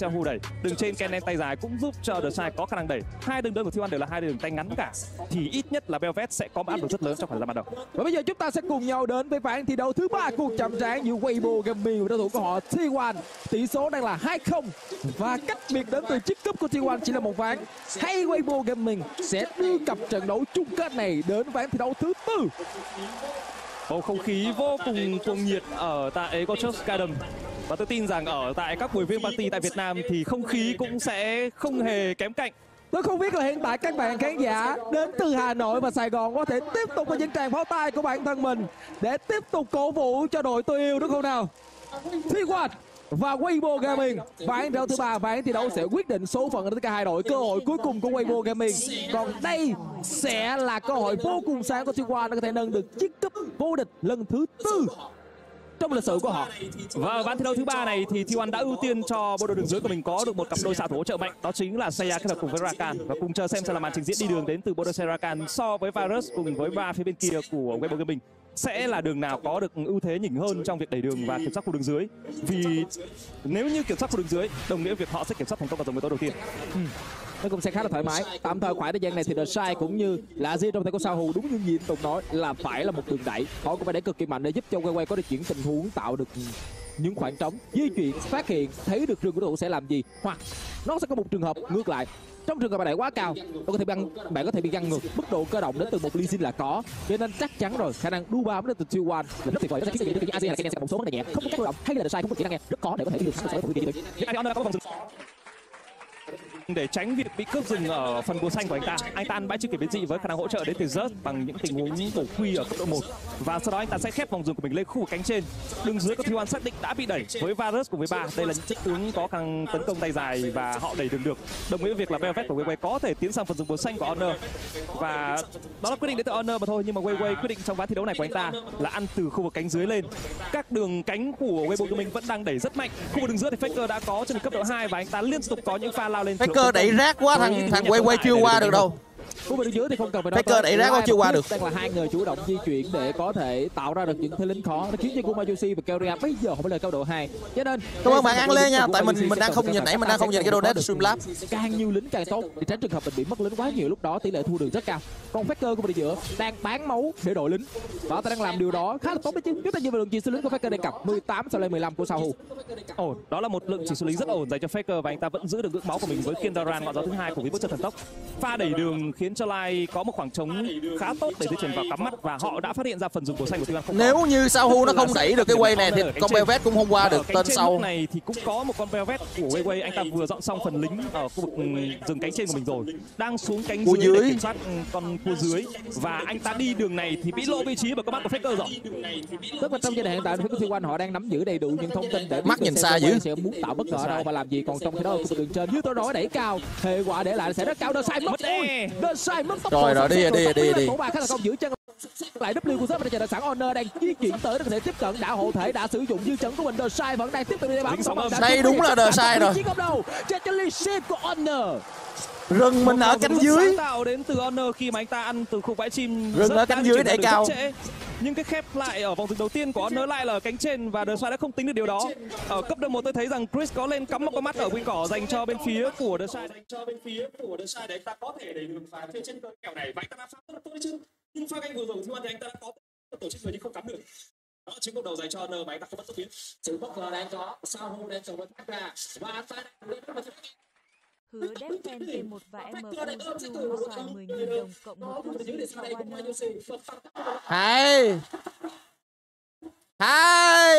Xiaohu đẩy, đường trên Kennen tay dài cũng giúp cho The Shine có khả năng đẩy. Hai đường đơn của T một đều là hai đường tay ngắn cả, thì ít nhất là Velvet sẽ có một áp lực rất lớn trong khoảng thời gian ban đầu. Và bây giờ chúng ta sẽ cùng nhau đến với ván thi đấu thứ ba cuộc chạm trán giữa Weibo Gaming và đối thủ của họ T một. Tỷ số đang là hai không và cách biệt đến từ chiếc cúp của T một chỉ là một ván. Hay Weibo Gaming sẽ đưa cặp trận đấu chung kết này đến ván thi đấu thứ tư. Bầu không khí vô cùng cuồng nhiệt ở tại Egochus Garden. Và tôi tin rằng ở tại các buổi viewing party tại Việt Nam thì không khí cũng sẽ không hề kém cạnh. Tôi không biết là hiện tại các bạn khán giả đến từ Hà Nội và Sài Gòn có thể tiếp tục có những tràng pháo tay của bản thân mình để tiếp tục cổ vũ cho đội tôi yêu đúng không nào? T một và Weibo Gaming, ván thi đấu thứ ba, ván thi đấu sẽ quyết định số phận đến cả hai đội, cơ hội cuối cùng của Weibo Gaming. Còn đây sẽ là cơ hội vô cùng sáng của T một để có thể nâng được chiếc cúp vô địch lần thứ tư trong lịch sử của họ. Và ở ván thi đấu thứ ba này thì T một đã ưu tiên cho bộ đội đường dưới của mình có được một cặp đôi xạ thủ hỗ trợ mạnh, đó chính là Seiya kết hợp cùng với Rakan. Và cùng chờ xem sẽ là màn trình diễn đi đường đến từ bộ đôi Rakan so với Varus cùng với ba phía bên kia của Weibo Gaming sẽ là đường nào có được ưu thế nhỉnh hơn trong việc đẩy đường và kiểm soát khu đường dưới. Vì nếu như kiểm soát khu đường dưới đồng nghĩa việc họ sẽ kiểm soát thành công vào dòng người tối đầu tiên. Ừ. Nó cũng sẽ khá là thoải mái. Tạm thời khoảng thời gian này thì The Shine cũng như là Azir trong tay của Xiaohu đúng như Nhi Tùng nói là phải là một đường đẩy. Họ cũng phải đẩy cực kỳ mạnh để giúp cho Weiwei có được chuyển tình huống, tạo được những khoảng trống, di chuyển, phát hiện, thấy được rừng của đối thủ sẽ làm gì. Hoặc nó sẽ có một trường hợp ngược lại. Trong trường hợp bạn đẩy quá cao, bạn có thể băng, bạn có thể bị găng ngược. Mức độ cơ động đến từ một Lee Sin là có, cho nên chắc chắn rồi khả năng đu ba đến từ T một là rất tuyệt vời. Có thể khiến cho những Azir hay là Kennen sẽ một số vấn đề nhẹ, không có cách cơ động hay là The Shine không có kỹ năng nghe rất khó để có thể đi được thắng so với thủ vị. Hiện nay có vòng dừng để tránh việc bị cướp rừng ở phần bùa xanh của anh ta. Anh ta ăn bãi chưa kịp biến dị với khả năng hỗ trợ đến từ Zeus bằng những tình huống bổ quy ở cấp độ một, và sau đó anh ta sẽ khép vòng rừng của mình lên khu vực cánh trên. Đường dưới của T một xác định đã bị đẩy với Varus cùng với ba. Đây là những chiếc tướng có khả năng tấn công tay dài và họ đẩy đường được, đồng nghĩa với việc là Velvet của Weiwei có thể tiến sang phần rừng bùa xanh của Honor, và đó là quyết định đến từ Honor mà thôi. Nhưng mà Weiwei quyết định trong ván thi đấu này của anh ta là ăn từ khu vực cánh dưới lên. Các đường cánh của Weibo của mình vẫn đang đẩy rất mạnh. Khu vực đường dưới thì Faker đã có trên cấp độ hai và anh ta liên tục có những pha lao lên. Faker đẩy rác quá, thằng thằng Weiwei chưa qua được đâu. Khu vực dưới thì không cần phải nói. Faker đẩy rác quá chưa qua được. Đang là hai người chủ động di chuyển để có thể tạo ra được những thế lính khó. Nó khiến cho Gumayusi và Keria bây giờ không phải là cao độ hai. Cho nên cảm ơn bạn An Lê nha, tại mình mình đang không nhìn nãy mình đang không nhìn cái donate Streamlab. Càng nhiều lính càng tốt để tránh trường hợp mình bị mất lính quá nhiều, lúc đó tỷ lệ thua đường rất cao. Còn Faker của bên giữa đang bán máu để đội lính và ta đang làm điều đó khá là tốt đấy chứ. Chúng ta nhìn vào lượng chỉ số lính của Faker đề cập mười tám so với mười lăm của Xiaohu. Ổn, đó là một lượng chỉ số lính rất ổn dành cho Faker và anh ta vẫn giữ được ngưỡng máu của mình với Kindaran ngọn gió thứ hai của với bước chân thần tốc. Pha đẩy đường khiến cho Lai có một khoảng trống khá tốt để di chuyển vào cắm mắt và họ đã phát hiện ra phần dùng của xanh của T một không. Nếu như Xiaohu nó không đẩy được cái quay này thì con Velvet cũng không qua được tên sau. Lúc này thì cũng có một con Velvet của Weiwei, anh ta vừa dọn xong phần lính ở khu vực rừng cánh trên của mình rồi, đang xuống cánh dưới, dưới để kiểm soát con cua dưới, và anh ta đi đường này thì bị lộ vị trí bởi con mắt của Faker rồi. Tức là trong giai đoạn hiện tại phía của T một họ đang nắm giữ đầy đủ những thông tin để mắt nhìn xa dữ sẽ muốn tạo bất ngờ ở đâu và làm gì. Còn trong khi đó khu vực đường trên dưới tôi nói đẩy cao, hệ quả để lại sẽ rất cao. The Shine mất ôi, The Shine mất tốc độ rồi rồi đi đi đi đi. Khá là không giữ chân lại W của Zeus và chờ sẵn. Honor đang di chuyển tới để có thể tiếp cận, đã hộ thể, đã sử dụng dư chấn của mình. The Shine vẫn đang tiếp tục đi bám. Đây đúng là The Shine rồi. Của Honor. Rừng mình ở cánh dưới. Tạo đến từ Honor khi mà anh ta ăn từ khu bãi chim. Rừng ở cánh dưới đẩy cao. Nhưng cái khép lại ở vòng rừng đầu tiên của Honor lại là ở cánh trên và The Shine đã không tính được điều đó. Ở cấp độ một tôi thấy rằng Chris có lên cắm một con mắt ở bên cỏ dành cho bên phía của The Shine, dành cho bên phía của The Shine để anh ta có thể đẩy đường và phía trên cái kèo này và anh ta đã phá rất là tốt chứ. Nhưng pha canh vừa rồi thì anh ta đã có tổ chức người nhưng không cắm được. Đó chính một đầu dành cho Honor mà anh ta không bắt tốt biến. Sự bất ngờ đang có, Xiaohu đang chờ bên ra và anh ta đang Hứa đép fan T một và em u mua xoài mười nghìn đồng cộng một tư cho Warner. Hai Hai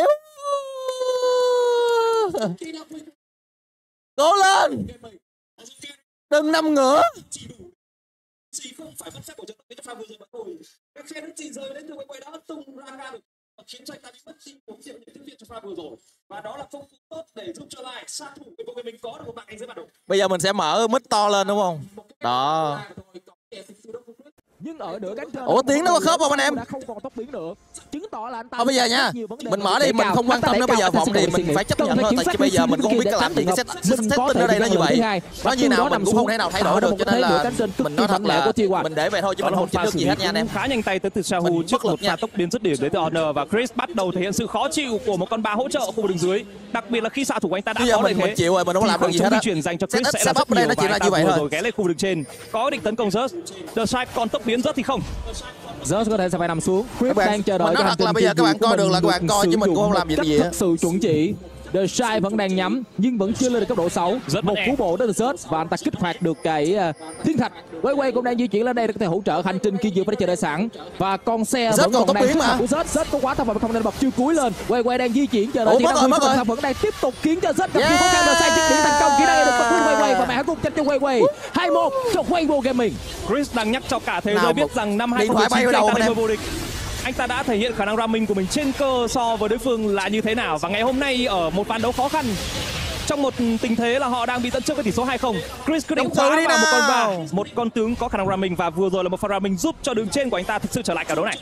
cố lên, đừng nằm ngửa. Không phải mất phép của trận đấu cho pha vừa rồi mà thôi. Các khe nó chỉ rời đến từ quay đó tung ra ra được khiến cho anh ta bị mất đi một triệu những tiếng Việt cho pha vừa rồi, và đó là công cụ tốt để giúp cho lại sát thủ của bộ mình có được một bạn anh dưới bản đồ. Bây giờ mình sẽ mở mic to lên đúng không? Đó. Nhưng ở nửa cánh trên Ủa, tiếng nó có khớp không anh em? đã không còn tốc biến nữa, chứng tỏ là anh ta Thôi bây giờ nha, mình mở đi, mình không quan tâm nữa. Bây giờ vòng thì mình phải chấp nhận thôi, tại bây giờ mình cũng không biết cái làm gì, cái set setting ở đây nó như vậy, nó như nào mình cũng không thể nào thay đổi được, cho nên là mình nói thật là mình để về thôi chứ mình không chỉnh được gì hết nha anh em. Khá nhanh tay tới từ Sahu trước một pha tốc biến dứt điểm đến từ Honor, và Chris bắt đầu thể hiện sự khó chịu của một con bà hỗ trợ khu vực đường dưới, đặc biệt là khi xạ thủ của anh ta đã có lợi thế. Mình chịu rồi, mình không làm được gì hết á. Di chuyển dành cho Chris sẽ là rất nhiều, và anh ta vừa rồi ghé lên khu vực trên có định tấn công Zeus. The Side còn tốc biến rất thì không. Zeus có thể sẽ phải nằm xuống. Chris đang chờ đợi mình nói thật là bây giờ các bạn coi được là các bạn coi chứ mình cũng không làm gì gì hết. Thật sự chuẩn chỉ. The Shy vẫn đang nhắm nhưng vẫn chưa lên được cấp độ sáu. Rất một cú bộ đến từ Zeus và anh ta kích hoạt được cái uh, thiên thạch. Quay quay cũng đang di chuyển lên đây để có thể hỗ trợ hành trình kia vừa phải chờ đợi sẵn, và con xe Zeus vẫn còn, còn đang kích hoạt của Zeus. Zeus có quá tham vọng không nên bật chưa cuối lên. Quay quay đang di chuyển chờ đợi thì đang Tham vẫn đang tiếp tục khiến cho Zeus gặp nhiều khó khăn. The Shy dứt điểm thành công, kỹ năng được bật lên quay quay và mẹ hãy cùng tranh cho quay quay hai một cho Weibo Gaming. Chris đang nhắc cho cả thế giới biết rằng năm hai không một chín anh ta vô địch. Anh ta đã thể hiện khả năng ramming của mình trên cơ so với đối phương là như thế nào, và ngày hôm nay ở một ván đấu khó khăn, trong một tình thế là họ đang bị dẫn trước với tỷ số hai không, Chris quyết định khóa vào một con ba, một con tướng có khả năng ramming, và vừa rồi là một pha ramming giúp cho đường trên của anh ta thực sự trở lại cả đấu này.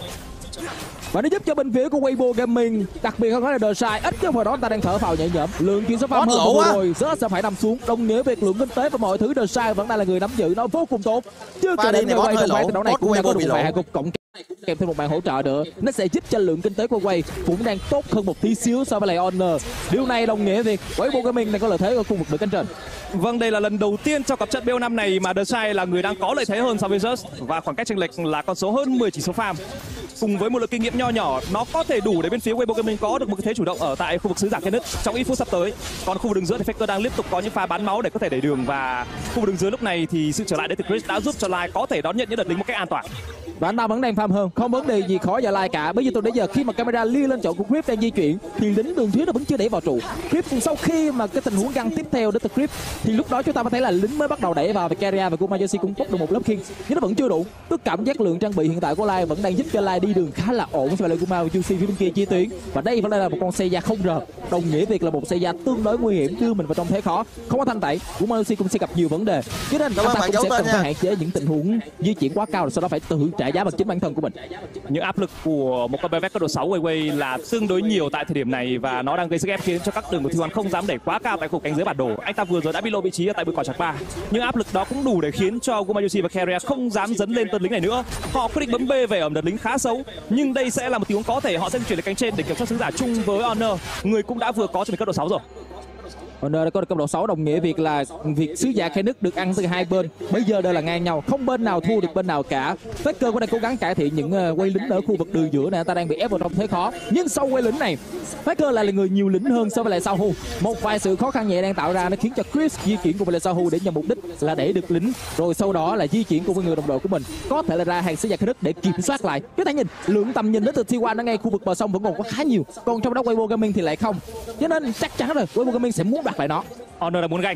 Và nó giúp cho bên phía của Weibo Gaming, đặc biệt hơn là The Shy, ít cái phần đó ta đang thở phào nhẹ nhõm. Lượng chuyển số farm hơn vừa rồi, Zeus sẽ phải nằm xuống, đồng nghĩa việc lượng kinh tế và mọi thứ The Shy vẫn đang là người nắm giữ nó vô cùng tốt. Chưa kể đến quay trong ván đấu này cũng đang có đủ vài cục cộng kèm thêm một bạn hỗ trợ nữa, nó sẽ giúp cho lượng kinh tế của Quay cũng đang tốt hơn một tí xíu so với lại Honor. Điều này đồng nghĩa việc Weibo Gaming đang có lợi thế ở khu vực nửa cánh trên. Vâng, đây là lần đầu tiên trong cặp trận B O năm này mà The Shy là người đang có lợi thế hơn so với Zeus, và khoảng cách chênh lệch là con số hơn mười chỉ số farm. Cùng với một lượng kinh nghiệm nho nhỏ, nó có thể đủ để bên phía Weibo Gaming có được một cái thế chủ động ở tại khu vực sứ giả Kenneth trong ít phút sắp tới. Còn khu vực đường dưới thì Faker đang liên tục có những pha bán máu để có thể đẩy đường, và khu vực đường dưới lúc này thì sự trở lại đến từ Chris đã giúp cho Lai có thể đón nhận những đợt lính một cách an toàn. Và anh ta vẫn đang farm hơn, không vấn đề gì khó cho Lai cả. Bây giờ từ nãy giờ khi mà camera lia lên chỗ của Chris đang di chuyển thì lính đường dưới nó vẫn chưa đẩy vào trụ. Chris sau khi mà cái tình huống găng tiếp theo đến từ Chris thì lúc đó chúng ta mới thấy là lính mới bắt đầu đẩy vào, và Keria và Kumayoshi cũng bốc được một lớp khiên, nhưng nó vẫn chưa đủ. Tôi cảm giác lượng trang bị hiện tại của Lai vẫn đang giúp cho Lai đi đường khá là ổn so với Kumayoshi phía bên kia chi tuyến, và đây vẫn là một con xe da không rờ, đồng nghĩa việc là một xe da tương đối nguy hiểm, đưa mình vào trong thế khó. Không có thanh tẩy, Kumayoshi cũng sẽ gặp nhiều vấn đề, cho nên anh ta cũng sẽ cần phải hạn chế những tình huống di chuyển quá cao, rồi sau đó phải tự trả giá bằng chính bản thân của mình. Những áp lực của một con bé vét cấp độ sáu Weiwei là tương đối nhiều tại thời điểm này, và nó đang gây sức ép khiến cho các đường của T một không dám đẩy quá cao tại khu cánh dưới bản đồ. Anh ta vừa rồi đã bị lộ vị trí ở tại bụi cỏ chạc ba, nhưng áp lực đó cũng đủ để khiến cho Kumayoshi và Keria không dám dấn lên tên lính này nữa. Họ quyết định bấm B về ở đợt lính khá xấu, nhưng đây sẽ là một tình huống có thể họ sẽ chuyển đến cánh trên để kiểm soát sứ giả chung với Honor, người cũng đã vừa có cho mình cấp độ sáu rồi. Honor đã có được cấp độ sáu, đồng nghĩa việc là việc sứ giả Kenneth được ăn từ hai bên bây giờ đều là ngang nhau, không bên nào thua được bên nào cả. Faker cũng đang cố gắng cải thiện những uh, quay lính ở khu vực đường giữa này, anh ta đang bị ép vào trong thế khó. Nhưng sau quay lính này, Faker lại là người nhiều lính hơn so với lại Sahu. Một vài sự khó khăn nhẹ đang tạo ra nó khiến cho Chris di chuyển cùng với lại Sahu để nhằm mục đích là để được lính, rồi sau đó là di chuyển cùng với người đồng đội của mình, có thể là ra hàng sứ giả Kenneth để kiểm soát lại. Chúng ta nhìn lượng tầm nhìn đến từ T một ở ngay khu vực bờ sông vẫn còn có khá nhiều, còn trong đó Weibo Gaming thì lại không, cho nên chắc chắn rồi Weibo Gaming sẽ muốn đoạt lại nó. Honor đã muốn ganh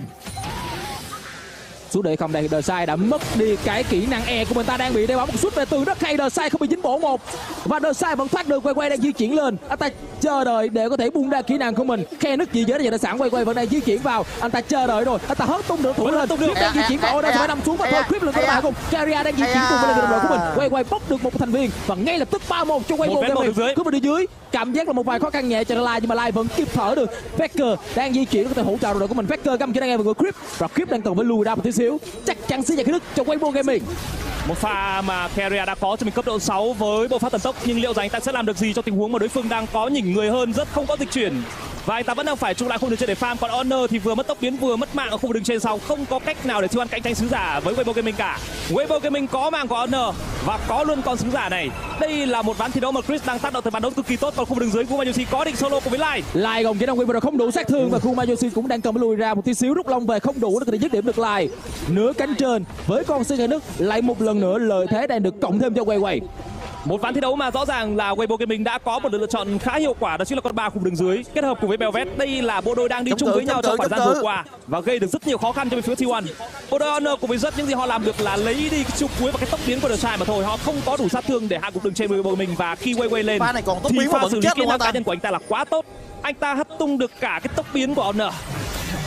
xuống để không đây. The Shy đã mất đi cái kỹ năng E của mình, ta đang bị đeo bóng một sút về tường rất hay. The Shy không bị dính bổ một, và The Shy vẫn thoát được. Quay quay đang di chuyển lên, anh ta chờ đợi để có thể buông ra kỹ năng của mình. Khe nứt gì giới đã sẵn, quay quay vẫn đang di chuyển vào, anh ta chờ đợi rồi, anh ta hớt tung được thủ lên. Clip đang di chuyển vào, đang phải nằm xuống và thôi. Clip lên các bạn cùng Keria đang di chuyển cùng với đồng đội của mình. Quay quay bốc được một thành viên và ngay lập tức ba một cho Weibo Gaming. Cứ vào đi dưới, cảm giác là một vài khó khăn nhẹ cho Lai, nhưng mà Lai vẫn kịp thở được. Faker đang di chuyển có thể hỗ trợ đồng đội của mình. Faker găm kỹ năng E vào người Clip, và Clip đang cần phải lùi ra một tí xíu. Chắc chắn sẽ giải quyết cho Weibo Gaming. Một pha mà Keria đã có cho mình cấp độ sáu với bộ pháp tần tốc, nhưng liệu rằng anh ta sẽ làm được gì cho tình huống mà đối phương đang có nhỉnh người hơn, rất không có dịch chuyển, và anh ta vẫn đang phải trụ lại khu đường trên để farm. Còn Honor thì vừa mất tốc biến vừa mất mạng ở khu đường trên sau, không có cách nào để siêu ăn cạnh tranh sứ giả với Weibo Gaming cả. Weibo Gaming có mạng của Honor và có luôn con sứ giả này. Đây là một ván thi đấu mà Chris đang tác động tới ván đấu cực kỳ tốt. Còn khu đường dưới Kumayoshi có định solo cùng với Lai. Lai gồng kỹ năng Weibo không đủ sát thương, và Kumayoshi cũng đang cần phải lùi ra một tí xíu, rút long về không đủ để có thể dứt điểm được Lai. Nửa cánh trên với con sứ giả nước lại một lần nữa lợi thế đang được cộng thêm cho Weiwei. Một ván thi đấu mà rõ ràng là Weibo Gaming đã có một lựa chọn khá hiệu quả, đó chính là con ba khu đường dưới kết hợp cùng với Belvet. Đây là bộ đôi đang đi chung với nhau trong khoảng gian vừa qua và gây được rất nhiều khó khăn cho bên phía T một. Bộ đôi Honor cùng với rất những gì họ làm được là lấy đi cái trụ cuối và cái tốc biến của The Shy mà thôi. Họ không có đủ sát thương để hạ gục đường trên Weibo Gaming, và khi Weiwei lên thì pha xử lý kỹ năng cá nhân của anh ta là quá tốt. Anh ta hất tung được cả cái tốc biến của Honor.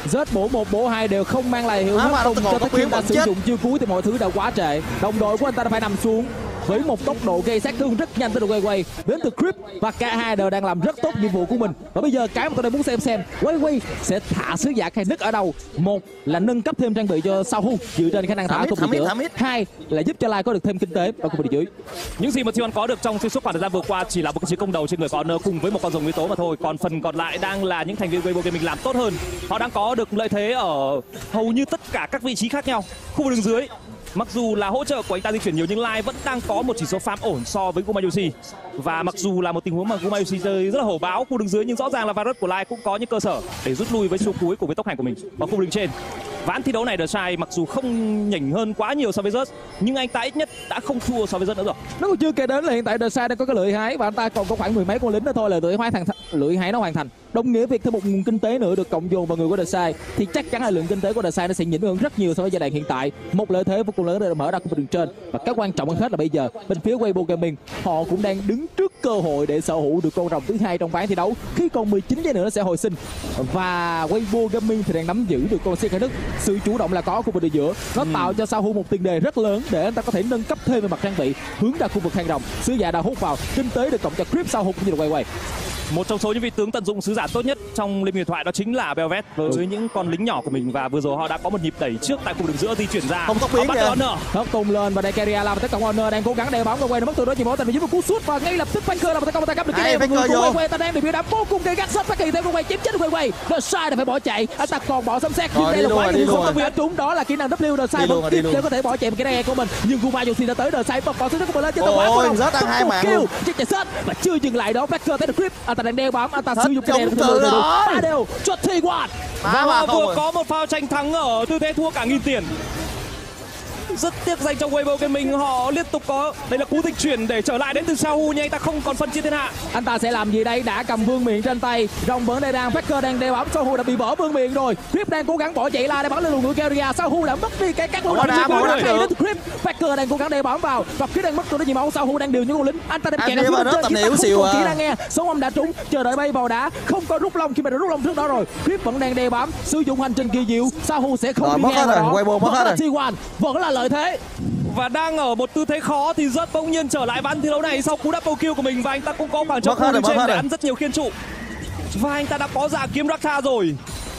Rớt bổ một bổ hai đều không mang lại hiệu Má ứng mà tung nó cho còn tới có khi ta biến sử vẫn dụng chiêu cuối thì mọi thứ đã quá trễ. Đồng đội của anh ta đã phải nằm xuống với một tốc độ gây sát thương rất nhanh tới quay quay đến từ Crypt, và cả hai đều đang làm rất tốt nhiệm vụ của mình. Và bây giờ cái mà tôi đang muốn xem xem quay quay sẽ thả sứ giả khai nứt ở đâu. Một là nâng cấp thêm trang bị cho Sao dựa trên khả năng thả Thả khu vực mít, giữa. thả mít. Hai là giúp cho Lai có được thêm kinh tế ở khu vực dưới. Những gì mà T một có được trong xuyên suốt khoảng thời gian vừa qua chỉ là một cái chiến công đầu trên người của Honor cùng với một con rồng nguyên tố mà thôi. Còn phần còn lại đang là những thành viên Weibo Gaming làm tốt hơn. Họ đang có được lợi thế ở hầu như tất cả các vị trí khác nhau. Khu vực đường dưới, mặc dù là hỗ trợ của anh ta di chuyển nhiều nhưng Lai vẫn đang có một chỉ số farm ổn so với Gumayusi. Và mặc dù là một tình huống mà Gumayusi chơi rất là hổ báo khu đường dưới, nhưng rõ ràng là virus của Lai cũng có những cơ sở để rút lui với chiêu cuối của với tốc hành của mình vào khu đường trên. Ván thi đấu này The Shai mặc dù không nhỉnh hơn quá nhiều so với Zeus, nhưng anh ta ít nhất đã không thua so với Zeus nữa rồi. Nó còn chưa kể đến là hiện tại The Shai đang có cái lưỡi hái và anh ta còn có khoảng mười mấy con lính nữa thôi là lưỡi hái thành lưỡi hái nó hoàn thành. Đồng nghĩa việc thêm một nguồn kinh tế nữa được cộng dồn vào người của The Shai thì chắc chắn là lượng kinh tế của The Shai nó sẽ nhỉnh hơn rất nhiều so với giai đoạn hiện tại. Một lợi thế vô cùng lớn để mở ra khu vực đường trên, và cái quan trọng hơn hết là bây giờ bên phía Weibo Gaming họ cũng đang đứng trước cơ hội để sở hữu được con rồng thứ hai trong ván thi đấu khi còn mười chín giây nữa nó sẽ hồi sinh. Và Weibo Gaming thì đang nắm giữ được con xe khai nước. Sự chủ động là có khu vực đường giữa, nó ừ. tạo cho Sao Hu một tiền đề rất lớn để anh ta có thể nâng cấp thêm về mặt trang bị hướng ra khu vực hang rồng. Sứ giả đã hút vào kinh tế được cộng cho Crypt Sao Hu cũng như là quay quay. Một trong số những vị tướng tận dụng sứ giả tốt nhất trong Liên minh huyền thoại đó chính là Belvet với ừ. những con lính nhỏ của mình, và vừa rồi họ đã có một nhịp đẩy trước tại khu vực giữa di chuyển ra. Không tốc biến kìa. Tốc tung lên và đây Keria làm tất cả Honor đang cố gắng đeo bám quay nó mất từ đó chỉ mỗi tình giúp một cú sút và ngay lập tức Faker là một tay công ta cắp được cái này. Người của quay ta đang bị biểu đám vô cùng gây gắt sắp phát kỳ thêm quay chém chết quay quay. The Shai đã phải bỏ chạy, anh ta còn bỏ xâm xét nhưng đây là quá nhiều không tốc biến trúng, đó là kỹ năng W. The Shai vẫn tiếp để có thể bỏ chạy một cái này của mình, nhưng Gumayusi đã tới. The Shai bật vào xứ của mình lên cho tao quá rất đang hai mạng luôn. Chết chạy sét và chưa dừng lại đó. Faker tới được Crypt, anh ta đang đeo bám, anh ta sử dụng cái này từ được ba đều cho T một. Và họ vừa có một pha tranh thắng ở tư thế thua cả nghìn tiền. Rất tiếc dành cho Weibo Gaming, họ liên tục có đây là cú dịch chuyển để trở lại đến từ Sao Hu nhưng anh ta không còn phân chia thiên hạ. Anh ta sẽ làm gì đây? Đã cầm vương miện trên tay, rồng vẫn đây đang, Faker đang đeo bám, Sao Hu đã bị vỡ vương miện rồi. Crypt đang cố gắng bỏ chạy la để bắn lên luồng của Keria. Sao Hu đã mất đi cái cắt lỗ đá của nó hay đến từ Crypt. Faker đang cố gắng đeo bám vào và Crypt đang mất từ đó gì máu. Sao Hu đang điều những con lính, anh ta đang chạy xuống trên khi ta không kỹ năng nghe. Sống âm đã trúng, chờ đợi bay vào đá, không có rút lông khi mà đã rút lông trước đó rồi. Crypt vẫn đang đeo bám, sử dụng hành trình kỳ diệu. Sao Hu sẽ không đi ngang đó. Weibo mất hết rồi. T một vẫn là lợi thế. Và đang ở một tư thế khó thì rất bỗng nhiên trở lại ván thi đấu này sau cú double kill của mình, và anh ta cũng có khoảng trống khu trên để ăn rất nhiều khiên trụ, và anh ta đã có dạ kiếm Rakta rồi.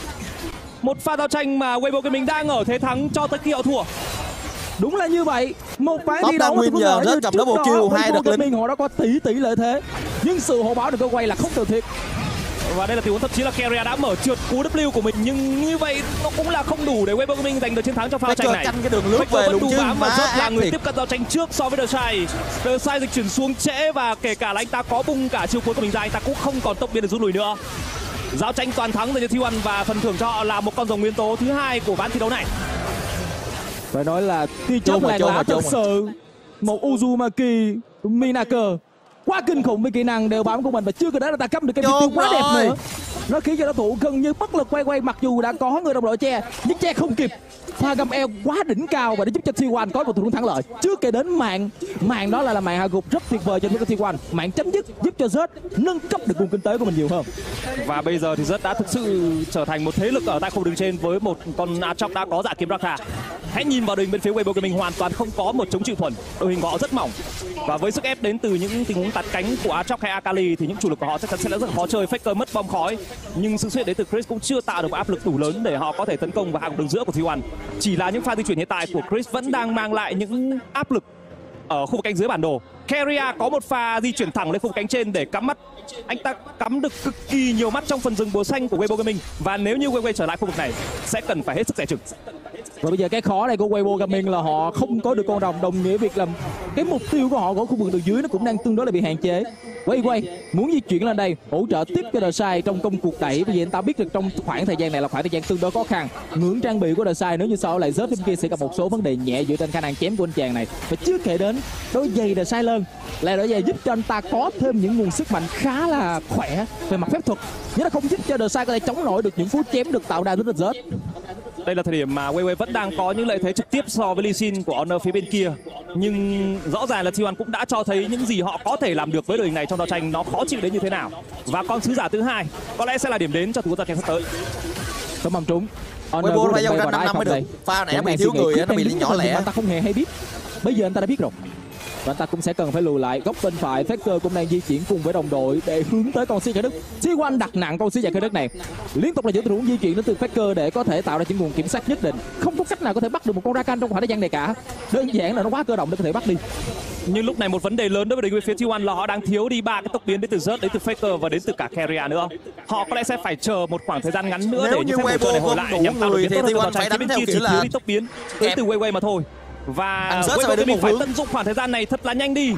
Một pha giao tranh mà Weibo Gaming đang ở thế thắng cho tới khi họ thua. Đúng là như vậy, một ván Top thi đấu win giờ rất cầm double kill, hai được lính. Họ đã có tỷ tỷ lợi thế nhưng sự hậu báo được cơ quay là không cần thiết. Và đây là tình huống thậm chí là Keria đã mở trượt cú W của mình, nhưng như vậy nó cũng là không đủ để Weibo Gaming giành được chiến thắng trong pha tranh này. Canh cái đường lướt về đúng chứ, và rất là người tiếp cận giao tranh trước so với The Shai. The Shai dịch chuyển xuống trễ và kể cả là anh ta có bung cả chiêu cuối của mình ra, anh ta cũng không còn tốc biến để rút lui nữa. Giao tranh toàn thắng dành cho T một và phần thưởng cho họ là một con rồng nguyên tố thứ hai của ván thi đấu này. Phải nói là tia chớp làng lá thật sự, một Uzumaki Minaker quá kinh khủng với kỹ năng đeo bám của mình, và chưa kể đến là ta cắm được cái tiêu quá đẹp nữa. Nó khiến cho đối thủ gần như bất lực quay quay, mặc dù đã có người đồng đội che nhưng che không kịp. Pha găm eo quá đỉnh cao và để giúp cho T một có một thủ thắng lợi. Chưa kể đến mạng mạng đó là là mạng hạ gục rất tuyệt vời cho những cái T một. Mạng chấm dứt giúp cho Zed nâng cấp được nguồn kinh tế của mình nhiều hơn. Và bây giờ thì Zed đã thực sự trở thành một thế lực ở tại khu đường trên với một con Aatrox đã có dạ kiếm Rakta. Hãy nhìn vào đội hình bên phía Weibo Gaming hoàn toàn không có một chống chịu thuần, đội hình của họ rất mỏng và với sức ép đến từ những tình huống tạt cánh của Aatrox hay Akali thì những chủ lực của họ chắc chắn sẽ rất khó chơi. Faker mất bom khói nhưng sự xuất hiện đến từ Chris cũng chưa tạo được một áp lực đủ lớn để họ có thể tấn công vào hàng đường giữa của T một. Chỉ là những pha di chuyển hiện tại của Chris vẫn đang mang lại những áp lực ở khu vực cánh dưới bản đồ. Keria có một pha di chuyển thẳng lên khu vực cánh trên để cắm mắt. Anh ta cắm được cực kỳ nhiều mắt trong phần rừng bùa xanh của Weibo Gaming, và nếu như Weibo trở lại khu vực này sẽ cần phải hết sức dè chừng. Và bây giờ cái khó này của Weibo Gaming là họ không có được con rồng, đồng nghĩa việc là cái mục tiêu của họ của khu vực đường dưới nó cũng đang tương đối là bị hạn chế. Quay quay muốn di chuyển lên đây hỗ trợ tiếp cho The Shai trong công cuộc đẩy, bởi vì anh ta biết được trong khoảng thời gian này là khoảng thời gian tương đối khó khăn. Ngưỡng trang bị của The Shai nếu như sau lại rớt bên kia sẽ gặp một số vấn đề nhẹ dựa trên khả năng chém của anh chàng này. Và chưa kể đến đôi giày The Shai lên là đôi giày giúp cho anh ta có thêm những nguồn sức mạnh khá là khỏe về mặt phép thuật, nhưng nó không giúp cho The Shai có thể chống nổi được những cú chém được tạo ra rất là rớt. Đây là thời điểm mà Weibo vẫn đang có những lợi thế trực tiếp so với Lee Sin của Honor phía bên kia, nhưng rõ ràng là T một cũng đã cho thấy những gì họ có thể làm được với đội hình này trong giao tranh nó khó chịu đến như thế nào, và con sứ giả thứ hai có lẽ sẽ là điểm đến cho cuộc giao tranh sắp tới. tấm mầm trúng. Weibo phải dòng ra năm năm mới được. Pha này nó bị thiếu người, nó bị nhỏ lẻ. Anh ta không hề hay biết. Bây giờ anh ta đã biết rồi. Và anh ta cũng sẽ cần phải lùi lại. Góc bên phải, Faker cũng đang di chuyển cùng với đồng đội để hướng tới con Sĩ Giải Đức. T một đặt nặng con Sĩ Giải Đức này. Liên tục là những tình huống di chuyển đến từ Faker để có thể tạo ra những nguồn kiểm soát nhất định. Không có cách nào có thể bắt được một con Rakan trong khoảng thời gian này cả. Đơn giản là nó quá cơ động để có thể bắt đi. Nhưng lúc này một vấn đề lớn đối với phía T một là họ đang thiếu đi ba cái tốc biến đến từ Zert, đến từ Faker và đến từ cả Keria nữa. Họ có lẽ sẽ phải chờ một khoảng thời gian ngắn nữa nếu để những phép bổ trợ này hồi lại nhằm tạo được biến tốt hơn cho trái bên kia chỉ thiếu đi tốc biến đến từ Weiwei mà thôi. Và Weibo mình phải tận dụng khoảng thời gian này thật là nhanh đi.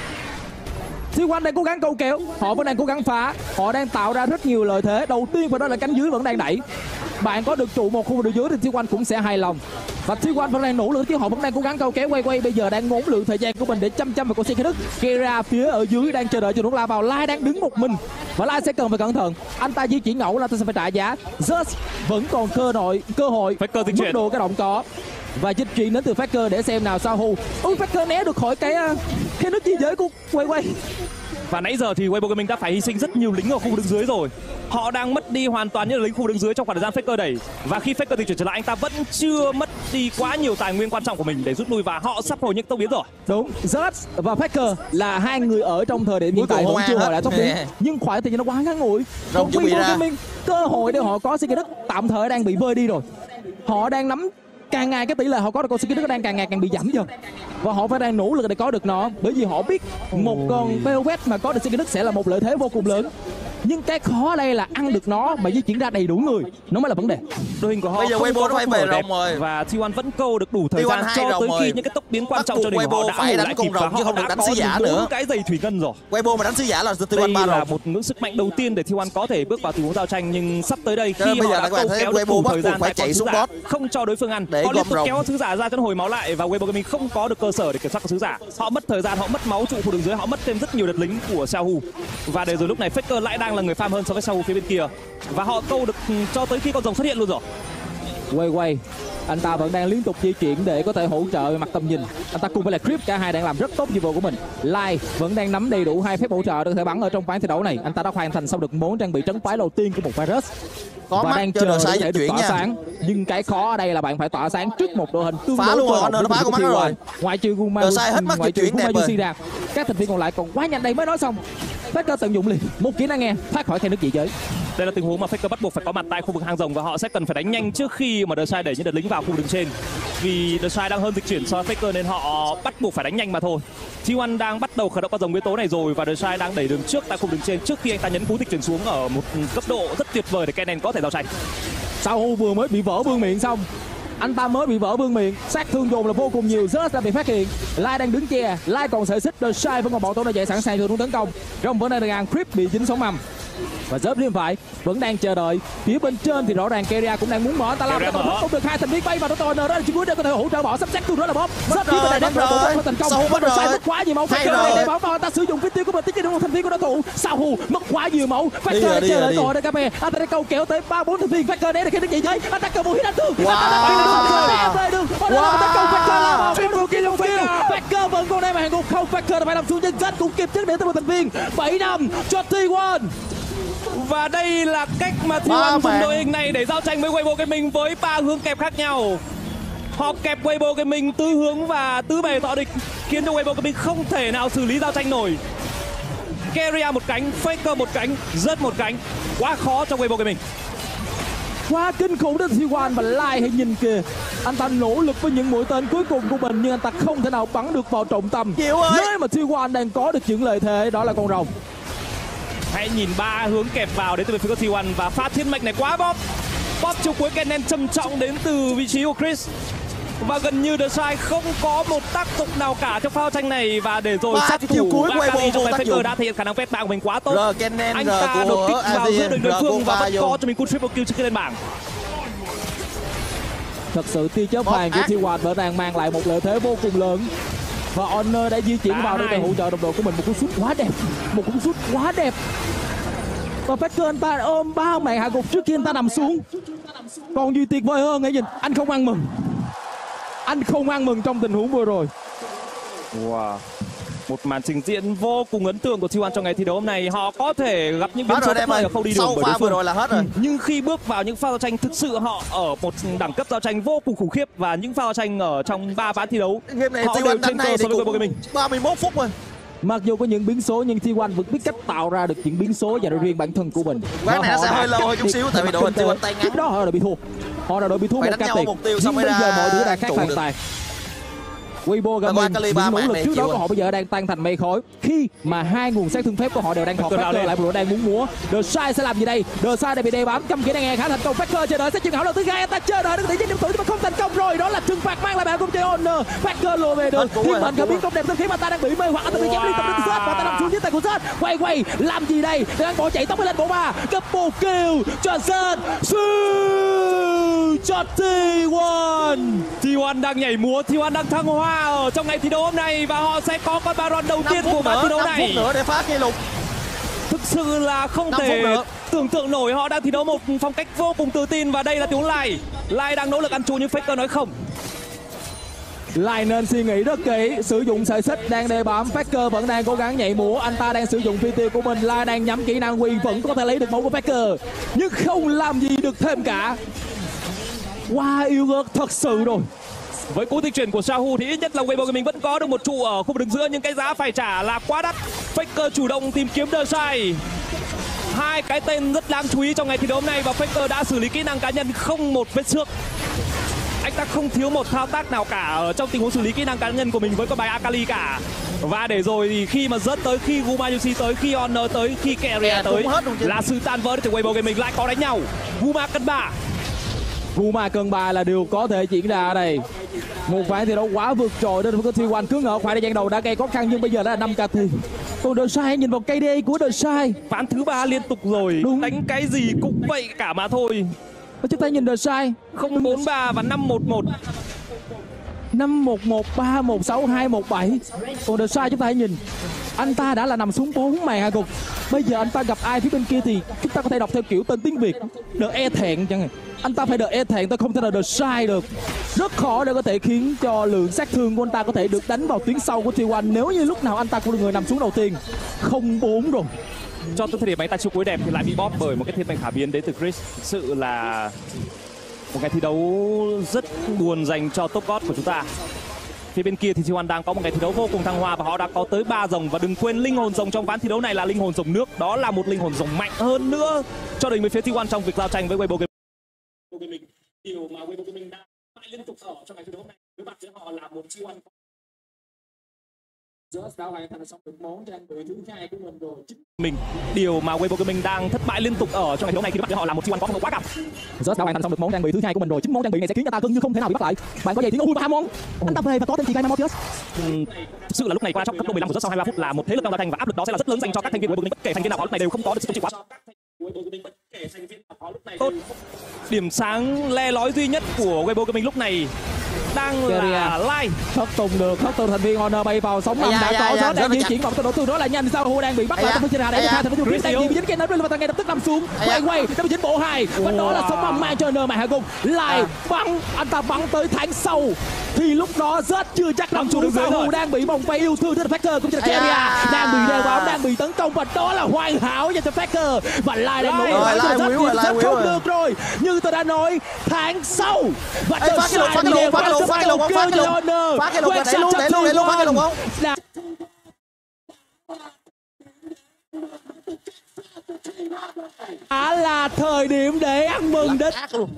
T một đang cố gắng câu kéo, họ vẫn đang cố gắng phá, họ đang tạo ra rất nhiều lợi thế. Đầu tiên và đó là cánh dưới vẫn đang đẩy. Bạn có được trụ một khu vực dưới thì T một cũng sẽ hài lòng. Và T một vẫn đang nỗ lực chứ họ vẫn đang cố gắng câu kéo. Weiwei bây giờ đang ngốn lượng thời gian của mình để chăm chăm vào con Sĩ Giải Đức. Keria phía ở dưới đang chờ đợi cho nó la vào. Lai đang đứng một mình và Lai sẽ cần phải cẩn thận. Anh ta di chuyển ngẫu là ta sẽ phải trả giá. Zert vẫn còn cơ hội cơ hội Faker di mức chuyển độ cái động có và dịch chuyển đến từ Faker để xem nào sao Hu. Ui, Faker né được khỏi cái cái nước chi giới của Weiwei. Và nãy giờ thì Weibo Gaming đã phải hy sinh rất nhiều lính ở khu đứng dưới rồi. Họ đang mất đi hoàn toàn những lính khu đứng dưới trong khoảng thời gian Faker đẩy. Và khi Faker di chuyển trở lại, anh ta vẫn chưa mất đi quá nhiều tài nguyên quan trọng của mình để rút lui và họ sắp hồi những tốc biến rồi. Đúng, Zert và Faker là hai người ở trong thời điểm hiện tại vẫn chưa hồi lại tốc biến. Nhưng khoảng thời gian nó quá ngắn ngủi. Còn Weibo Gaming cơ hội để họ có Sĩ Giải Đức tạm thời đang bị vơi đi rồi. Họ đang nắm càng ngày cái tỷ lệ họ có được con Sĩ Giải Đức đang càng ngày càng bị giảm dần. Và họ phải đang nỗ lực để có được nó, bởi vì họ biết một con Velvet mà có được Sĩ Giải Đức sẽ là một lợi thế vô cùng lớn. Nhưng cái khó ở đây là ăn được nó mà di chuyển ra đầy đủ người, nó mới là vấn đề. Đội hình của họ bây giờ Weibo nó phải về rồng rồi và T một vẫn câu được đủ thời gian cho tới khi những cái tốc biến quan trọng cho đội hình họ đã hồi lại kịp và họ đã có bốn cái giày thủy ngân rồi. Weibo mà đánh sứ giả là T một đây ba là rồng. một ngưỡng sức mạnh đầu tiên để T một có thể bước vào tình huống giao tranh, nhưng sắp tới đây khi bây họ giờ đã các bạn câu thấy kéo được Weibo đủ bắt thời buộc gian phải tại chạy con sứ xuống giả, bot không cho đối phương ăn, để họ liên gom tục rồng. kéo sứ giả ra cho nó hồi máu lại và Weibo Gaming không có được cơ sở để kiểm soát con sứ giả. Họ mất thời gian, họ mất máu trụ khu đường dưới, họ mất thêm rất nhiều đợt lính của Xiaohu. Và để rồi lúc này Faker lại đang là người farm hơn so với Xiaohu phía bên kia. Và họ câu được cho tới khi con rồng xuất hiện luôn rồi. Weiwei anh ta vẫn đang liên tục di chuyển để có thể hỗ trợ về mặt tầm nhìn. Anh ta cùng với lại Creep cả hai đang làm rất tốt nhiệm vụ của mình. Lai vẫn đang nắm đầy đủ hai phép hỗ trợ để có thể bắn ở trong ván thi đấu này. Anh ta đã hoàn thành xong được món trang bị trấn phái đầu tiên của một virus có và đang chờ để, để được tỏa nha. sáng. Nhưng cái khó ở đây là bạn phải tỏa sáng trước một đội hình tương phá đối luôn rồi, nó phá con mắt rồi. Ngoại trừ Guma, ngoại trừ Guma ra, các thành viên còn lại còn quá nhanh. Đây mới nói xong. Faker tận dụng liền một kỹ năng nghe thoát khỏi khe nước dị giới. Đây là tình huống mà Faker bắt buộc phải có mặt tại khu vực hang rồng và họ sẽ cần phải đánh nhanh trước khi mà Deicide đẩy những đợt lính vào khu đường trên. Vì Deicide đang hơn dịch chuyển so với Faker nên họ bắt buộc phải đánh nhanh mà thôi. T một đang bắt đầu khởi động con rồng biến tố này rồi và Deicide đang đẩy đường trước tại khu đường trên trước khi anh ta nhấn cú dịch chuyển xuống ở một cấp độ rất tuyệt vời để Kennen có thể giao tranh. Xiaohu vừa mới bị vỡ vương miệng xong, anh ta mới bị vỡ vương miệng, sát thương dồn là vô cùng nhiều. Zert đã bị phát hiện, Lai đang đứng che, Lai còn sợi xích, Deicide vẫn còn bảo tồn dậy sẵn sàng cho hướng tấn công. Rồng vẫn đang được ăn, Creep bị dính sóng mầm và Zert bên phải vẫn đang chờ đợi. Phía bên trên thì rõ ràng Keria cũng đang muốn mở, ta làm ta còn không được hai thành viên bay vào đó. N đó là chỉ cuối để có thể hỗ trợ bỏ sắp xếp luôn đó là bóp. Zert phía bên này đang không thành công, Deicide mất quá nhiều máu. Faker để bảo vào ta sử dụng cái tiêu của mình, tích được một thành viên của đối thủ. Xiaohu mất quá nhiều máu, Faker chờ đợi tội đây các bạn. Anh ta đã câu kéo tới ba bốn thành viên, Faker né được cái đứng gì thế, anh ta cầm một hit đánh thương. Faker vẫn còn đang mà hàng ngục không, Faker đã phải làm xuống nhưng Zert cũng kịp trước để tới một thành viên. Bảy năm cho T một. Và đây là cách mà T một dùng đội hình này để giao tranh với Weibo Gaming với ba hướng kẹp khác nhau. Họ kẹp Weibo Gaming tứ hướng và tứ bề tọa địch khiến cho Weibo Gaming không thể nào xử lý giao tranh nổi. Keria một cánh, Faker một cánh, Zert một cánh, quá khó cho Weibo Gaming. Quá kinh khủng đến T một và Lai hãy nhìn kìa, anh ta nỗ lực với những mũi tên cuối cùng của mình nhưng anh ta không thể nào bắn được vào trọng tâm. Nơi mà T một đang có được những lợi thế đó là con rồng. Hãy nhìn ba hướng kẹp vào đến từ phía của T một và phát thiên mệnh này quá bóp. Bóp chiều cuối Kennen trầm trọng đến từ vị trí của Chris. Và gần như Deicide không có một tác dụng nào cả trong pha tranh này và để rồi sát thủ cuối Bakari trong tay Faker đã thể hiện khả năng phép bảng của mình quá tốt. R, Kennen, anh R ta đột kích vào giữa đường đối phương và vẫn vô. có cho mình cú triple kill trước khi lên bảng. Thật sự tia chớp vàng của T một vẫn đang mang lại một lợi thế vô cùng lớn. Và Honor đã di chuyển vào để hỗ trợ đồng đội của mình một cú sút quá đẹp, một cú sút quá đẹp. Và Faker anh ta ôm bao mẹ hạ gục trước khi anh ta nằm xuống. Còn gì tuyệt vời hơn hãy nhìn, anh không ăn mừng. Anh không ăn mừng trong tình huống vừa rồi. Wow. Một màn trình diễn vô cùng ấn tượng của T một trong ngày thi đấu hôm nay. Họ có thể gặp những biến Hết số rồi bất lợi ở khâu đi đường sau bởi pha đối vừa phương. rồi là hết rồi. Nhưng khi bước vào những pha giao tranh, thực sự họ ở một đẳng cấp giao tranh vô cùng khủng khiếp, và những pha giao tranh ở trong ba ván thi đấu Game này họ T một đều đánh trên này cơ thì so với cũng mình. ba mươi mốt phút rồi. Mặc dù có những biến số nhưng T một vẫn biết cách tạo ra được những biến số dành cho riêng bản thân của mình. Ván này nó Họ sẽ đã hơi lâu cắt hơn chút đi xíu tại vì mặt đội hình kinh T một tế. tay ngắn. Trước đó họ đã bị thua. Họ đã đội bị thua Phải một đánh ca nhau tiền. mục tiêu Nhưng xong mới bây giờ ra mọi thứ đã khác trụ hoàn được. toàn. Weibo Và Gaming, Akali những ba nỗ mạng lực này trước đó chịu của rồi. họ bây giờ đang tan thành mây khói khi mà hai nguồn sát thương phép của họ đều đang thọt Faker Faker lên. lại một đội đang muốn múa. The Sai sẽ làm gì đây? The Sai đang bị đè bám, trăm kỹ năng nghe khá thành công. Faker chờ đợi sẽ chừng hảo lần thứ hai, anh ta chờ đợi được tỷ chiến điểm tuổi nhưng mà không thành công rồi. Đó là trừng phạt mang lại bạn cùng chơi Honor. Faker lùa về được. Hết cú Thiên rồi, mệnh hết không cú biết công đẹp khiến mà ta đang bị mê hoặc anh ta bị chém liên tục đến từ Zed và ta nằm xuống dưới tay của Zed. Quay quay làm gì đây? Đang bỏ chạy tốc lên bộ ba. Double kill cho Zed. Cho T một. T một đang nhảy múa, T một đang thăng hoa ở trong ngày thi đấu hôm nay, và họ sẽ có con Baron đầu tiên năm của phút ván thi nữa, đấu năm này. phút nữa để phá kỷ lục. Thực sự là không năm phút thể nữa. tưởng tượng nổi, họ đang thi đấu một phong cách vô cùng tự tin, và đây là tiếng Lai. Lai đang nỗ lực ăn trú nhưng Faker nói không. Lại nên suy nghĩ rất kỹ, sử dụng sợi xích đang đè bám. Faker vẫn đang cố gắng nhảy múa, anh ta đang sử dụng pê tê của mình. Lai đang nhắm kỹ năng Quy vẫn có thể lấy được máu của Faker nhưng không làm gì được thêm cả. Wow, yêu ớt thật sự rồi. Với cú di chuyển của Sahu thì ít nhất là Weibo mình vẫn có được một trụ ở khu vực đường giữa, nhưng cái giá phải trả là quá đắt. Faker chủ động tìm kiếm The Sai. Hai cái tên rất đáng chú ý trong ngày thi đấu hôm nay, và Faker đã xử lý kỹ năng cá nhân không một vết xước. Anh ta không thiếu một thao tác nào cả ở trong tình huống xử lý kỹ năng cá nhân của mình với con bài Akali cả. Và để rồi thì khi mà rớt tới, khi Gumayusi tới, khi Honor tới, khi Keria Cũng tới hết luôn chứ. là sự tan vỡ từ Weibo mình lại có đánh nhau. Guma cân ba. Guma cân bài là điều có thể diễn ra ở đây. Một ván thi đấu quá vượt trội đến với T một cứ ngỡ khoảng thời gian đầu đã gây khó khăn nhưng bây giờ đã là năm ca thì. Còn The Sai nhìn vào cây đê của The Sai. Ván thứ ba liên tục rồi. Đúng. Đánh cái gì cũng vậy cả mà thôi. Và chúng ta nhìn The Sai Không bốn ba và năm một một. năm một một, ba một sáu, hai một bảy. Còn The Sai chúng ta hãy nhìn, anh ta đã là nằm xuống bốn màn hạ gục. Bây giờ anh ta gặp ai phía bên kia thì chúng ta có thể đọc theo kiểu tên tiếng Việt, The E thẹn chẳng hạn. Anh ta phải The E thẹn, tôi không thể nào The Sai được. Rất khó để có thể khiến cho lượng sát thương của anh ta có thể được đánh vào tuyến sau của T một nếu như lúc nào anh ta cũng là người nằm xuống đầu tiên. Không bốn rồi. Cho tới thời điểm anh ta chưa cuối đẹp thì lại bị bóp bởi một cái thiên mệnh khả biến đến từ Chris. Thực sự là một ngày thi đấu rất buồn dành cho top god của chúng ta. Phía bên kia thì T một đang có một ngày thi đấu vô cùng thăng hoa và họ đã có tới ba rồng, và đừng quên linh hồn rồng trong ván thi đấu này là linh hồn rồng nước. Đó là một linh hồn rồng mạnh hơn nữa cho đến với phía T một trong việc giao tranh với Weibo Gaming. Điều mà Weibo Gaming đã mãi liên tục ở trong ngày thi đấu này đối mặt với họ là một T một Just đã hoàn thành xong được món trang bị thứ hai của mình rồi. Mình điều mà Weibo Gaming đang thất bại liên tục ở trong ngày thi đấu này khi đối mặt với họ là một T một có phong độ quá cao. Just đã hoàn thành xong được món trang bị thứ hai của mình rồi. Chính món trang bị này sẽ khiến cho ta gần như không thể nào bị bắt lại. Bạn có gì tiếng ui ba món. Anh ta về và có thêm T K Mammoth. Ừm, thực sự là lúc này qua trong cấp độ mười lăm của rất sau hai mươi ba phút là một thế lực đang giao tranh, và áp lực đó sẽ là rất lớn dành cho các thành viên của Weibo Gaming. Bất kể thành viên nào họ lúc này đều không có được sự chịu quá tốt. Điểm sáng le lói duy nhất của Weibo Gaming lúc này đang là Lai. Thất tung được, thất tung thành viên Honor bay vào sóng âm Ây da, đã ây da, có ây da, Zed đang rất di là chuyển vòng tốc độ tương đối là nhanh. Sao Hu đang bị bắt Ây lại da, trong phía trên ây này. da. Thành viên Chris đang Ây bị da. dính cái nến và ta ngay lập tức nằm xuống. Ây da. Quay quay, năm chín bộ hai. Và đó là sóng âm mang cho Honor mà hạ gục. Lại À. bắn, anh ta bắn tới tháng sau. Thì lúc đó Zed chưa chắc nằm Nằm xuống xuống. dưới Sao Hu rồi. đang bị vòng vây yêu thương từ Faker cũng như là Ây da. Keria đang bị đeo bám, đang bị tấn công, và đó là hoàn hảo dành cho Faker. Và Lai đang nỗ lực Rồi, bắn cho Lai Zed, quýu nhưng rồi, Lai Zed quýu không rồi. được rồi. Như tôi đã nói, tháng sau và Ê, phá kỷ lục, phá kỷ lục, phá kỷ lục, phá kỷ lục, phá kỷ lục. Phá kỷ lục là đẩy luôn, đẩy luôn, đẩy luôn, phá kỷ lục không? Là... Đã là thời điểm để ăn mừng đến Ác luôn.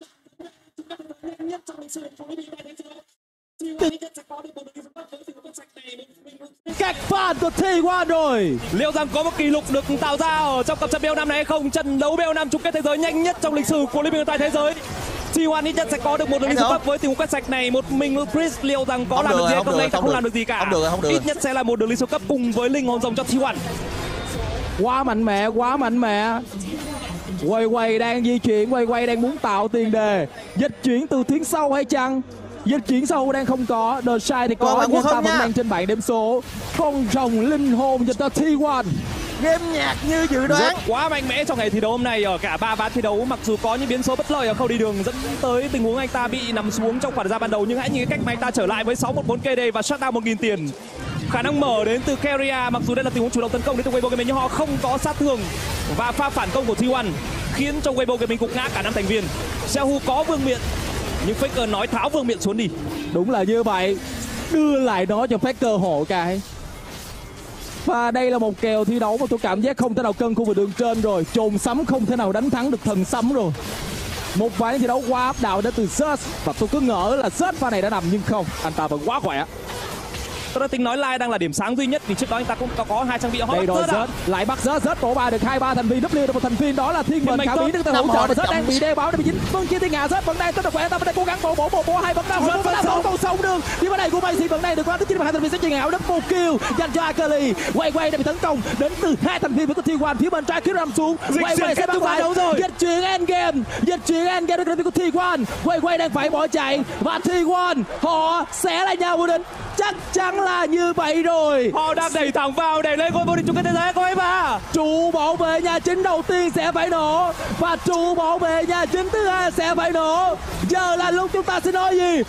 các fan của T một rồi. Liệu rằng có một kỷ lục được tạo ra ở trong cặp trận B O năm này hay không? Trận đấu B O năm chung kết thế giới nhanh nhất trong lịch sử của Liên minh tại thế giới. T một ít nhất sẽ có được một đường đi Hay số được. cấp với tình huống quét sạch này. Một mình Chris liệu rằng có Không làm được được gì rồi, hay không không? được, Anh ta không không được. làm được gì cả. Không được, không được. Ít nhất sẽ là một đường đi số cấp cùng với linh hồn rồng cho T một. Quá mạnh mẽ, quá mạnh mẽ. Quay quay đang di chuyển, quay quay đang muốn tạo tiền đề. Dịch chuyển từ tiếng sau hay chăng? Dịch chuyển sau đang không có. The Sai thì Còn có, bạn nhưng Quốc ta Hưng vẫn nha. đang trên bảng điểm số. Con rồng linh hồn dành cho T một. Game nhạc như dự Rất đoán. quá mạnh mẽ trong ngày thi đấu hôm nay ở cả ba ván thi đấu. Mặc dù có những biến số bất lợi ở khâu đi đường dẫn tới tình huống anh ta bị nằm xuống trong khoảng thời gian ban đầu, nhưng hãy nhìn cái cách mà anh ta trở lại với sáu một bốn K D và shutdown một nghìn tiền. Khả năng mở đến từ Keria, mặc dù đây là tình huống chủ động tấn công đến từ Weibo Gaming nhưng họ không có sát thương. Và pha phản công của T một khiến cho Weibo Gaming gục ngã cả năm thành viên. Xiaohu có vương miện nhưng Faker nói tháo vương miện xuống đi. Đúng là như vậy, đưa lại nó cho Faker hộ cái. Và đây là một kèo thi đấu mà tôi cảm giác không thể nào cân khu vực đường trên rồi. Chồn sấm không thể nào đánh thắng được thần sấm rồi. Một ván thi đấu quá áp đảo đến từ Zeus. Và tôi cứ ngỡ là Zeus pha này đã nằm nhưng không, anh ta vẫn quá khỏe. Tôi đã tính nói Lai đang là điểm sáng duy nhất vì trước đó anh ta cũng có, có hai trang bị. Họ đây rồi Zeus lại bắt Zeus, Zeus bổ ba được hai ba thành viên, W được một thành viên đó là Thiên Mệnh Khả Mỹ đứng tại hỗ trợ và Zeus đang bị đeo báo để bị dính. Vâng chia thiên hạ, Zeus vẫn đang rất là khỏe, ta vẫn đang cố gắng bổ bổ bổ bổ hai vẫn đang vẫn đang bổ cầu sông đường. Nhưng mà này của Messi vẫn đang được qua tới chín mươi hai thành viên sẽ chuyền ảo đất một kill dành cho Akali. Quay quay đã bị tấn công đến từ hai thành viên của T một, phía bên trái Kiram xuống. Quay quay sẽ bắt lại dịch chuyển endgame, dịch chuyển endgame được của T một. Quay quay đang phải bỏ chạy và T một họ sẽ là nhà vô địch. Chắc chắn là như vậy rồi. Họ đang đẩy thẳng vào để lên ngôi vô địch chung kết thế giới của em à. Trụ bảo vệ nhà chính đầu tiên sẽ phải nổ và trụ bảo vệ nhà chính thứ hai sẽ phải nổ. Giờ là lúc chúng ta sẽ nói gì?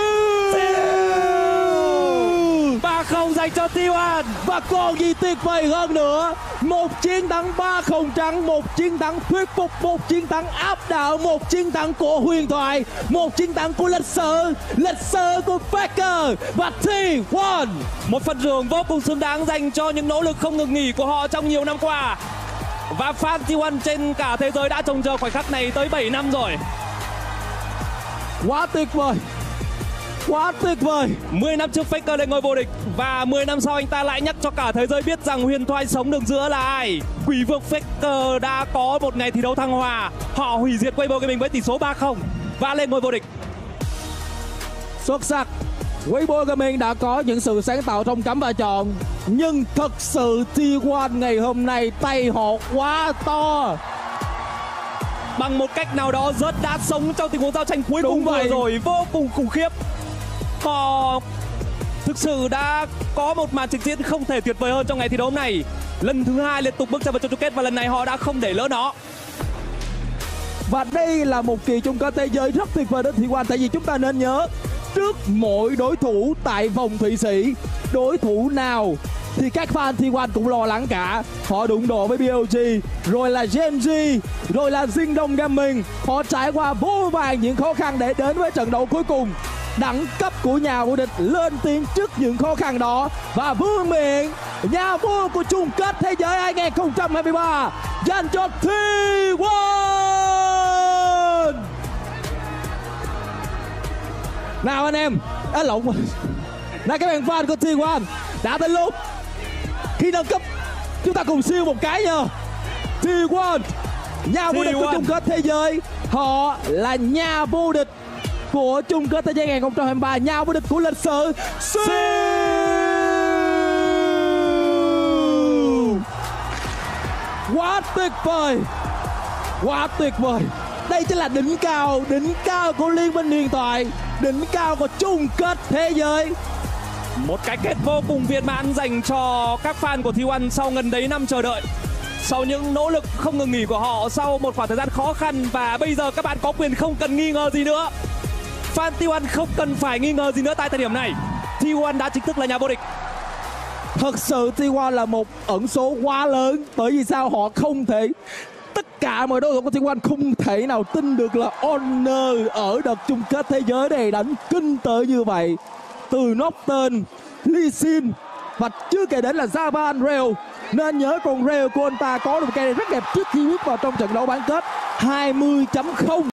ba không dành cho T một. Và còn gì tuyệt vời hơn nữa. Một chiến thắng ba không trắng, một chiến thắng thuyết phục, một chiến thắng áp đảo, một chiến thắng của huyền thoại, một chiến thắng của lịch sử, lịch sử của Faker và T một. Một phần thưởng vô cùng xứng đáng dành cho những nỗ lực không ngừng nghỉ của họ trong nhiều năm qua. Và fan T một trên cả thế giới đã trông chờ khoảnh khắc này tới bảy năm rồi. Quá tuyệt vời. Quá tuyệt vời. mười năm trước Faker lên ngôi vô địch và mười năm sau anh ta lại nhắc cho cả thế giới biết rằng huyền thoại sống đường giữa là ai. Quỷ vương Faker đã có một ngày thi đấu thăng hoa. Họ hủy diệt Weibo Gaming với tỷ số ba không và lên ngôi vô địch. Xuất sắc. Weibo Gaming đã có những sự sáng tạo trong cắm và chọn. Nhưng thật sự T một ngày hôm nay tay họ quá to. Bằng một cách nào đó rất đã sống trong tình huống giao tranh cuối cùng vừa rồi, vô cùng khủng khiếp. Họ thực sự đã có một màn trình diễn không thể tuyệt vời hơn trong ngày thi đấu hôm nay. Lần thứ hai liên tục bước ra vào chung kết và lần này họ đã không để lỡ nó. Và đây là một kỳ chung kết thế giới rất tuyệt vời đến T một, tại vì chúng ta nên nhớ trước mỗi đối thủ tại vòng Thụy Sĩ, đối thủ nào thì các fan T một cũng lo lắng cả. Họ đụng độ với bê o giê, rồi là Genji, rồi là Jingdong Gaming. Họ trải qua vô vàn những khó khăn để đến với trận đấu cuối cùng. Đẳng cấp của nhà vô địch lên tiếng trước những khó khăn đó. Và vương miện nhà vua của chung kết thế giới hai không hai ba dành cho T một. Nào anh em, á lộn là các bạn fan của T một đã tới lúc khi nâng cấp chúng ta cùng siêu một cái nha. T một nhà vô địch của chung kết thế giới, họ là nhà vô địch của chung kết thế giới hai không hai ba, nhà vô địch của lịch sử. Siêu quá tuyệt vời, quá tuyệt vời. Đây chính là đỉnh cao, đỉnh cao của liên minh huyền thoại, đỉnh cao của chung kết thế giới. Một cái kết vô cùng viên mãn dành cho các fan của T một sau gần đấy năm chờ đợi. Sau những nỗ lực không ngừng nghỉ của họ sau một khoảng thời gian khó khăn, và bây giờ các bạn có quyền không cần nghi ngờ gì nữa. Fan T một không cần phải nghi ngờ gì nữa tại thời điểm này. T một đã chính thức là nhà vô địch. Thật sự T một là một ẩn số quá lớn. Bởi vì sao? Họ không thể, tất cả mọi đối thủ của T một không thể nào tin được là Honor ở đợt chung kết thế giới này đánh kinh tới như vậy. Từ Nocturne, Lee Sin và chưa kể đến là Zavan Rail. Nên nhớ con Rail của anh ta có được một cái rất đẹp trước khi bước vào trong trận đấu bán kết hai mươi chấm không.